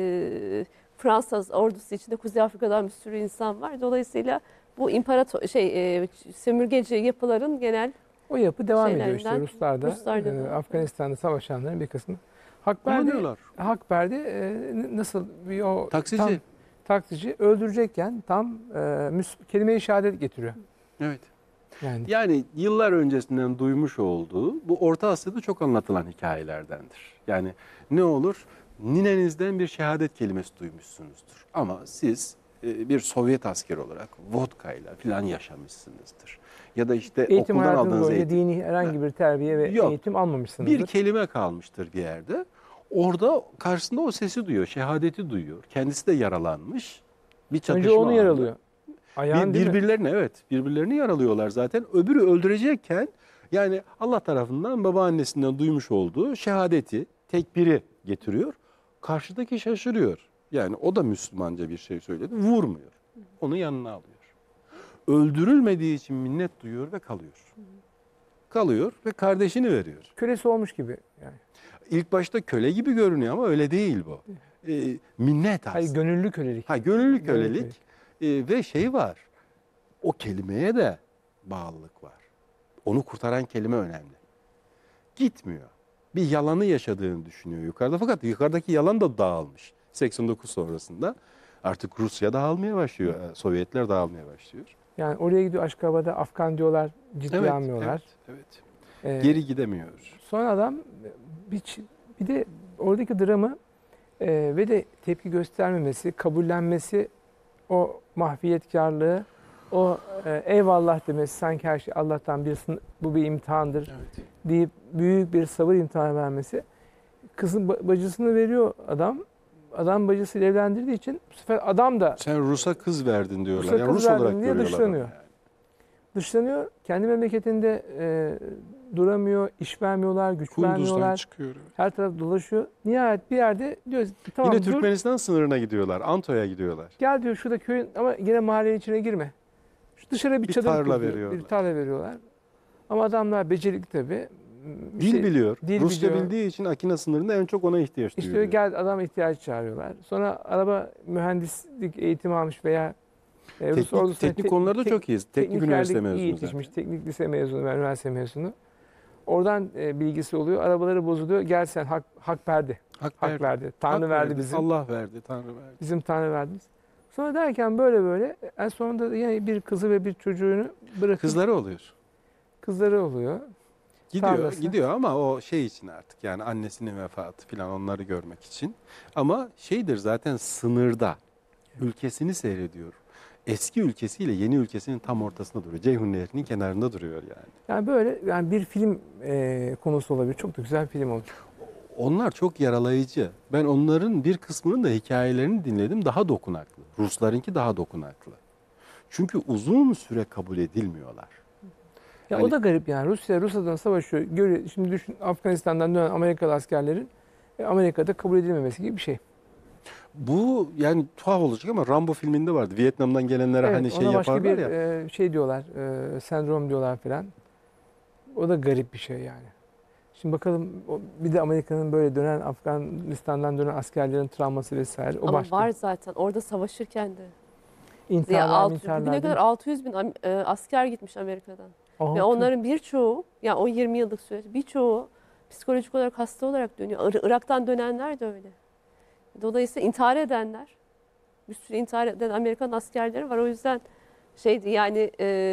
Fransız ordusu içinde Kuzey Afrika'dan bir sürü insan var. Dolayısıyla bu sömürgeci yapıların genel O yapı devam ediyor işte şeylerinden, Ruslar'da. Ruslar'da da. Afganistan'da savaşanların bir kısmı. Kullanıyorlar. Hakberdi nasıl bir o Taksici. tam taksici öldürecekken tam kelime-i şehadet getiriyor. Evet. Yani Yıllar öncesinden duymuş olduğu, bu Orta Asya'da çok anlatılan hikayelerdendir. Yani ne olur? Ninenizden bir şehadet kelimesi duymuşsunuzdur. Ama siz bir Sovyet askeri olarak vodkayla falan yaşamışsınızdır. Ya da işte eğitim okuldan hayatınız aldığınız boyunca eğitim. dini herhangi bir terbiye ve Yok. eğitim almamışsınızdır. Bir kelime kalmıştır bir yerde. Orada karşısında o sesi duyuyor, şehadeti duyuyor. Kendisi de yaralanmış. Bir çatışma Önce onu anı. yaralıyor. Ayağın değil mi? Birbirlerini yaralıyorlar zaten. Öbürü öldürecekken yani Allah tarafından babaannesinden duymuş olduğu şehadeti, tekbiri getiriyor. Karşıdaki şaşırıyor. Yani o da Müslümanca bir şey söyledi. Vurmuyor. Onu yanına alıyor. Öldürülmediği için minnet duyuyor ve kalıyor. Kalıyor ve kardeşini veriyor. Kölesi olmuş gibi yani. İlk başta köle gibi görünüyor ama öyle değil bu. Minnet aslında. Hayır, gönüllü kölelik. Gönüllü kölelik ve şey var. O kelimeye de bağlılık var. Onu kurtaran kelime önemli. Gitmiyor. Bir yalanı yaşadığını düşünüyor yukarıda. Fakat yukarıdaki yalan da dağılmış. 89 sonrasında artık Rusya dağılmaya başlıyor. Sovyetler dağılmaya başlıyor. Yani oraya gidiyor Aşkabat'a Afgan diyorlar, ciddiye almıyorlar. Evet. Geri gidemiyor. Sonra adam bir de oradaki dramı ve de tepki göstermemesi, kabullenmesi, o mahfiyetkarlığı, o eyvallah demesi, sanki her şey Allah'tan bu bir imtihandır Evet. deyip büyük bir sabır imtihanı vermesi. Kızın bacısını veriyor adam. Adam bacısıyla evlendirdiği için bu sefer adam da Sen Rus'a kız verdin diyorlar. Rus'a Yani kız Rus verdin olarak diye görüyorlar. dışlanıyor. onu yani. dışlanıyor. Kendi memleketinde duramıyor, iş vermiyorlar, güç Kunduz'dan vermiyorlar. çıkıyor. Her taraf dolaşıyor. Nihayet bir yerde diyor tamam Yine dur, Türkmenistan sınırına gidiyorlar. Anto'ya gidiyorlar. gel diyor şurada köyün ama yine mahallenin içine girme. Şu dışarı bir Bir çadır tarla kur diyor, veriyorlar. bir tarla veriyorlar. Ama adamlar becerikli tabii. Dil biliyor. dil Rusça biliyor. bildiği için Akina sınırında en çok ona ihtiyaç İşte duyuyor. gel adam ihtiyaç çağırıyorlar. Sonra araba mühendislik eğitimi almış veya Rus ordusuna Teknik konularda çok iyiyiz. Teknik üniversite teknikerlik iyi mezunu yetişmiş. zaten. Teknik lise mezunu ve üniversite mezunu. Oradan bilgisi oluyor. Arabaları bozuluyor. Gel sen hak verdi. Hak verdi. Tanrı Hak verdi bizim. Allah verdi. Tanrı verdi. Bizim Tanrı verdi. Sonra derken böyle en sonunda yine bir kızı ve bir çocuğunu bırakıp Kızları oluyor. kızları oluyor. Gidiyor, Tarlası. gidiyor ama o şey için artık yani annesinin vefatı falan onları görmek için. Ama şeydir zaten sınırda ülkesini seyrediyor. Eski ülkesiyle yeni ülkesinin tam ortasında duruyor. Ceyhun Nehri'nin kenarında duruyor yani. Yani böyle bir film konusu olabilir. Çok da güzel bir film olur. Onlar çok yaralayıcı. Ben onların bir kısmının da hikayelerini dinledim. Daha dokunaklı. Ruslarınki daha dokunaklı. Çünkü uzun süre kabul edilmiyorlar. Ya Hani- o da garip yani. Rusya'dan savaşıyor. Şimdi düşün, Afganistan'dan dönen Amerikalı askerlerin Amerika'da kabul edilmemesi gibi bir şey. Bu yani tuhaf olacak ama Rambo filminde vardı. Vietnam'dan gelenlere Evet, hani şey ona başka yaparlar bir ya. şey diyorlar, sendrom diyorlar falan. O da garip bir şey yani. Şimdi bakalım bir de Amerika'nın böyle dönen Afganistan'dan dönen askerlerin travması vesaire. O Ama başka. var zaten orada savaşırken de. İntiharlar, Bugüne kadar 600 bin asker gitmiş Amerika'dan. Ve Altı. onların birçoğu, yani o 20 yıllık süreç, birçoğu psikolojik olarak hasta olarak dönüyor. Irak'tan dönenler de öyle. Dolayısıyla intihar edenler, bir sürü intihar eden Amerikan askerleri var. O yüzden şeydi yani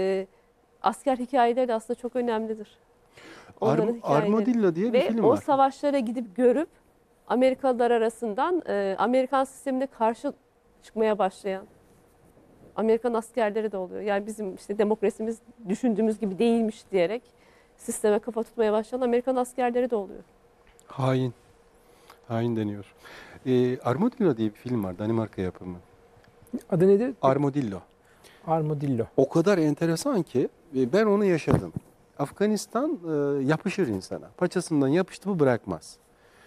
asker hikayeleri de aslında çok önemlidir. Onların hikayeleri. Armadillo diye bir Ve film o var. savaşlara gidip görüp Amerikalılar arasından Amerikan sistemine karşı çıkmaya başlayan Amerikan askerleri de oluyor. Yani bizim işte demokrasimiz düşündüğümüz gibi değilmiş diyerek sisteme kafa tutmaya başlayan Amerikan askerleri de oluyor. Hain. Hain deniyor. Armadillo diye bir film var. Danimarka yapımı. Adı nedir? Armadillo. Armadillo. O kadar enteresan ki ben onu yaşadım. Afganistan yapışır insana. Paçasından yapıştı mı bırakmaz.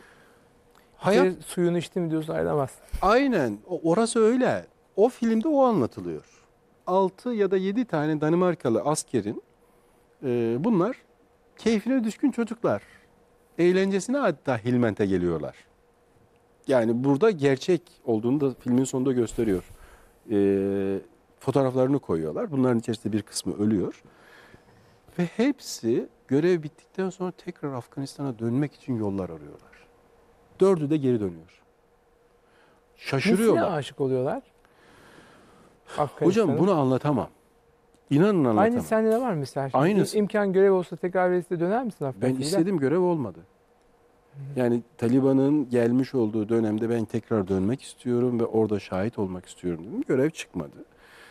Hayat Hayat suyunu içti mi diyorsun ayrılamaz. aynen orası öyle. O filmde o anlatılıyor. 6 ya da 7 tane Danimarkalı askerin bunlar keyfine düşkün çocuklar. Eğlencesine hatta Hilment'e geliyorlar. Yani burada gerçek olduğunu da filmin sonunda gösteriyor. Fotoğraflarını koyuyorlar. Bunların içerisinde bir kısmı ölüyor. Ve hepsi görev bittikten sonra tekrar Afganistan'a dönmek için yollar arıyorlar. 4'ü de geri dönüyor. Nesine Şaşırıyorlar. aşık oluyorlar? Afganistan'a. Hocam bunu anlatamam. İnanın anlatamam. Aynı sende de var mı mesela? Şimdi Aynısı. İmkan görev olsa tekrar verirse döner misin Ben Afganistan'a? istediğim görev olmadı. Yani Taliban'ın gelmiş olduğu dönemde ben tekrar dönmek istiyorum ve orada şahit olmak istiyorum dedim. Görev çıkmadı.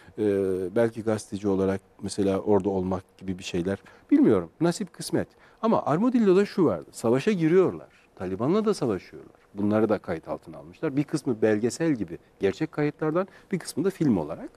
Belki gazeteci olarak mesela orada olmak gibi bir şeyler bilmiyorum. Nasip kısmet. Ama Armadillo'da şu vardı. Savaşa giriyorlar. Taliban'la da savaşıyorlar. Bunları da kayıt altına almışlar. Bir kısmı belgesel gibi gerçek kayıtlardan, bir kısmı da film olarak.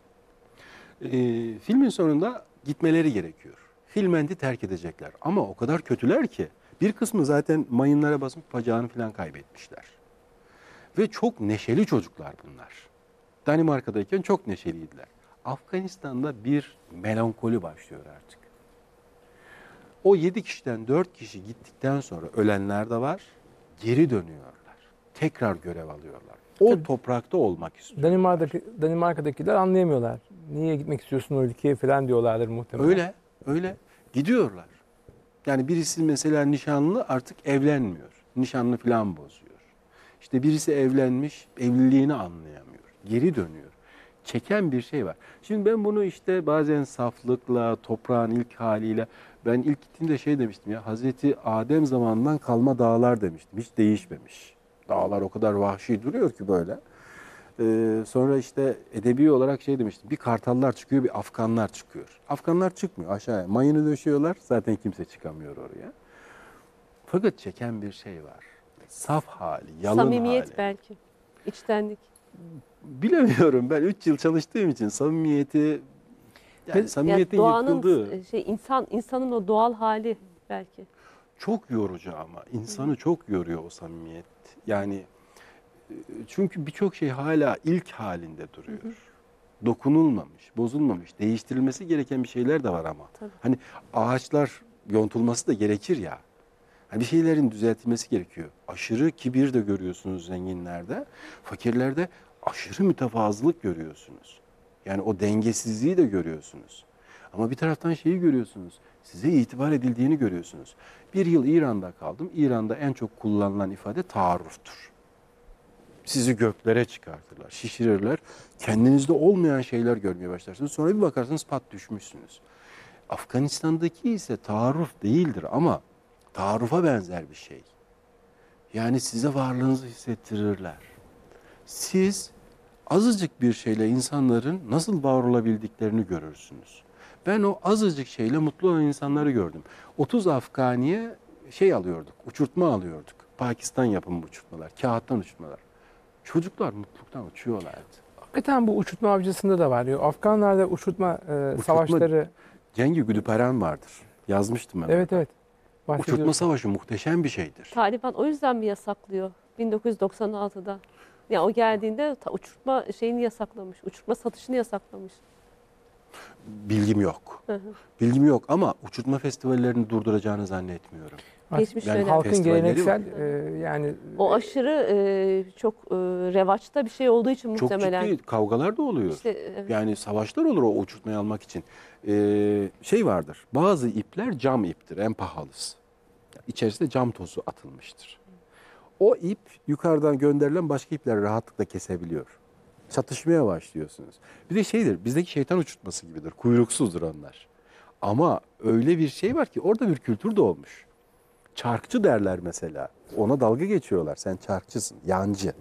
Filmin sonunda gitmeleri gerekiyor. Hilment'i terk edecekler. Ama o kadar kötüler ki bir kısmı zaten mayınlara basıp bacağını falan kaybetmişler. Ve çok neşeli çocuklar bunlar. Danimarka'dayken çok neşeliydiler. Afganistan'da bir melankoli başlıyor artık. O 7 kişiden 4 kişi gittikten sonra ölenler de var. Geri dönüyorlar. Tekrar görev alıyorlar. O Tabii. toprakta olmak istiyorlar. Danimarka'dakiler anlayamıyorlar. Niye gitmek istiyorsun o ülkeye falan diyorlardır muhtemelen. Öyle, öyle. Gidiyorlar. Yani birisi mesela nişanlı artık evlenmiyor. Nişanlı falan bozuyor. İşte birisi evlenmiş, evliliğini anlayamıyor. Geri dönüyor. çeken bir şey var. Şimdi ben bunu işte bazen saflıkla, toprağın ilk haliyle, ben ilk gittiğimde şey demiştim ya, Hazreti Adem zamanından kalma dağlar demiştim. Hiç değişmemiş. Dağlar o kadar vahşi duruyor ki böyle. Sonra işte edebi olarak şey demiştim. Bir kartallar çıkıyor, bir Afganlar çıkıyor. Afganlar çıkmıyor aşağıya. Mayını döşüyorlar. Zaten kimse çıkamıyor oraya. Fakat çeken bir şey var. Saf hali, yalın Samimiyet hali. belki. İçtenlik. Bilemiyorum, ben 3 yıl çalıştığım için samimiyeti, yani samimiyetin doğanın yıkıldığı insanın o doğal hali belki. çok yorucu ama insanı çok yoruyor o samimiyet. Yani çünkü birçok şey hala ilk halinde duruyor. Dokunulmamış, bozulmamış, değiştirilmesi gereken bir şeyler de var ama. Tabii. Hani ağaçlar yontulması da gerekir ya. Hani bir şeylerin düzeltilmesi gerekiyor. Aşırı kibir de görüyorsunuz zenginlerde. Fakirlerde aşırı mütevazılık görüyorsunuz. Yani o dengesizliği de görüyorsunuz. Ama bir taraftan şeyi görüyorsunuz. Size itibar edildiğini görüyorsunuz. Bir yıl İran'da kaldım. İran'da en çok kullanılan ifade taarruftur. Sizi göklere çıkartırlar, şişirirler. Kendinizde olmayan şeyler görmeye başlarsınız. Sonra bir bakarsınız pat düşmüşsünüz. Afganistan'daki ise taarruf değildir ama taarrufa benzer bir şey. Yani size varlığınızı hissettirirler. Siz azıcık bir şeyle insanların nasıl var olabildiklerini görürsünüz. Ben o azıcık şeyle mutlu olan insanları gördüm. 30 Afganiye şey alıyorduk, uçurtma alıyorduk. Pakistan yapımı uçurtmalar, kağıttan uçurtmalar. Çocuklar mutluluktan uçuyorlardı. Hakikaten bu uçurtma avcısında da var. Afganlarda uçurtma savaşları. Cengi Gülüperen vardır. Yazmıştım ben. Evet evet. Uçurtma Bahsediyorsun. savaşı muhteşem bir şeydir. Taliban o yüzden mi yasaklıyor 1996'da? Ya o geldiğinde uçurtma şeyini yasaklamış. Uçurtma satışını yasaklamış. Bilgim yok. Hı hı. Bilgim yok ama uçurtma festivallerini durduracağını zannetmiyorum. Geçmiş Yani dönem. Halkın festivalleri geleneksel var. yani O aşırı çok revaçta bir şey olduğu için Çok muhtemelen. ciddi kavgalar da oluyor. İşte, evet. Yani savaşlar olur o uçurtmayı almak için. Şey vardır, bazı ipler cam iptir, en pahalısı. İçerisinde cam tozu atılmıştır. O ip yukarıdan gönderilen başka ipleri rahatlıkla kesebiliyor. Çatışmaya başlıyorsunuz. Bir de şeydir, bizdeki şeytan uçurtması gibidir, kuyruksuzdur onlar. Ama öyle bir şey var ki orada bir kültür doğmuş. Çarkçı derler mesela. Ona dalga geçiyorlar. Sen çarkçısın, yancı.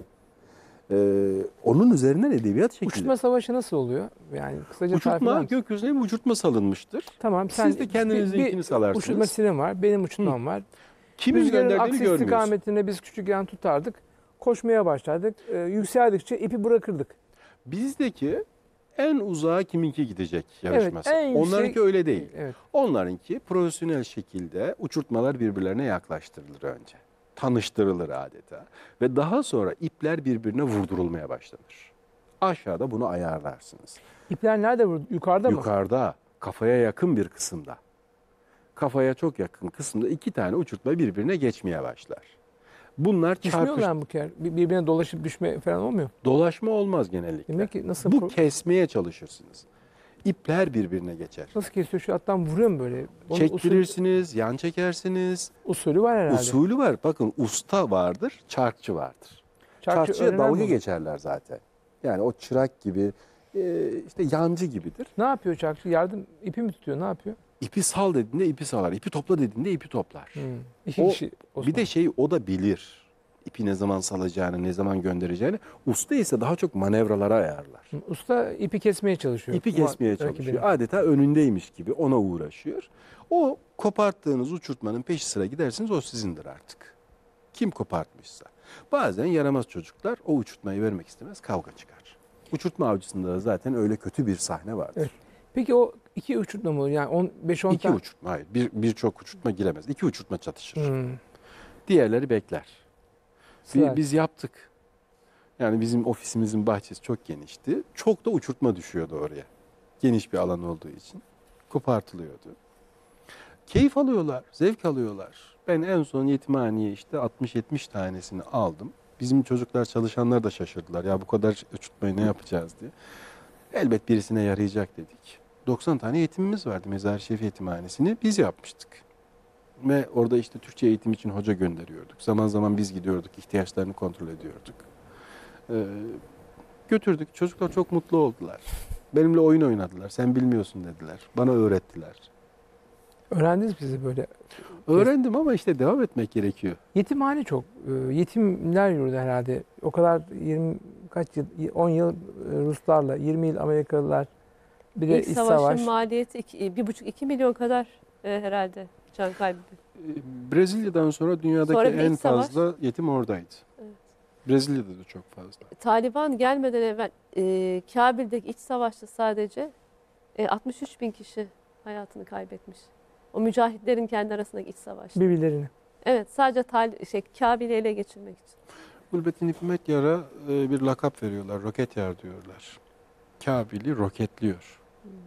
Onun üzerinden edebiyat şekli. uçurtma savaşı nasıl oluyor? Yani kısaca tarif eder Uçurtma, misin? gökyüzüne bir uçurtma salınmıştır. Tamam sen Siz de kendinizinkini salarsınız. uçurtma silim var, benim uçurtmam var. Kimin Rüzgarın gönderdiğini aksi görmüyorsun. istikametine biz küçükken tutardık. Koşmaya başlardık. Yükseldikçe ipi bırakırdık. Bizdeki en uzağa kiminki gidecek yarışması. en yüksek- Onlarınki öyle değil. Evet. Onlarınki profesyonel şekilde uçurtmalar birbirlerine yaklaştırılır önce. Tanıştırılır adeta. Ve daha sonra ipler birbirine vurdurulmaya başlanır. Aşağıda bunu ayarlarsınız. İpler nerede vurdu? Yukarıda mı? Yukarıda, kafaya yakın bir kısımda. Kafaya çok yakın kısımda 2 tane uçurtma birbirine geçmeye başlar. Bunlar Düşmüyorlar mı bu kere? Birbirine dolaşıp düşme falan olmuyor. dolaşma olmaz genellikle. Demek ki nasıl Bu kesmeye çalışırsınız. İpler birbirine geçer. nasıl kesiyor? Şu alttan vuruyor mu böyle? Onun Çektirirsiniz, yan çekersiniz. usulü var herhalde. Usulü var. Bakın usta vardır, çarkçı vardır. Çarkçı Çarkçıya öğrenen dalga mi? geçerler zaten. Yani o çırak gibi, işte yancı gibidir. Ne yapıyor çarkçı? Yardım ipi mi tutuyor? Ne yapıyor? İpi sal dediğinde ipi salar, ipi topla dediğinde ipi toplar. İki O- kişi. Bir de şey o da bilir. İpi ne zaman salacağını, ne zaman göndereceğini. Usta ise daha çok manevralara ayarlar. Usta ipi kesmeye çalışıyor. İpi kesmeye Rakibine. çalışıyor. Adeta önündeymiş gibi ona uğraşıyor. O koparttığınız uçurtmanın peşi sıra gidersiniz, o sizindir artık. Kim kopartmışsa. Bazen yaramaz çocuklar o uçurtmayı vermek istemez, kavga çıkar. Uçurtma avcısında da zaten öyle kötü bir sahne vardır. Evet. Peki o iki uçurtma mı? Yani 5-10 İki tane. uçurtma, hayır. Birçok uçurtma giremez. 2 uçurtma çatışır. Hmm. Diğerleri bekler. Sıra. Biz yaptık. Yani bizim ofisimizin bahçesi çok genişti. Çok da uçurtma düşüyordu oraya. Geniş bir alan olduğu için. Kopartılıyordu. Keyif alıyorlar, zevk alıyorlar. Ben en son yetimhaneye işte 60-70 tanesini aldım. Bizim çocuklar, çalışanlar da şaşırdılar. Ya bu kadar uçurtmayı ne yapacağız diye. Elbet birisine yarayacak dedik. 90 tane yetimimiz vardı. Mezar-ı Şerif Yetimhanesi'ni biz yapmıştık. Ve orada işte Türkçe eğitim için hoca gönderiyorduk. Zaman zaman biz gidiyorduk, ihtiyaçlarını kontrol ediyorduk. Götürdük. Çocuklar çok mutlu oldular. Benimle oyun oynadılar. Sen bilmiyorsun dediler. Bana öğrettiler. Öğrendiniz bizi böyle. Öğrendim ama işte devam etmek gerekiyor. Yetimhane çok. Yetimler yurdu herhalde. O kadar 20 kaç yıl, 10 yıl Ruslarla, 20 yıl Amerikalılar. Bir de İlk iç savaşın savaş. maliyeti 1,5-2 milyon kadar herhalde can kaybı. Brezilya'dan sonra dünyadaki Sonra bir en iç savaş. fazla yetim oradaydı. Evet. Brezilya'da da çok fazla. Taliban gelmeden evvel Kabil'deki iç savaşta sadece 63 bin kişi hayatını kaybetmiş. O mücahitlerin kendi arasındaki iç savaşta. Birbirlerini. Evet, sadece Kabil'i ele geçirmek için. Gulbettin Hikmet Yar'a bir lakap veriyorlar. Roket Yar diyorlar. Kabil'i roketliyor.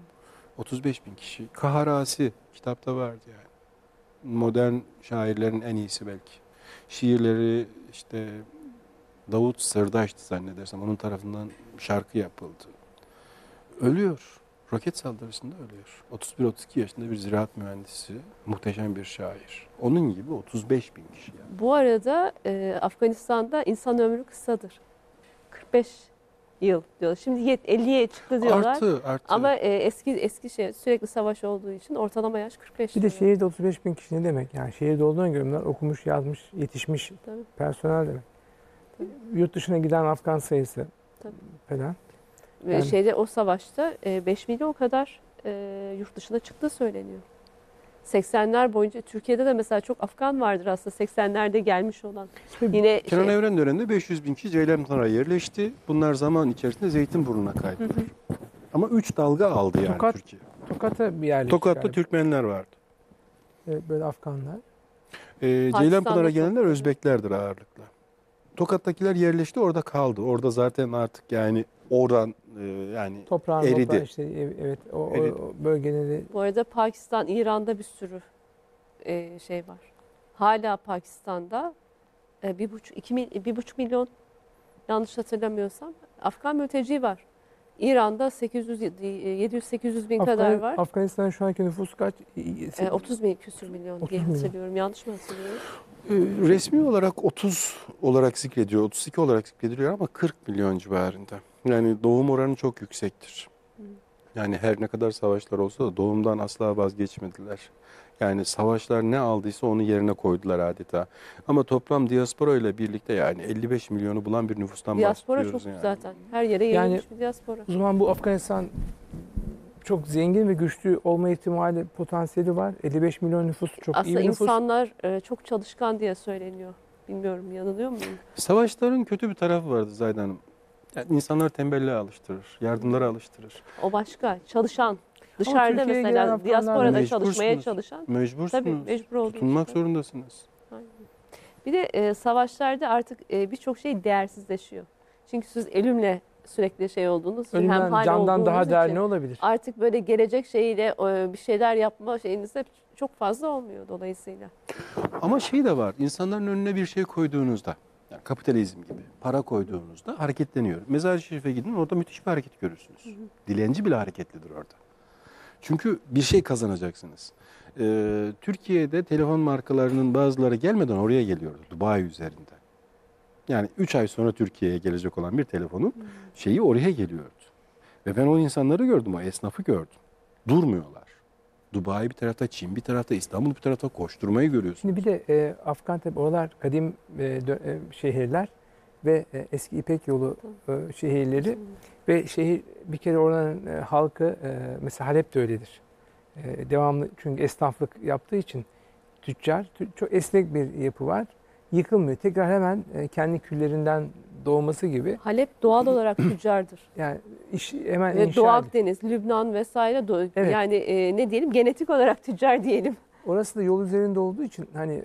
35 bin kişi. Kaharasi kitapta vardı yani. Modern şairlerin en iyisi belki. Şiirleri işte Davut Sırdaş'tı zannedersem. Onun tarafından şarkı yapıldı. Ölüyor. Roket saldırısında ölüyor. 31-32 yaşında bir ziraat mühendisi. Muhteşem bir şair. Onun gibi 35 bin kişi yani. Bu arada Afganistan'da insan ömrü kısadır. 45 yıl diyorlar. Şimdi 50'ye çıktı diyorlar. Artı. Ama eski sürekli savaş olduğu için ortalama yaş 45 Bir de diyorlar. şehirde 35 bin kişi ne demek? Yani şehirde olduğuna göre bunlar okumuş, yazmış, yetişmiş Tabii. personel demek. Tabii. Yurt dışına giden Afgan sayısı Tabii. falan. Ve Yani- o savaşta 5 milyon kadar yurt dışına çıktığı söyleniyor. 80'ler boyunca Türkiye'de de mesela çok Afgan vardır aslında 80'lerde gelmiş olan. Yine Kenan Evren döneminde 500 bin kişi Ceylanpınar'a yerleşti. Bunlar zaman içerisinde Zeytinburnu'na kaydılar. Ama 3 dalga aldı yani Tokat- Türkiye. Tokat'a bir yerleşik Tokat'ta galiba. Türkmenler vardı. Böyle Afganlar. Ceylanpınar'a çok gelenler var. Özbeklerdir ağırlıkla. Tokat'takiler yerleşti, orada kaldı. Orada zaten artık yani oradan yani Toprağın eridi. toprağı işte evet Eridi. o bölgeleri Bu arada Pakistan, İran'da bir sürü şey var. Hala Pakistan'da 1,5 milyon yanlış hatırlamıyorsam Afgan mülteci var. İran'da 700-800 bin kadar var. Afganistan'ın şu anki nüfusu kaç? 30 bin küsür milyon 30 diye milyon. hatırlıyorum. Yanlış mı hatırlıyorum? Resmi olarak 30 olarak zikrediyor, 32 olarak zikrediliyor ama 40 milyon civarında. Yani doğum oranı çok yüksektir. Yani her ne kadar savaşlar olsa da doğumdan asla vazgeçmediler. Yani savaşlar ne aldıysa onu yerine koydular adeta. Ama toplam diaspora ile birlikte yani 55 milyonu bulan bir nüfustan Diaspora bahsediyoruz çok yani. zaten. Her yere yayılmış bir diaspora. O zaman bu Afganistan çok zengin ve güçlü olma ihtimali, potansiyeli var. 55 milyon nüfusu çok iyi Aslında bir nüfus. insanlar çok çalışkan diye söyleniyor. Bilmiyorum, yanılıyor muyum? Savaşların kötü bir tarafı vardı Zahide Hanım. Yani insanlar tembelliğe alıştırır, yardımlara alıştırır. O başka. Çalışan. Dışarıda Türkiye'ye gelen mesela Afganlar diasporada mecbursunuz. çalışmaya çalışan. Mecbursunuz. Tabii mecbur olduğu Tutunmak için. zorundasınız. Bir de savaşlarda artık birçok şey değersizleşiyor. Çünkü siz ölümle sürekli şey olduğunuz için Ölümden, hemhal candan daha olduğunuz değerli için ne olabilir? artık böyle gelecek şeyiyle bir şeyler yapma şeyiniz de çok fazla olmuyor dolayısıyla. Ama şey de var, insanların önüne bir şey koyduğunuzda, yani kapitalizm gibi para koyduğunuzda hareketleniyor. Mezar-ı Şerif'e gidin, orada müthiş bir hareket görürsünüz. Dilenci bile hareketlidir orada. Çünkü bir şey kazanacaksınız. Türkiye'de telefon markalarının bazıları gelmeden oraya geliyordu, Dubai üzerinde. Yani 3 ay sonra Türkiye'ye gelecek olan bir telefonun şeyi oraya geliyordu. Ve ben o insanları gördüm, o esnafı gördüm. Durmuyorlar. Dubai bir tarafta, Çin bir tarafta, İstanbul bir tarafta koşturmayı görüyorsun. Şimdi bir de Afgan tabi oralar kadim şehirler ve eski İpek yolu şehirleri ve şehir bir kere oranın halkı mesela Halep de öyledir. Devamlı çünkü esnaflık yaptığı için tüccar çok esnek bir yapı var. Yıkılmıyor. Tekrar hemen kendi küllerinden doğması gibi. Halep doğal olarak tüccardır. Yani iş hemen Ve inşa Doğu edilir. Akdeniz, Lübnan vesaire Evet. yani ne diyelim genetik olarak tüccar diyelim. Orası da yol üzerinde olduğu için hani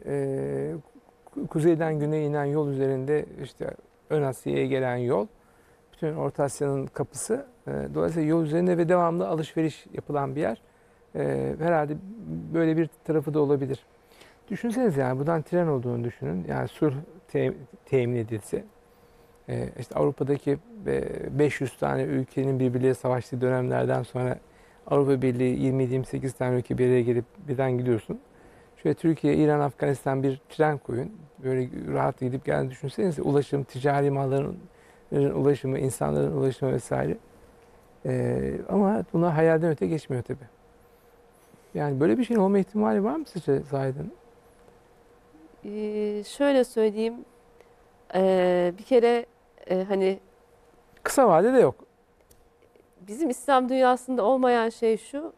kuzeyden güneye inen yol üzerinde işte Ön Asya'ya gelen yol, bütün Orta Asya'nın kapısı. Dolayısıyla yol üzerinde ve devamlı alışveriş yapılan bir yer. Herhalde böyle bir tarafı da olabilir. Düşünsenize yani buradan tren olduğunu düşünün. Yani sulh temin edilse. İşte Avrupa'daki 500 tane ülkenin birbirleriyle savaştığı dönemlerden sonra Avrupa Birliği 27-28 tane ülke bir araya gelip birden gidiyorsun. Şöyle Türkiye, İran, Afganistan bir tren koyun. Böyle rahat gidip geldiğini düşünsenize. Ulaşım, ticari malların ulaşımı, insanların ulaşımı vesaire. Ama buna hayalden öte geçmiyor tabii. Yani böyle bir şeyin olma ihtimali var mı sizce Zahide Hanım? Şöyle söyleyeyim, bir kere hani Kısa vadede yok. bizim İslam dünyasında olmayan şey şu,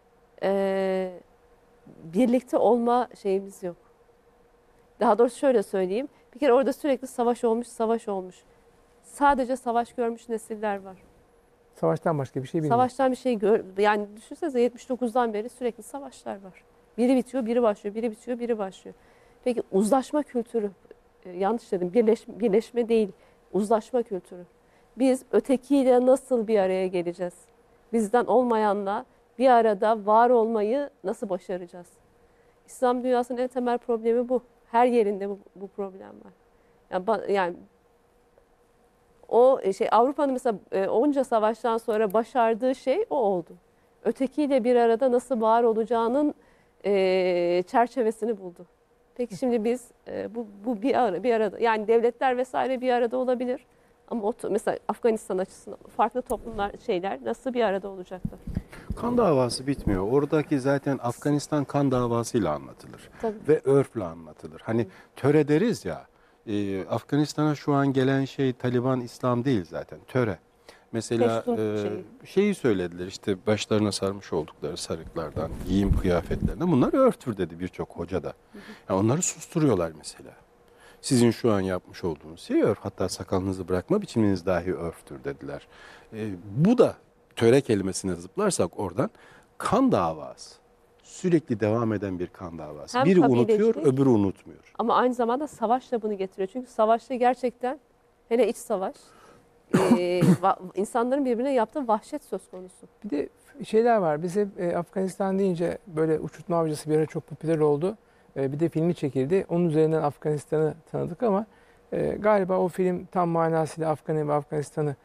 birlikte olma şeyimiz yok. Daha doğrusu şöyle söyleyeyim, bir kere orada sürekli savaş olmuş, savaş olmuş. Sadece savaş görmüş nesiller var. Savaştan başka bir şey bilmiyorum. Savaştan bir şey yani düşünsenize 79'dan beri sürekli savaşlar var. Biri bitiyor, biri başlıyor, biri bitiyor, biri başlıyor. Peki uzlaşma kültürü, yanlış dedim, birleşme değil, uzlaşma kültürü. Biz ötekiyle nasıl bir araya geleceğiz? Bizden olmayanla bir arada var olmayı nasıl başaracağız? İslam dünyasının en temel problemi bu. Her yerinde bu problem var. Yani o Avrupa'nın mesela onca savaştan sonra başardığı şey o oldu. Ötekiyle bir arada nasıl var olacağının çerçevesini buldu. Peki şimdi biz bu bir arada yani devletler vesaire bir arada olabilir. Ama mesela Afganistan açısından farklı toplumlar nasıl bir arada olacaklar? Kan davası bitmiyor. Oradaki zaten Afganistan kan davasıyla anlatılır. Tabii. Ve örfle anlatılır. Hani töre deriz ya, Afganistan'a şu an gelen şey Taliban, İslam değil zaten, töre. Mesela şeyi söylediler, işte başlarına sarmış oldukları sarıklardan, giyim kıyafetlerinden, bunlar örftür dedi birçok hoca da. Yani onları susturuyorlar mesela. Sizin şu an yapmış olduğunuz şey örf, hatta sakalınızı bırakma biçiminiz dahi örftür dediler. Bu da töre kelimesine zıplarsak oradan kan davası. Sürekli devam eden bir kan davası. Hem Biri unutuyor, kabilecilik, öbürü unutmuyor. ama aynı zamanda savaş da bunu getiriyor. Çünkü savaşta gerçekten, hele iç savaş, insanların birbirine yaptığı vahşet söz konusu. Bir de şeyler var. Biz hep Afganistan deyince böyle Uçurtma Avcısı bir ara çok popüler oldu. Bir de filmi çekildi. Onun üzerinden Afganistan'ı tanıdık ama galiba o film tam manasıyla Afgan'ı ve Afganistan'ı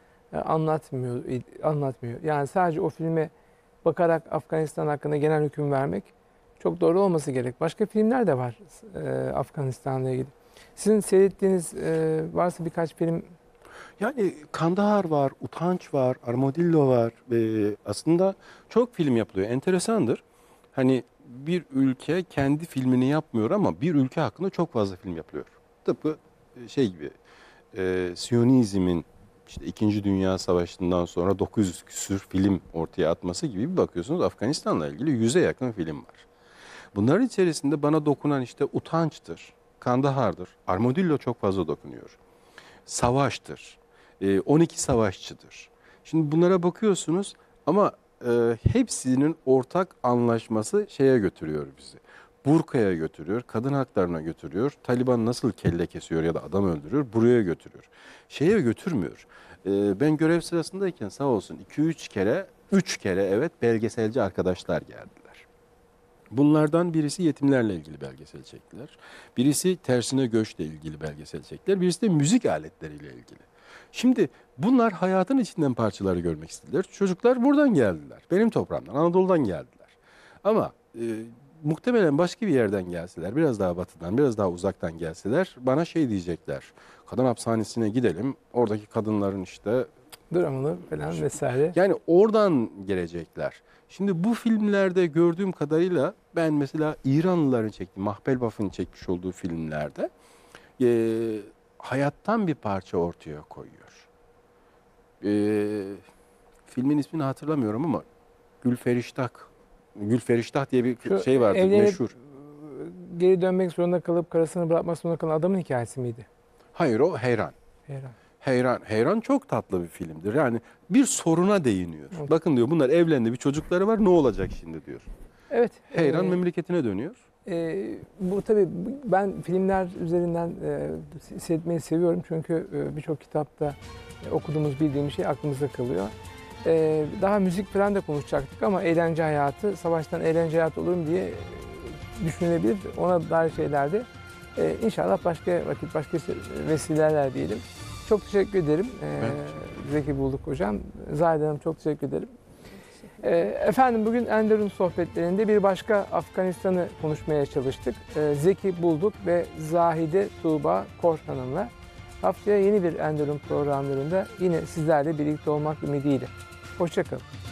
anlatmıyor. Yani sadece o filme bakarak Afganistan hakkında genel hüküm vermek çok doğru olması gerek. Başka filmler de var Afganistan'la ilgili. Sizin seyrettiğiniz varsa birkaç film. Yani Kandahar var, Utanç var, Armadillo var. Aslında çok film yapılıyor. Enteresandır. Hani bir ülke kendi filmini yapmıyor ama bir ülke hakkında çok fazla film yapılıyor. Tıpkı şey gibi, Siyonizmin işte 2. Dünya Savaşı'ndan sonra 900 küsür film ortaya atması gibi bir bakıyorsunuz Afganistan'la ilgili 100'e yakın film var. Bunların içerisinde bana dokunan işte Utanç'tır, Kandahar'dır, Armadillo çok fazla dokunuyor. Savaştır, 12 Savaşçıdır. Şimdi bunlara bakıyorsunuz ama hepsinin ortak anlaşması şeye götürüyor bizi. Burka'ya götürüyor, kadın haklarına götürüyor, Taliban nasıl kelle kesiyor ya da adam öldürüyor, buraya götürüyor. Şeye götürmüyor. Ben görev sırasındayken sağ olsun 2-3 kere, 3 kere evet belgeselci arkadaşlar geldiler. Bunlardan birisi yetimlerle ilgili belgesel çektiler. Birisi tersine göçle ilgili belgesel çektiler. Birisi de müzik aletleriyle ilgili. Şimdi bunlar hayatın içinden parçaları görmek istediler. Çocuklar buradan geldiler. Benim toprağımdan, Anadolu'dan geldiler. Ama muhtemelen başka bir yerden gelseler, biraz daha batıdan, biraz daha uzaktan gelseler bana şey diyecekler. Kadın hapishanesine gidelim, oradaki kadınların işte Dramını falan vesaire. yani oradan gelecekler. Şimdi bu filmlerde gördüğüm kadarıyla ben mesela İranlıların çektiği, Mahpelbaf'ın çekmiş olduğu filmlerde hayattan bir parça ortaya koyuyor. Filmin ismini hatırlamıyorum ama Gülferiştah diye bir şey vardı meşhur. Geri dönmek zorunda kalıp karısını bırakmak zorunda kalan adamın hikayesi miydi? Hayır, o Heyran. Heyran çok tatlı bir filmdir. Yani bir soruna değiniyor. Evet. Bakın diyor bunlar evlendi, bir çocukları var, ne olacak şimdi diyor. Evet. Heyran memleketine dönüyor. Bu tabii ben filmler üzerinden seyretmeyi seviyorum çünkü birçok kitapta okuduğumuz, bildiğimiz şey aklımızda kalıyor. Daha müzik falan da konuşacaktık ama eğlence hayatı, savaştan eğlence hayatı olur mu diye düşünülebilir. Ona dair şeyler de inşallah başka vakit, başka vesileler diyelim. Çok teşekkür ederim. Zeki Bulduk hocam. Zahide Hanım çok teşekkür ederim. Efendim bugün Enderun sohbetlerinde bir başka Afganistan'ı konuşmaya çalıştık. Zeki Bulduk ve Zahide Tuğba Korhan'ımla. Haftaya yeni bir Enderun programlarında yine sizlerle birlikte olmak ümidiyle. Hoşça kalın.